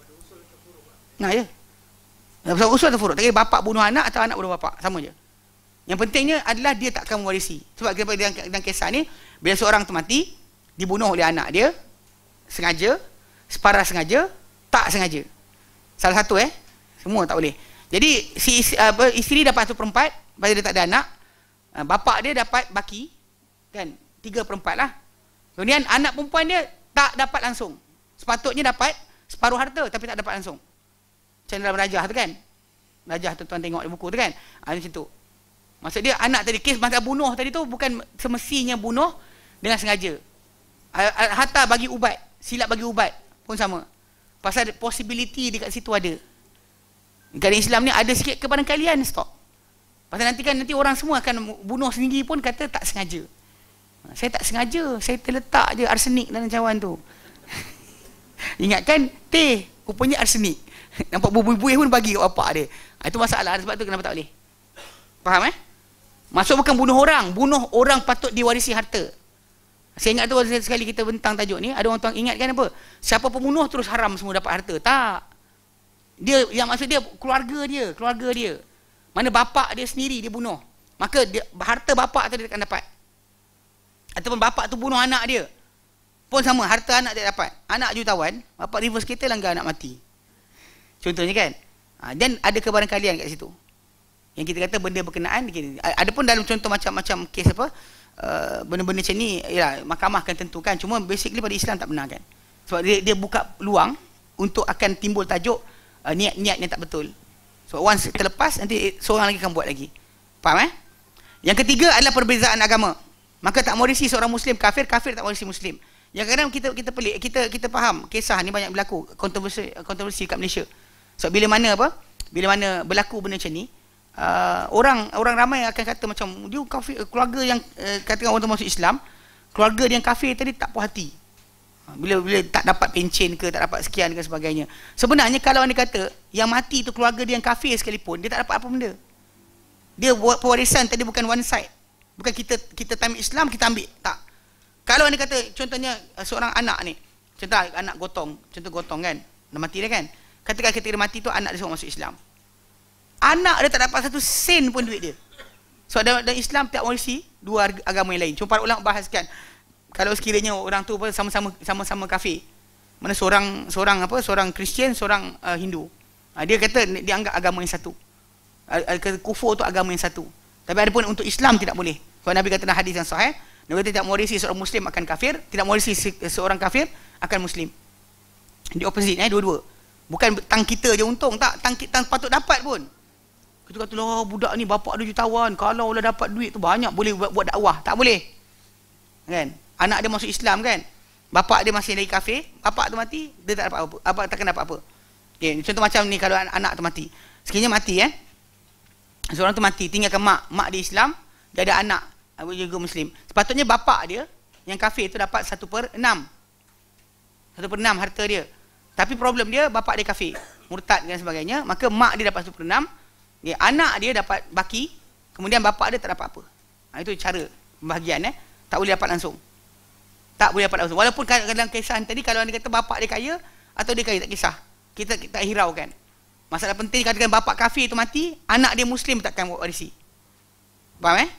Nah ya. Pasal usul atau furuk, tak kira bapak bunuh anak atau anak bunuh bapak, sama je. Yang pentingnya adalah dia tak akan mewarisi. Sebab dalam kisah ni, bila seorang tu mati, dibunuh oleh anak dia, sengaja, separa sengaja, tak sengaja. Salah satu semua tak boleh. Jadi isteri dapat 1/4, pasal dia tak ada anak. Bapak dia dapat baki, kan, 3/4 lah. Kemudian anak perempuan dia tak dapat langsung. Sepatutnya dapat separuh harta, tapi tak dapat langsung. Macam dalam Rajah tu kan, Rajah tu tuan tengok di buku tu kan, macam tu. Maksud dia anak tadi, kes masa bunuh tadi tu bukan semestinya bunuh dengan sengaja. Hatta bagi ubat, silap bagi ubat pun sama. Pasal possibility dekat situ ada. Negara Islam ni ada sikit kebarangkalian, stop. Pasal nanti orang semua akan bunuh sendiri pun kata tak sengaja. Saya tak sengaja, saya terletak je arsenik dalam cawan tu. Ingatkan teh, rupanya arsenik. Nampak buih-buih pun bagi kat bapak dia. Itu masalah, sebab tu kenapa tak boleh. Faham Maksud bukan bunuh orang patut diwarisi harta. Saya ingat tu sekali kita bentang tajuk ni, ada orang tuan ingat kan apa? Siapa pembunuh terus haram semua dapat harta. Tak. Dia yang maksud dia keluarga dia. Mana bapak dia sendiri dia bunuh, maka harta bapak tu dia akan dapat. Ataupun bapak tu bunuh anak dia, pun sama, harta anak dia dapat. Anak jutawan, bapak reverse kereta langgar anak mati. Contohnya kan. Dan ada kebarangkalian kat situ. Yang kita kata benda berkenaan. Ada pun dalam contoh macam-macam kes apa, benda-benda macam ni, yalah, mahkamah akan tentukan. Cuma basically pada Islam tak benar kan. Sebab dia buka peluang untuk akan timbul tajuk niat-niat yang tak betul. So once terlepas, nanti seorang lagi akan buat lagi. Faham Yang ketiga adalah perbezaan agama. Maka tak mewarisi seorang Muslim kafir, kafir tak mewarisi Muslim. Yang kadang kita pelik, kita faham kisah ni banyak berlaku, kontroversi kat Malaysia. So bila mana berlaku benda macam ni, orang ramai akan kata macam dia kafir, keluarga yang katakan orang tu masuk Islam, keluarga yang kafir tadi tak puas hati. Bila tak dapat pencen ke, tak dapat sekian ke sebagainya. Sebenarnya kalau anda kata yang mati tu keluarga dia yang kafir sekalipun, dia tak dapat apa benda. Dia buat pewarisan tadi bukan one side. Bukan kita time Islam kita ambil, tak. Kalau anda kata contohnya seorang anak ni, contoh anak gotong kan, dah mati dah kan. Katakan ketika dia mati tu anak dia seorang masuk Islam. Anak dia tak dapat satu sen pun duit dia. So dalam Islam tak warisi dua agama yang lain. Cuma para ulama bahaskan, kalau sekiranya orang tu sama-sama kafir, mana seorang Kristian, seorang Hindu, dia kata dia anggap agama yang satu. Kufur tu agama yang satu. Tapi ada pun untuk Islam tidak boleh. Kalau Nabi kata dalam hadis yang sahih, Nabi kata tidak mewarisi seorang Muslim akan kafir, tidak mewarisi seorang kafir akan Muslim. Di opposite dua-dua. Bukan tang kita je untung, tak, tang patut dapat pun. Kita kata lah budak ni bapak dia jutawan, kalau lah dapat duit tu banyak boleh buat dakwah. Tak boleh. Kan? Anak dia masuk Islam kan, bapak dia masih lagi kafir, bapak tu mati, dia tak dapat apa-apa, tak kena dapat apa. Okay, contoh macam ni, kalau anak tu mati, Sekiranya mati seorang tu mati, tinggalkan mak dia Islam, dia ada anak juga Muslim. Sepatutnya bapa dia yang kafir tu dapat 1/6. 1/6 harta dia. Tapi problem dia, bapa dia kafir, murtad dan sebagainya, maka mak dia dapat 1/6, anak dia dapat baki, kemudian bapa dia tak dapat apa. Itu cara pembahagian. Tak boleh dapat langsung. Tak boleh dapat langsung. Walaupun dalam kisah tadi, kalau anda kata bapa dia kaya atau dia kaya, tak kisah. Kita tak hiraukan. Masalah penting, katakan bapa kafir itu mati, anak dia Muslim takkan warisi. Faham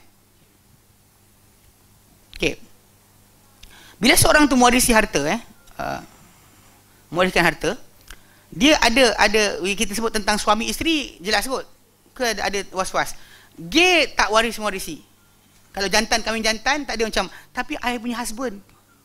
Okey. Bila seorang tu mewarisi harta, mewariskan harta, dia ada kita sebut tentang suami isteri, jelas kot ke ada was-was. Dia tak warisi. Kalau jantan kahwin jantan, tak ada macam, tapi I punya husband.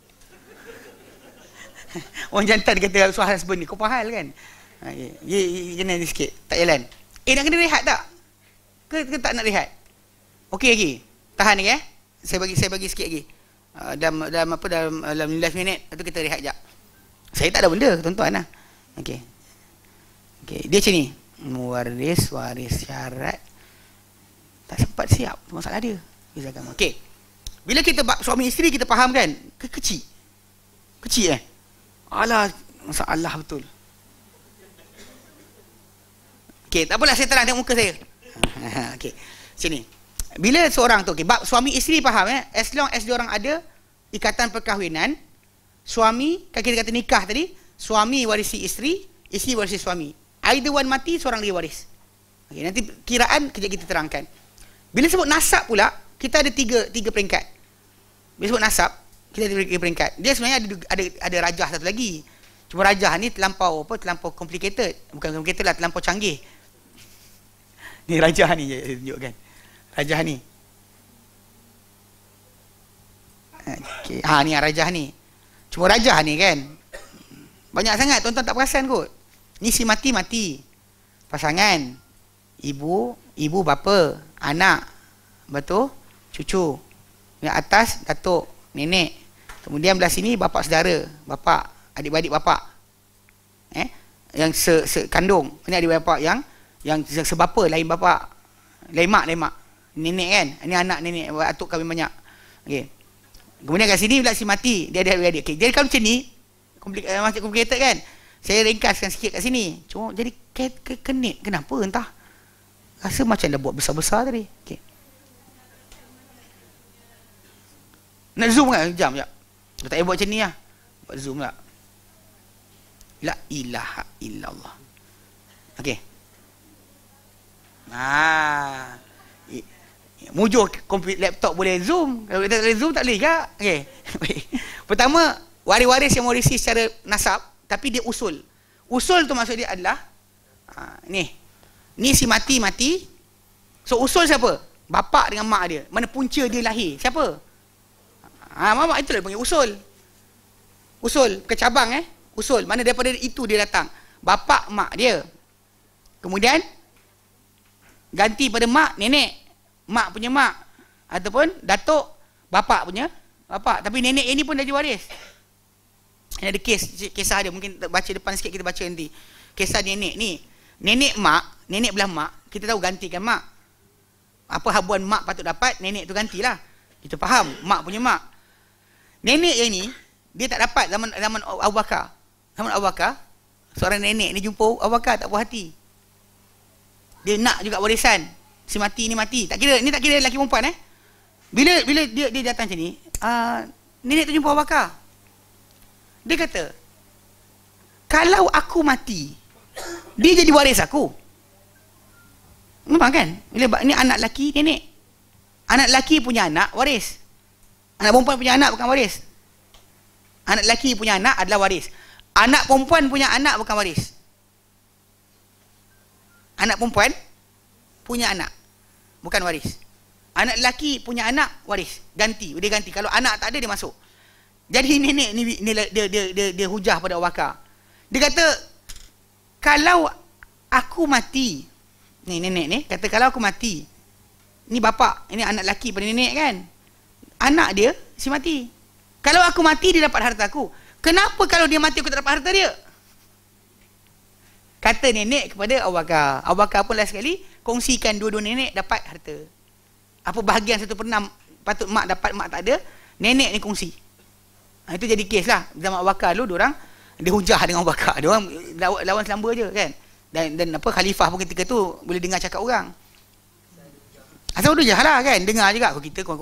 Orang jantan kata suami husband ni, kau fahal kan? Dia kena sikit, tak jalan. Nak kena rehat tak? Ke tak nak rehat? Okey lagi. Tahan lagi Saya bagi sikit lagi. Dalam 15 minit tu kita rehat jap. Saya tak ada benda, tuan-tuan lah. Okey. Dia macam ni. Waris syarat. Tak sempat siap, tu masalah dia. Okey. Bila kita suami isteri kita faham kan? Kecil. Alah, masalah betul. Okey, tak apalah, saya terang tengok muka saya. Okey. Sini. Bila seorang tu, suami isteri faham as long as diorang ada ikatan perkahwinan, suami, kan kita kata nikah tadi, suami warisi isteri, isteri warisi suami. Either one mati, seorang lagi waris. Okey, nanti kiraan kejap kita terangkan. Bila sebut nasab pula, kita ada tiga peringkat. Bila sebut nasab, kita ada tiga peringkat. Dia sebenarnya ada rajah satu lagi. Cuma rajah ni terlampau complicated. Bukan complicated lah, terlampau canggih. Ni rajah ni je tunjukkan. Rajah ni. Okey, ni rajah ni. Cuma rajah ni kan, banyak sangat tuan-tuan tak perasan kot. Ni si mati. Pasangan, ibu bapa, anak, betul, cucu. Yang atas datuk, nenek. Kemudian belah sini bapa saudara, bapa, adik-beradik bapa. Yang sekandung. Ini adik bapa yang sebapa, lain bapa. Lain mak. Nenek kan. Ini anak nenek, atuk kahwin banyak. Okey. Kemudian kat sini belah si mati, dia ada adik-beradik. Okey, jadi kalau macam ni, macam complicated kan. Saya ringkaskan sikit kat sini. Cuma jadi kenit. Kenapa entah. Rasa macam dah buat besar-besar tadi. Okey. Nak zoom kan? Jam. Tak payah buat macam ni lah. Buat zoom lah. La ilaha illallah. Okey. Mujuh laptop boleh zoom. Kalau kita tak boleh zoom, tak boleh juga. Okey. Pertama, waris-waris yang mewarisi secara nasab, tapi dia usul. Usul tu maksud dia adalah ni si mati. So usul siapa? Bapa dengan mak dia. Mana punca dia lahir? Siapa? Mak itulah dia panggil usul. Usul, bukan cabang usul. Mana daripada itu dia datang. Bapa mak dia. Kemudian ganti pada mak, nenek. Mak punya mak. Ataupun datuk, bapa punya bapa. Tapi nenek ini pun dah waris. Ini ada kisah dia. Mungkin baca depan sikit, kita baca nanti. Kisah nenek ni. Nenek belah mak, kita tahu gantikan mak. Apa habuan mak patut dapat, nenek tu gantilah. Kita faham, mak punya mak. Nenek yang ni, dia tak dapat zaman Abu Bakar. Zaman Abu Bakar, seorang nenek ni jumpa Abu Bakar, tak puas hati. Dia nak juga warisan. Si mati ni mati. Tak kira lelaki perempuan Bila dia datang macam ni, nenek tu jumpa Abu Bakar. Dia kata, kalau aku mati, dia jadi waris aku. Memang kan? Bila ni anak lelaki nenek. Anak lelaki punya anak waris. Anak perempuan punya anak bukan waris. Anak lelaki punya anak adalah waris. Anak perempuan punya anak bukan waris. Anak perempuan punya anak bukan waris. Anak lelaki punya anak waris. Dia ganti. Kalau anak tak ada, dia masuk. Jadi nenek ni dia hujah pada Abu Bakar. Dia kata, kalau aku mati, ni nenek ni kata, kalau aku mati, ni bapa, ini anak lelaki pada nenek kan, anak dia si mati. Kalau aku mati, dia dapat harta aku. Kenapa kalau dia mati aku tak dapat harta dia? Kata nenek kepada Abu Bakar. Abu Bakar pun last sekali kongsikan dua-dua nenek dapat harta. Apa bahagian 1/6 patut mak dapat, mak tak ada, nenek ni kongsi. Itu jadi kes lah. Zaman Abu Bakar dulu diorang dia hujah dengan Abu Bakar. Diorang lawan selamba je kan. Dan apa khalifah pun ketika tu boleh dengar cakap orang. Asal hujah lah kan. Dengar juga kita kan.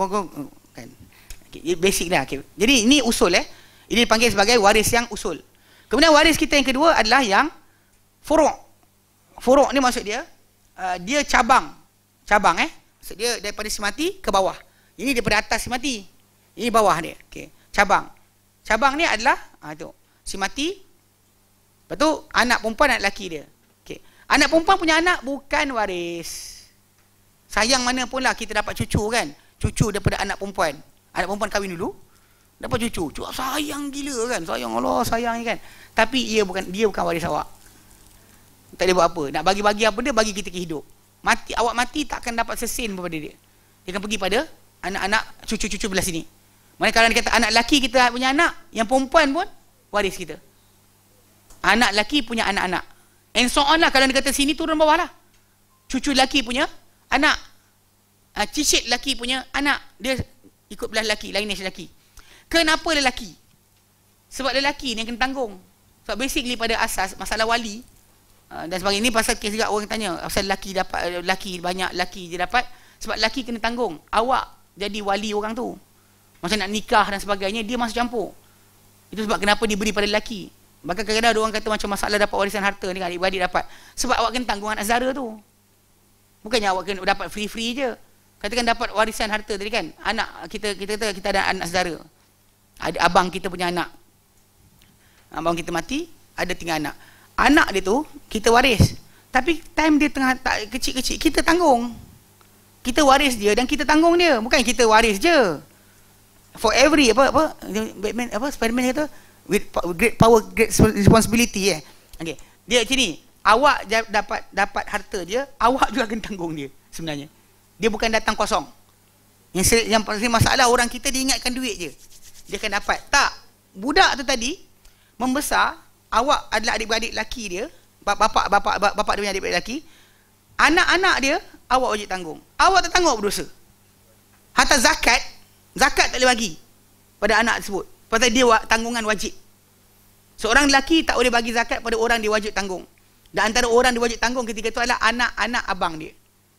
Basic lah. Okay. Jadi ini usul Ini dipanggil sebagai waris yang usul. Kemudian waris kita yang kedua adalah yang furu'. Furu' ni maksud dia dia cabang. Cabang maksud dia daripada si mati ke bawah. Ini daripada atas si mati. Ini bawah dia. Okey. Cabang. Cabang ni adalah tu. Si mati. Lepas tu anak perempuan, anak lelaki dia. Okey. Anak perempuan punya anak bukan waris. Sayang mana pun lah kita dapat cucu kan. Cucu daripada anak perempuan. Anak perempuan kahwin dulu. Dapat cucu. Cucu sayang gila kan. Sayang Allah, sayang kan. Tapi dia bukan waris awak. Tak boleh buat apa. Nak bagi-bagi apa dia, bagi kita ke hidup. Mati, awak mati takkan dapat sesin daripada dia. Dia akan pergi pada anak-anak cucu-cucu belah sini. Mana kalau dia kata anak lelaki kita punya anak, yang perempuan pun waris kita. Anak lelaki punya anak-anak. And so on lah. Kalau dia kata sini turun bawah lah. Cucu lelaki punya anak. Cicit lelaki punya anak. Dia ikut belah lelaki, lineage lelaki. Kenapa lelaki? Sebab lelaki ni yang kena tanggung. Sebab basically pada asas masalah wali dan sebagainya. Ini pasal kes juga orang tanya pasal lelaki dapat, lelaki banyak lelaki dia dapat. Sebab lelaki kena tanggung. Awak jadi wali orang tu. Macam nak nikah dan sebagainya, dia masuk campur. Itu sebab kenapa diberi pada lelaki. Bahkan kadang-kadang ada orang kata macam masalah dapat warisan harta ni kan, adik-beradik dapat. Sebab awak kena tanggung anak saudara tu. Bukannya awak kena dapat free-free je. Katakan dapat warisan harta tadi kan. Anak kita ada anak saudara. Ada abang kita punya anak. Abang kita mati, ada tinggal anak. Anak dia tu kita waris. Tapi time dia tengah tak kecil-kecil, kita tanggung. Kita waris dia dan kita tanggung dia. Bukan kita waris je. For every Batman Spiderman kata with great power great responsibility okey. Dia sini awak dapat harta dia, awak juga akan tanggung dia sebenarnya. Dia bukan datang kosong. Yang paling masalah orang kita diingatkan duit je. Dia akan dapat. Tak. Budak tu tadi membesar, awak adalah adik-beradik lelaki dia, bapa dia punya adik-beradik lelaki. Anak-anak dia awak wajib tanggung. Awak tak tanggung berdosa. Hatta zakat tak boleh bagi pada anak tersebut. Pasal dia tanggungan wajib. Seorang lelaki tak boleh bagi zakat pada orang dia wajib tanggung. Dan antara orang dia wajib tanggung ketika itu adalah anak-anak abang dia.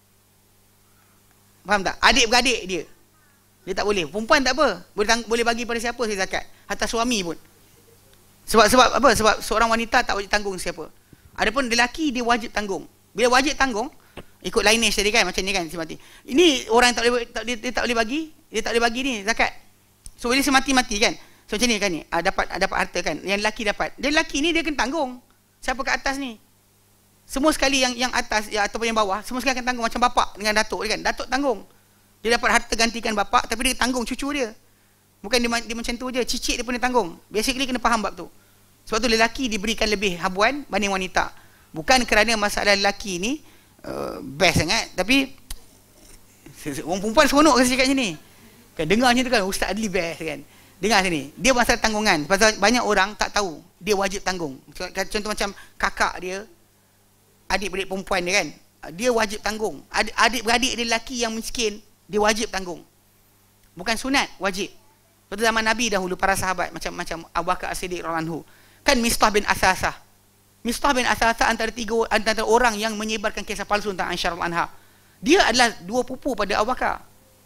Faham tak? Adik-beradik dia. Dia tak boleh. Perempuan tak apa. Boleh bagi pada siapa saya zakat. Hatta suami pun. Sebab apa? Sebab seorang wanita tak wajib tanggung siapa. Adapun lelaki dia wajib tanggung. Bila wajib tanggung, ikut lineage tadi kan, macam ni kan si mati. Ini orang yang dia tak boleh bagi ni zakat. So bila si mati kan. So macam ni kan ni, dapat harta kan. Yang lelaki dapat. Dia lelaki ni dia kena tanggung. Siapa kat atas ni? Semua sekali yang atas ataupun yang bawah, semua sekali akan tanggung macam bapak dengan datuk dia kan. Datuk tanggung. Dia dapat harta gantikan bapak tapi dia tanggung cucu dia. Bukan dia macam tu je, cicit dia pun dia tanggung. Basically kena faham bab tu. Sebab tu lelaki diberikan lebih habuan banding wanita. Bukan kerana masalah lelaki ni best sangat, tapi orang perempuan seronok kasi cakap macam ni. Kan dengar macam tu kan, Ustaz Adli best kan. Dengar sini. Dia masalah tanggungan. Pasal banyak orang tak tahu dia wajib tanggung. Contoh macam kakak dia, adik-beradik perempuan dia kan, dia wajib tanggung. Adik-beradik dia lelaki yang miskin, dia wajib tanggung. Bukan sunat, wajib. Pada zaman Nabi dahulu para sahabat macam Abu Bakar As-Siddiq radhiyallahu anhu, kan Mistah bin Asasah. Mistah bin Asasah antara orang yang menyebarkan kisah palsu tentang Aisyah radhiyallahu anha. Dia adalah dua pupu pada Abu Bakar.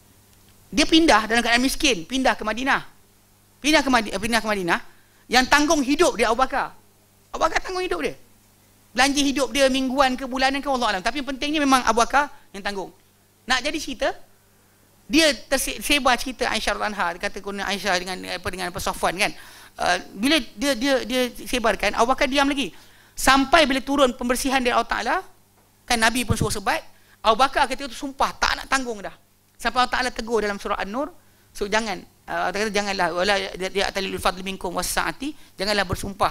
Dia pindah dalam keadaan miskin, pindah ke Madinah. Pindah ke Madinah, yang tanggung hidup dia Abu Bakar. Abu Bakar tanggung hidup dia. Belanja hidup dia mingguan ke bulanan ke Allah alam. Tapi pentingnya memang Abu Bakar yang tanggung. Nak jadi cerita, dia tersebar cerita Aisyah radhiyallahu anha. Dia kata guna Aisyah dengan Safwan kan. Bila dia sebarkan, Abu Bakar diam lagi. Sampai bila turun pembersihan dari Allah Taala, kan Nabi pun suruh sebat. Abu Bakar ketika itu sumpah tak nak tanggung dah. Sampai Allah Taala tegur dalam surah An-Nur, so jangan kata janganlah wala dia atalil fadl minkum wasaati, janganlah bersumpah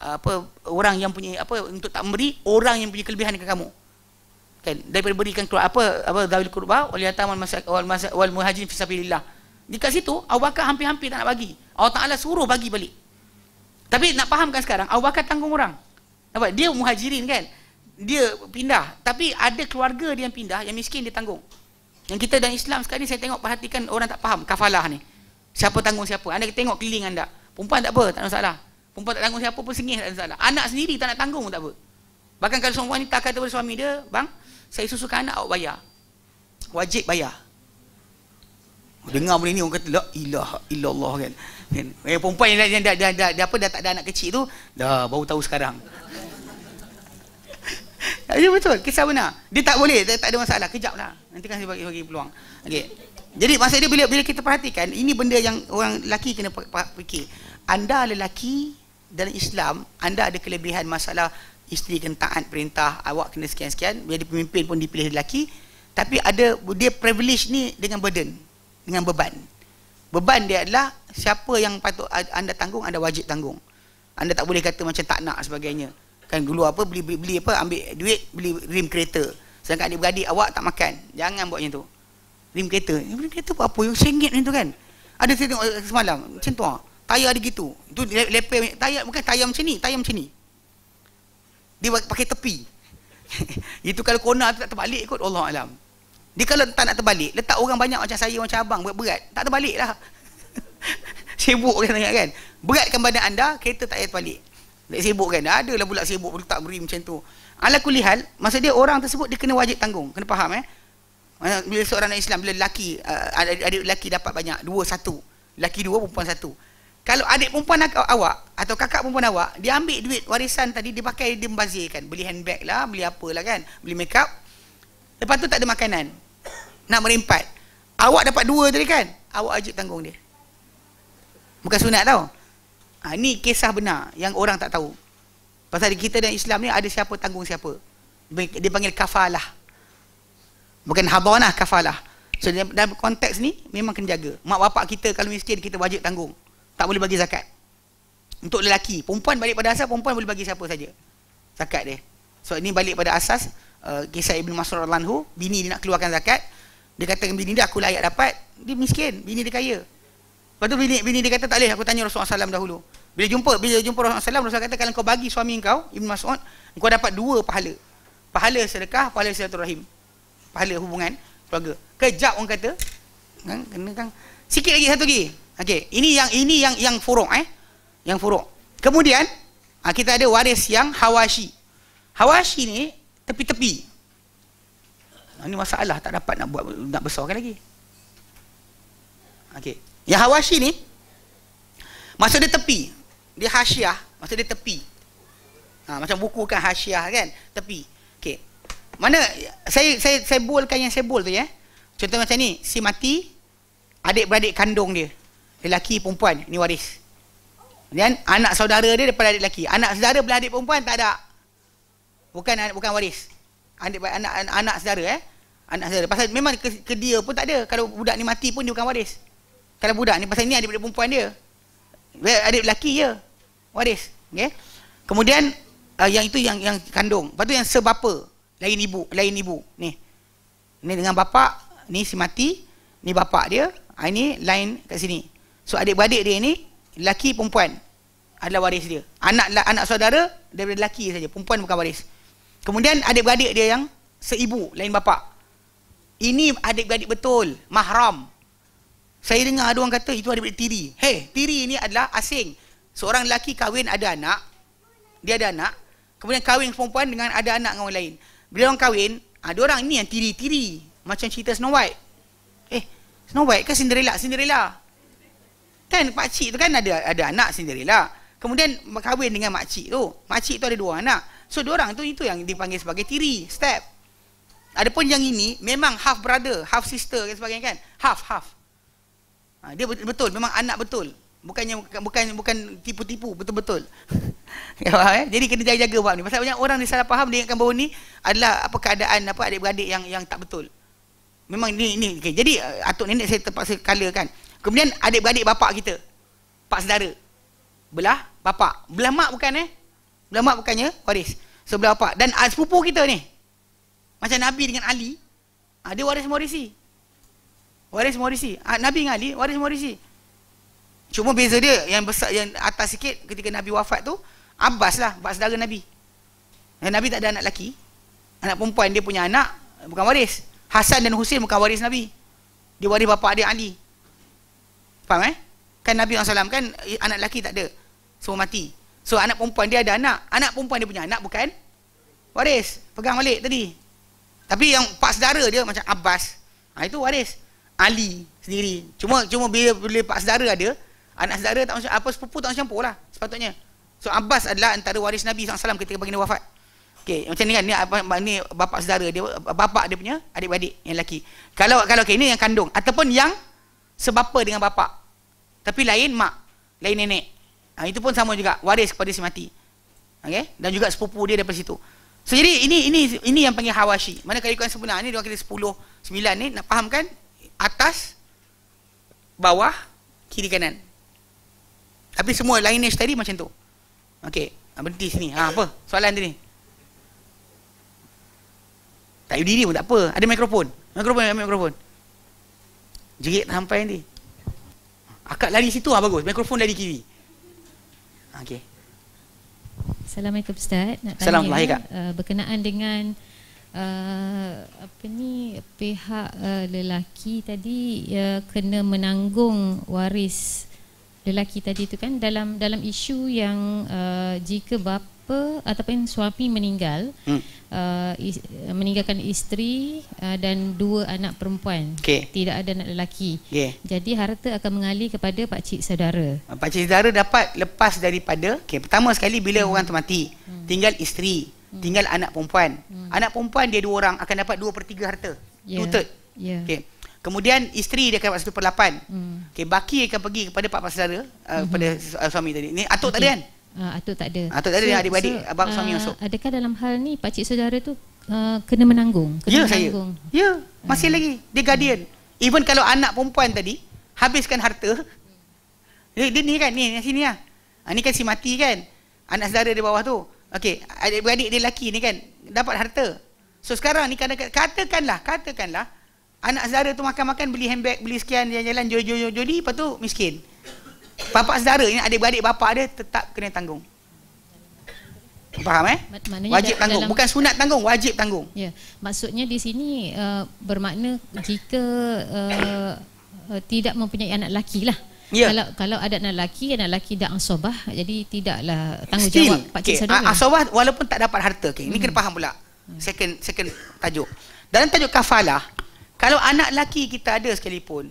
orang yang punya untuk tak memberi orang yang punya kelebihan dekat kamu. Kan daripada berikan keluar zawil qurba wal yatama wal muhajirin fi sabilillah. Dekat situ Abu Bakar hampir-hampir tak nak bagi. Allah Taala suruh bagi balik. Tapi nak fahamkan sekarang Abu Bakar tanggung orang. Nampak? Dia muhajirin kan. Dia pindah. Tapi ada keluarga dia yang pindah, yang miskin dia tanggung. Yang kita dalam Islam sekarang ni saya tengok, perhatikan orang tak faham kafalah ni. Siapa tanggung siapa? Anda tengok keliling anda. Perempuan tak apa, tak ada masalah. Perempuan tak tanggung siapa pun sengih, tak ada masalah. Anak sendiri tak nak tanggung pun tak apa. Bahkan kalau seorang wanita kata kepada suami dia, bang, saya susukan anak awak bayar. Wajib bayar. Dengar benda ni orang kata la ilaha illallah kan. Perempuan yang dah tak ada anak kecil tu dah baru tahu sekarang. Ya betul, kisah benar. Dia tak boleh, tak ada masalah, kejaplah. Nanti kan saya bagi peluang. Okey. Jadi maksud dia bila kita perhatikan, ini benda yang orang lelaki kena fikir. Anda lelaki dalam Islam, anda ada kelebihan masalah isteri kena taat perintah, awak kena sekian-sekian, jadi pemimpin pun dipilih lelaki, tapi ada dia privilege ni dengan burden, dengan beban. Beban dia adalah siapa yang patut anda tanggung, anda wajib tanggung. Anda tak boleh kata macam tak nak sebagainya. Kan dulu apa beli apa, ambil duit beli rim kereta. Sedangkan adik-beradik awak tak makan. Jangan buat macam tu. Rim kereta. Rim kereta buat apa? Yang RM1 macam tu kan. Ada saya tengok semalam macam tu ah. Tayar dia gitu. Itu leper tayar, bukan tayar macam ni, tayar macam ni. Dia pakai tepi. Itu kalau corner tu tak terbalik kot, Allah alam. Dia kalau tak nak terbalik, letak orang banyak macam saya, macam abang berat, tak terbalik lah. Sibuk kan sangat kan. Beratkan badan anda, kereta tak payah terbalik. Tak sibuk kan. Adalah pula sibuk letak beri macam tu. Ala kulli hal, maksud dia orang tersebut dia kena wajib tanggung. Kena faham bila seorang Islam, bila lelaki adik lelaki dapat banyak, 2-1. Lelaki 2, perempuan 1. Kalau adik perempuan awak atau kakak perempuan awak, dia ambil duit warisan tadi, dia pakai, dia membazirkan, beli handbag lah, beli apalah kan, beli make up. Lepas tu tak ada makanan. Nak merempat. Awak dapat 2 tadi kan, awak wajib tanggung dia. Bukan sunat tau. Ni kisah benar yang orang tak tahu. Pasal kita dan Islam ni ada siapa tanggung siapa. Dia panggil kafalah. Bukan hadanah, kafalah. So dalam konteks ni memang kena jaga. Mak bapak kita kalau miskin, kita wajib tanggung. Tak boleh bagi zakat. Untuk lelaki, perempuan balik pada asas, perempuan boleh bagi siapa saja zakat dia. So ini balik pada asas kisah Ibn Mas'ud radhiyallahu anhu, bini dia nak keluarkan zakat. Dia kata bini dia, aku layak dapat. Dia miskin, bini dia kaya. Lepas tu bini dia kata tak boleh, aku tanya Rasulullah SAW dahulu. Bila jumpa Rasulullah SAW, Rasulullah kata kalau kau bagi suami kau, Ibn Mas'ud, kau dapat 2 pahala. Pahala sedekah, pahala silaturahim. Pahala hubungan keluarga. Kejap orang kata. Kan kena kan. Sikit lagi, satu lagi. Okey, ini yang furuk Yang furuk. Kemudian kita ada waris yang hawashi. Hawashi ni tepi-tepi. Ini masalah, tak dapat nak besarkan lagi. Okey. Yang hawashi ni maksud dia tepi. Dia hasyiah, maksud dia tepi. Macam buku kan hasyiah kan, tepi. Okey. Mana saya bolkan yang saya bol tu ya. Contoh macam ni, si mati, adik-beradik kandung dia. Lelaki, perempuan, ni waris. Dan anak saudara dia daripada adik lelaki. Anak saudara belah adik perempuan tak ada. Bukan waris. Anak saudara anak saudara. Pasal memang ke dia pun tak ada. Kalau budak ni mati pun dia bukan waris. Kalau budak ni pasal ni adik perempuan dia. Adik lelaki je waris. Okey. Kemudian yang itu yang kandung. Lepas tu yang sebapa, lain ibu. Ni dengan bapa, ni si mati, ni bapa dia, ini lain kat sini. So adik-beradik dia ni lelaki perempuan adalah waris dia. Anak saudara daripada lelaki saja, perempuan bukan waris. Kemudian adik-beradik dia yang seibu, lain bapa. Ini adik-beradik betul, mahram. Saya dengar ada orang kata itu adik-beradik tiri. Tiri ni adalah asing. Seorang lelaki kahwin ada anak, dia ada anak, kemudian kahwin perempuan dengan ada anak dengan orang lain. Bila orang kahwin, ada orang ni yang tiri-tiri, macam cerita Snow White. Snow White ke Cinderella? Kan makcik tu kan ada anak Cinderella. Kemudian kahwin dengan makcik tu. Makcik tu ada 2 anak. So 2 orang tu itu yang dipanggil sebagai tiri, step. Adapun yang ini memang half brother, half sister dan sebagainya kan. Half. Dia betul, memang anak betul. Bukan tipu-tipu, betul-betul. Jadi kena jaga-jaga bab ni. Pasal banyak orang ni salah faham, dia ingatkan bahawa ni adalah keadaan adik-beradik yang tak betul. Memang ni okay. Jadi atuk nenek saya terpaksa kalakan. Kemudian adik-beradik bapak kita, pak saudara, belah bapak, belah mak bukan belah mak bukannya waris, sebelah bapak. Dan sepupu kita ni macam Nabi dengan Ali, dia waris mewarisi. Nabi dengan Ali waris mewarisi. Cuma beza dia yang besar, yang atas sikit ketika Nabi wafat tu, Abbas lah, pak saudara Nabi. Nabi tak ada anak lelaki. Anak perempuan dia punya anak bukan waris. Hasan dan Husain bukan waris Nabi. Dia waris bapa dia Ali. Faham Kan Nabi SAW kan anak lelaki tak ada. Semua mati. So anak perempuan dia ada anak. Anak perempuan dia punya anak bukan waris. Pegang balik tadi. Tapi yang pak saudara dia macam Abbas, itu waris. Ali sendiri. Cuma bila pak saudara ada, anak saudara tak macam apa, sepupu tak campur lah sepatutnya. So Abbas adalah antara waris Nabi SAW ketika baginda wafat. Okey, macam ni kan, ni bapa saudara dia, bapa dia punya adik-beradik yang lelaki. Kalau okay, ni yang kandung ataupun yang sebapa dengan bapa. Tapi lain mak, lain nenek. Itu pun sama juga, waris kepada si mati. Okey, dan juga sepupu dia daripada situ. So jadi ini yang panggil hawashi. Mana kedudukan sebenar ni dia kira 10 9 ni nak fahamkan atas bawah kiri kanan. Tapi semua lineage tadi macam tu. Okey, berhenti sini. Apa? Soalan tadi. Tak berdiri pun tak apa. Ada mikrofon. Mikrofon. Jerit sampai nanti. Akak lari situ bagus. Mikrofon lari kiri. Okey. Assalamualaikum Ustaz. Nak tanya berkenaan dengan pihak lelaki tadi kena menanggung waris lelaki tadi tu kan, dalam isu yang jika bapa ataupun suami meninggal, meninggalkan isteri dan 2 anak perempuan, tidak ada anak lelaki, jadi harta akan mengalir kepada pakcik saudara. Pakcik saudara dapat lepas daripada pertama sekali bila orang tu mati, tinggal isteri, tinggal anak perempuan. Anak perempuan dia 2 orang akan dapat 2/3 harta, 2/3. Kemudian isteri dia akan dapat 1/8. Baki akan pergi kepada pak saudara, pada suami tadi. Ni atuk tak ada kan? Atuk tak ada. Atuk tak ada, dia adik-beradik abang suami masuk. Adakah dalam hal ni pakcik saudara tu kena menanggung? Ya, masih lagi. Dia guardian. Even kalau anak perempuan tadi habiskan harta, dia ni kan, ni sini lah. Ni kan si mati kan, anak saudara di bawah tu. Okey, adik-beradik dia lelaki ni kan dapat harta. So sekarang ni katakanlah anak saudara tu makan-makan, beli handbag, beli sekian, jalan-jalan, jodi, lepas tu miskin. Bapa saudara ni, adik-beradik bapa dia tetap kena tanggung. Faham wajib tanggung, bukan sunat tanggung, wajib tanggung. Ya, maksudnya di sini bermakna jika tidak mempunyai anak lelaki lah. Kalau ada anak lelaki dah asobah, jadi tidaklah tanggungjawab pakcik saudara. Asobah walaupun tak dapat harta. Ini kena faham pula. Second tajuk. Dalam tajuk kafalah, kalau anak lelaki kita ada sekalipun,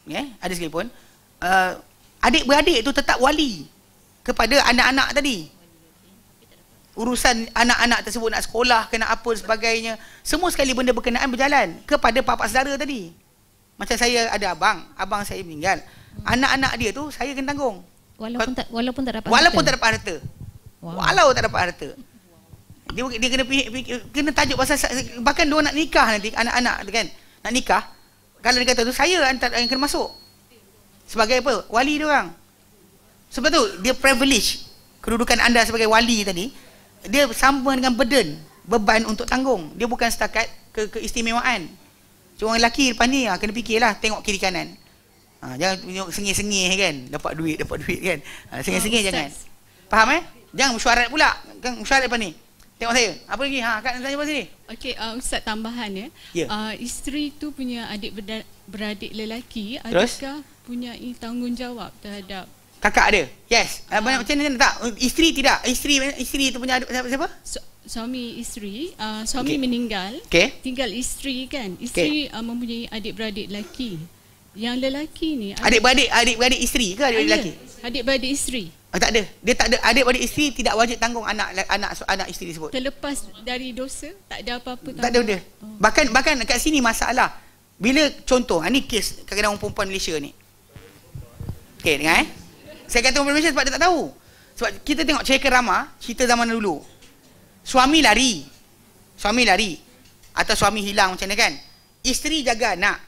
adik-beradik tu tetap wali kepada anak-anak tadi. Urusan anak-anak tersebut nak sekolah, kena apa sebagainya, semua sekali benda berkenaan berjalan kepada bapa saudara tadi. Macam saya ada abang saya meninggal, anak-anak dia tu saya kena tanggung. Walaupun tak dapat harta. Walau tak dapat harta. Dia kena tajuk pasal, bahkan dia nak nikah nanti, anak-anak kan nak nikah, kalau dia kata tu saya yang kena masuk. Sebagai apa? Wali dia orang. Sebab tu dia privilege kedudukan anda sebagai wali tadi, dia sama dengan beban untuk tanggung. Dia bukan setakat keistimewaan. Cuma orang lelaki depan ni kena fikirlah, tengok kiri kanan. Jangan tengok sengih-sengih kan, dapat duit kan. Sengih-sengih jangan. Faham Jangan mesyuarat pula. Kan mesyuarat depan ni. Tengok saya. Apa lagi? Kak nak tanya apa sini? Okey, Ustaz tambahan isteri tu punya adik-beradik lelaki, adakah punya tanggungjawab terhadap kakak ada? Yes. Banyak macam ni tak? Isteri tidak. Isteri tu punya siapa? Suami isteri, suami meninggal, tinggal isteri kan. Isteri mempunyai adik-beradik lelaki. Yang lelaki ni adik-beradik isteri ke adik-beradik lelaki? Adik-beradik isteri. Tak ada. Dia tak ada. Adik-beradik isteri tidak wajib tanggung anak isteri tersebut. Terlepas dari dosa, tak ada apa-apa tanggung. Tak ada benda. Bahkan kat sini masalah. Bila contoh, ni kes kadang-kadang orang perempuan Malaysia ni. Okey, dengar Saya kata orang Malaysia sebab dia tak tahu. Sebab kita tengok cerita Rama, cerita zaman dulu. Suami lari. Atau suami hilang macam mana kan. Isteri jaga anak.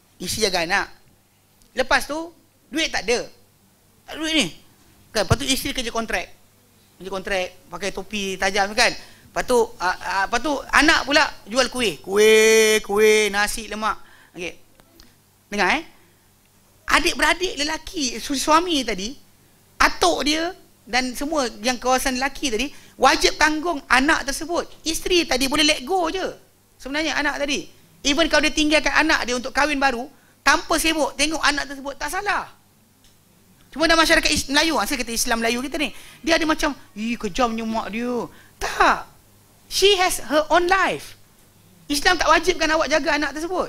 Lepas tu, duit tak ada. Tak ada duit ni. Kan, lepas tu isteri kerja kontrak, pakai topi tajam kan. Lepas tu anak pula jual kuih, nasi, lemak. Okey. Dengar adik-beradik lelaki suami tadi, atuk dia dan semua yang kawasan lelaki tadi wajib tanggung anak tersebut. Isteri tadi boleh let go je sebenarnya anak tadi. Even kalau dia tinggalkan anak dia untuk kahwin baru, tanpa sibuk tengok anak tersebut, tak salah. Cuma dalam masyarakat Melayu, saya kata Islam Melayu kita ni, dia ada macam, kejamnya mak dia. Tak. She has her own life. Islam tak wajibkan awak jaga anak tersebut.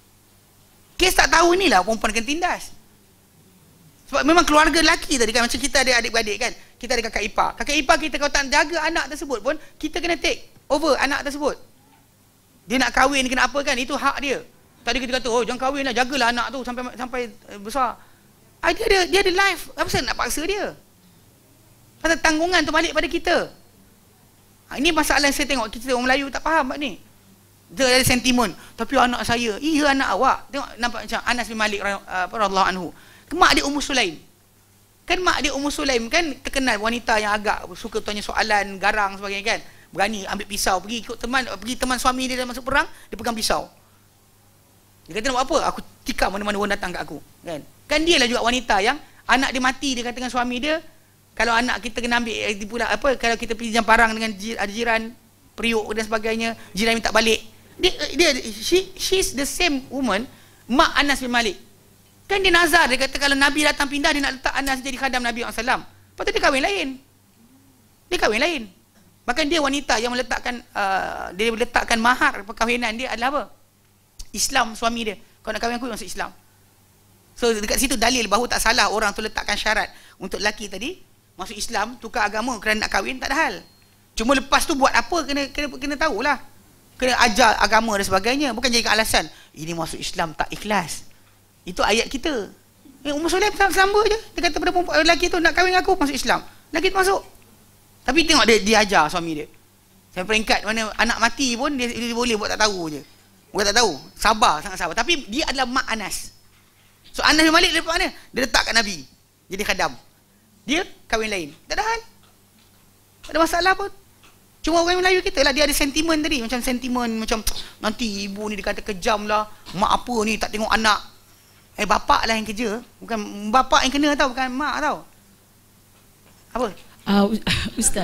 Kes tak tahu ni lah perempuan kena tindas. Sebab memang keluarga lelaki tadi kan, macam kita ada adik-beradik kan, kita ada kakak ipar. Kakak ipar kita kalau tak jaga anak tersebut pun, kita kena take over anak tersebut. Dia nak kahwin, kena apa kan, itu hak dia. Tadi kita kata, jangan kahwin lah, jagalah anak tu sampai besar. Dia ada life, apa saya nak paksa dia? Pasal tanggungan tu balik pada kita. Ini masalah yang saya tengok, kita orang Melayu tak faham ni. Dia ada sentimen, tapi anak saya, anak awak. Tengok nampak macam Anas bin Malik radhiyallahu anhu. Mak dia Ummu Sulaim. Kan mak dia Ummu Sulaim kan terkenal wanita yang agak suka tanya soalan, garang sebagainya kan. Berani ambil pisau, pergi ikut teman suami dia dalam masuk perang, dia pegang pisau. Dia kata nak buat apa? Aku tikam mana-mana orang datang kat aku. Kan dia lah juga wanita yang anak dia mati, dia kata dengan suami dia, kalau anak kita kena ambil pula kalau kita pergi jam parang dengan jiran, periuk dan sebagainya, jiran minta balik. She's the same woman, mak Anas bin Malik. Kan dia nazar, dia kata kalau Nabi datang pindah, dia nak letak Anas jadi khadam Nabi SAW. Lepas tu dia kahwin lain. Bahkan dia wanita yang meletakkan mahar perkahwinan dia adalah apa? Islam suami dia. Kalau nak kahwin aku masuk Islam. So dekat situ dalil bahawa tak salah orang tu letakkan syarat untuk lelaki tadi masuk Islam, tukar agama kerana nak kahwin, tak ada hal. Cuma lepas tu buat apa kena tahulah. Kena ajar agama dan sebagainya, bukan jadikan alasan ini masuk Islam tak ikhlas. Itu ayat kita. Ummu Sulaim sama je. Dia kata pada perempuan lelaki tu nak kahwin aku masuk Islam. Lelaki tu masuk. Tapi tengok dia ajar suami dia. Sampai peringkat mana anak mati pun dia boleh buat tak tahu je. Buat tak tahu. Sabar, sangat sabar. Tapi dia adalah mak Anas. So Anas bin Malik lepas mana? Dia letak kat Nabi. Jadi khadam. Dia kahwin lain. Tak ada hal. Tak ada masalah pun. Cuma orang Melayu kita lah, dia ada sentimen tadi. Macam sentimen, macam nanti ibu ni dikata kejam lah. Mak apa ni tak tengok anak. Bapak lah yang kerja. Bukan bapak yang kena tau, bukan mak tau. Apa? Ustaz.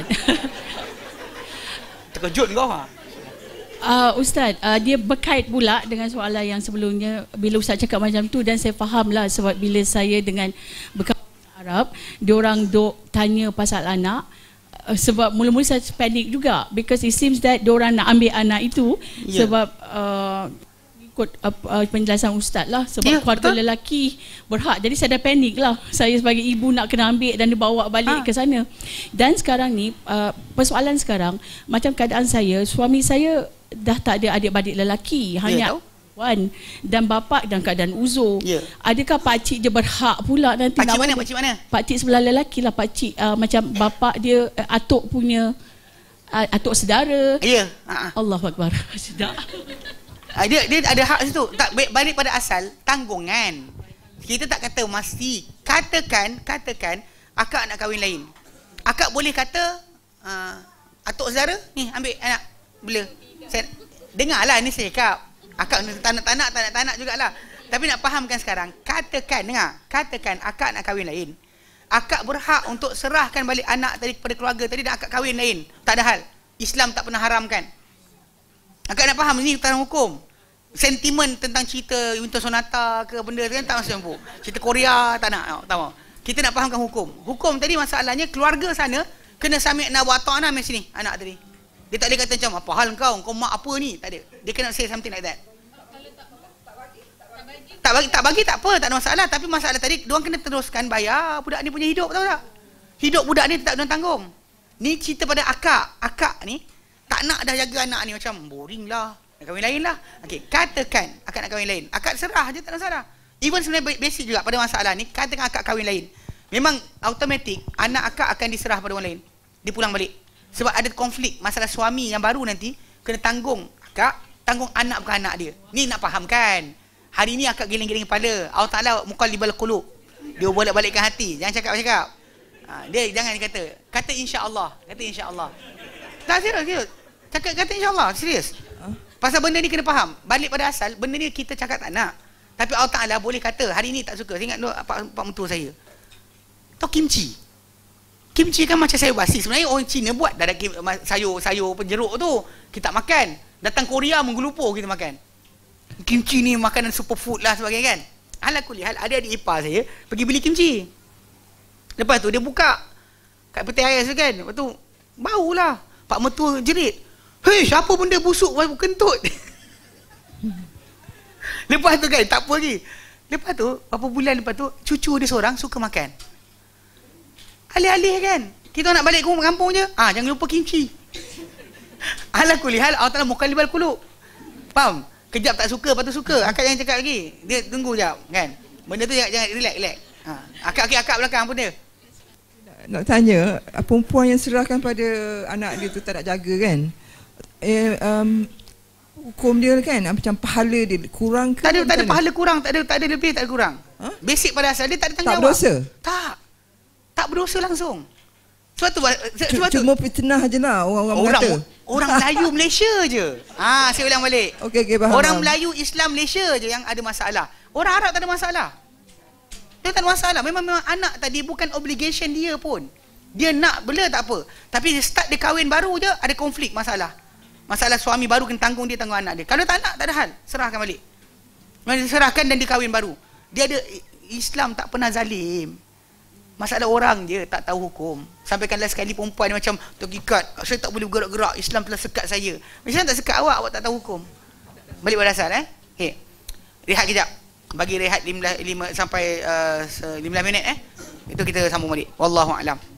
Terkejut kau ha? Ustaz, dia berkait pula dengan soalan yang sebelumnya bila Ustaz cakap macam tu, dan saya faham lah sebab bila saya dengan berkawan Arab, diorang tanya pasal anak, sebab mula-mula saya panik juga because it seems that diorang nak ambil anak itu sebab ikut penjelasan Ustaz lah, sebab keluarga lelaki berhak. Jadi saya dah panik lah, saya sebagai ibu nak kena ambil dan dibawa balik ke sana. Dan sekarang ni persoalan sekarang, macam keadaan saya, suami saya dah tak ada adik-beradik lelaki, hanya wan dan bapa dalam keadaan uzur. Adakah pakcik dia berhak pula nanti? Pakcik mana? Pakcik mana? Pakcik sebelah lelaki lah, pakcik macam bapa dia atuk punya atuk saudara. Allahu Akbar. Sedap. Dia ada hak situ. Tak balik pada asal tanggungan. Kita tak kata mesti. Katakan akak nak kahwin lain. Akak boleh kata atuk saudara ni ambil anak bela. Saya dengarlah ni saya cakap. Akak tak nak jugalah. Tapi nak fahamkan sekarang, katakan akak nak kahwin lain. Akak berhak untuk serahkan balik anak tadi kepada keluarga tadi dan akak kahwin lain. Tak ada hal. Islam tak pernah haramkan. Akak nak faham ni tentang hukum. Sentimen tentang cerita Winter Sonata ke benda kan tak masuk campur. Cerita Korea tak nak, tahu. Kita nak fahamkan hukum. Hukum tadi masalahnya keluarga sana kena sami'na wa ata'na mesti sini anak tadi. Dia tak boleh kata macam apa hal kau mak apa ni, tak ada. Dia kena say something like that. Tak bagi tak apa, tak ada masalah, tapi masalah tadi diorang kena teruskan bayar budak ni punya hidup, tahu tak? Hidup budak ni tak diorang tanggung. Ni cerita pada akak ni tak nak dah jaga anak ni, macam boring lah, nak kahwin lain lah. Okey, katakan akak nak kahwin lain, akak serah je, tak ada masalah. Even sebenarnya basic juga pada masalah ni, katakan akak kahwin lain, memang automatik anak akak akan diserah pada orang lain, dia pulang balik. Sebab ada konflik masalah suami yang baru nanti kena tanggung akak, tanggung anak bukan anak dia. Ni nak fahamkan. Hari ni akak giling-giling kepala, Allah Ta'ala muqallibal qulub, dia bolak-balikkan hati. Jangan cakap. Dia jangan kata insya-Allah, tak serius. Kata insya-Allah, serius. Pasal benda ni kena faham. Balik pada asal, benda ni kita cakap tak nak. Tapi Allah Ta'ala boleh kata, hari ni tak suka. Saya ingat pak mentua saya. Tahu kimchi. Kimchi kan macam sayur basi. Sebenarnya orang Cina buat dah ada sayur penjeruk tu. Kita makan. Datang Korea menggelupur kita makan. Kimchi ni makanan superfood lah sebagainya kan. Ala kulli hal, adik-adik ipar saya pergi beli kimchi. Lepas tu dia buka kat peti ais tu kan. Lepas tu bau lah. Pak mertua jerit. Hei, siapa benda busuk kentut? Lepas tu kan, tak apa lagi. Lepas tu, berapa bulan lepas tu, cucu dia seorang suka makan. Alih-alih kan. Kita nak balik kampung je. Jangan lupa kimchi. Ala kulli hal, Allah Ta'ala mukallibal qulub. Faham? Kejap tak suka, lepas tu suka. Akak jangan cakap lagi. Dia tunggu jap kan. Benda tu jangan relax. Akak belakang pun dia. Nak tanya, perempuan yang serahkan pada anak dia tu tak nak jaga kan? Hukum dia kan macam pahala dia kurang ke? Tak ada pahala kurang, tak ada lebih, tak ada kurang. Basic pada asal dia tak ada tanggungjawab. Tak berdosa? Tak berdosa langsung. Sebab tu cuma fitnah je lah orang mengata. Orang Melayu Malaysia je. Saya ulang balik. Okey, faham. Orang Melayu Islam Malaysia je yang ada masalah. Orang Arab tak ada masalah. Dia tak ada masalah. Memang anak tadi bukan obligation dia pun. Dia nak bela tak apa. Tapi start dia kahwin baru je ada konflik masalah. Masalah suami baru kena tanggung dia, tanggung anak dia. Kalau tak nak, tak ada hal. Serahkan balik. Serahkan dan dia kahwin baru. Dia ada, Islam tak pernah zalim. Masalah orang je tak tahu hukum. Sampaikanlah sekali perempuan macam tergikat. Saya tak boleh bergerak-gerak. Islam telah sekat saya. Islam tak sekat awak tak tahu hukum. Balik pada asal Okay. Rehat kejap. Bagi rehat 15 sampai 15 minit Itu kita sambung balik. Wallahu a'lam.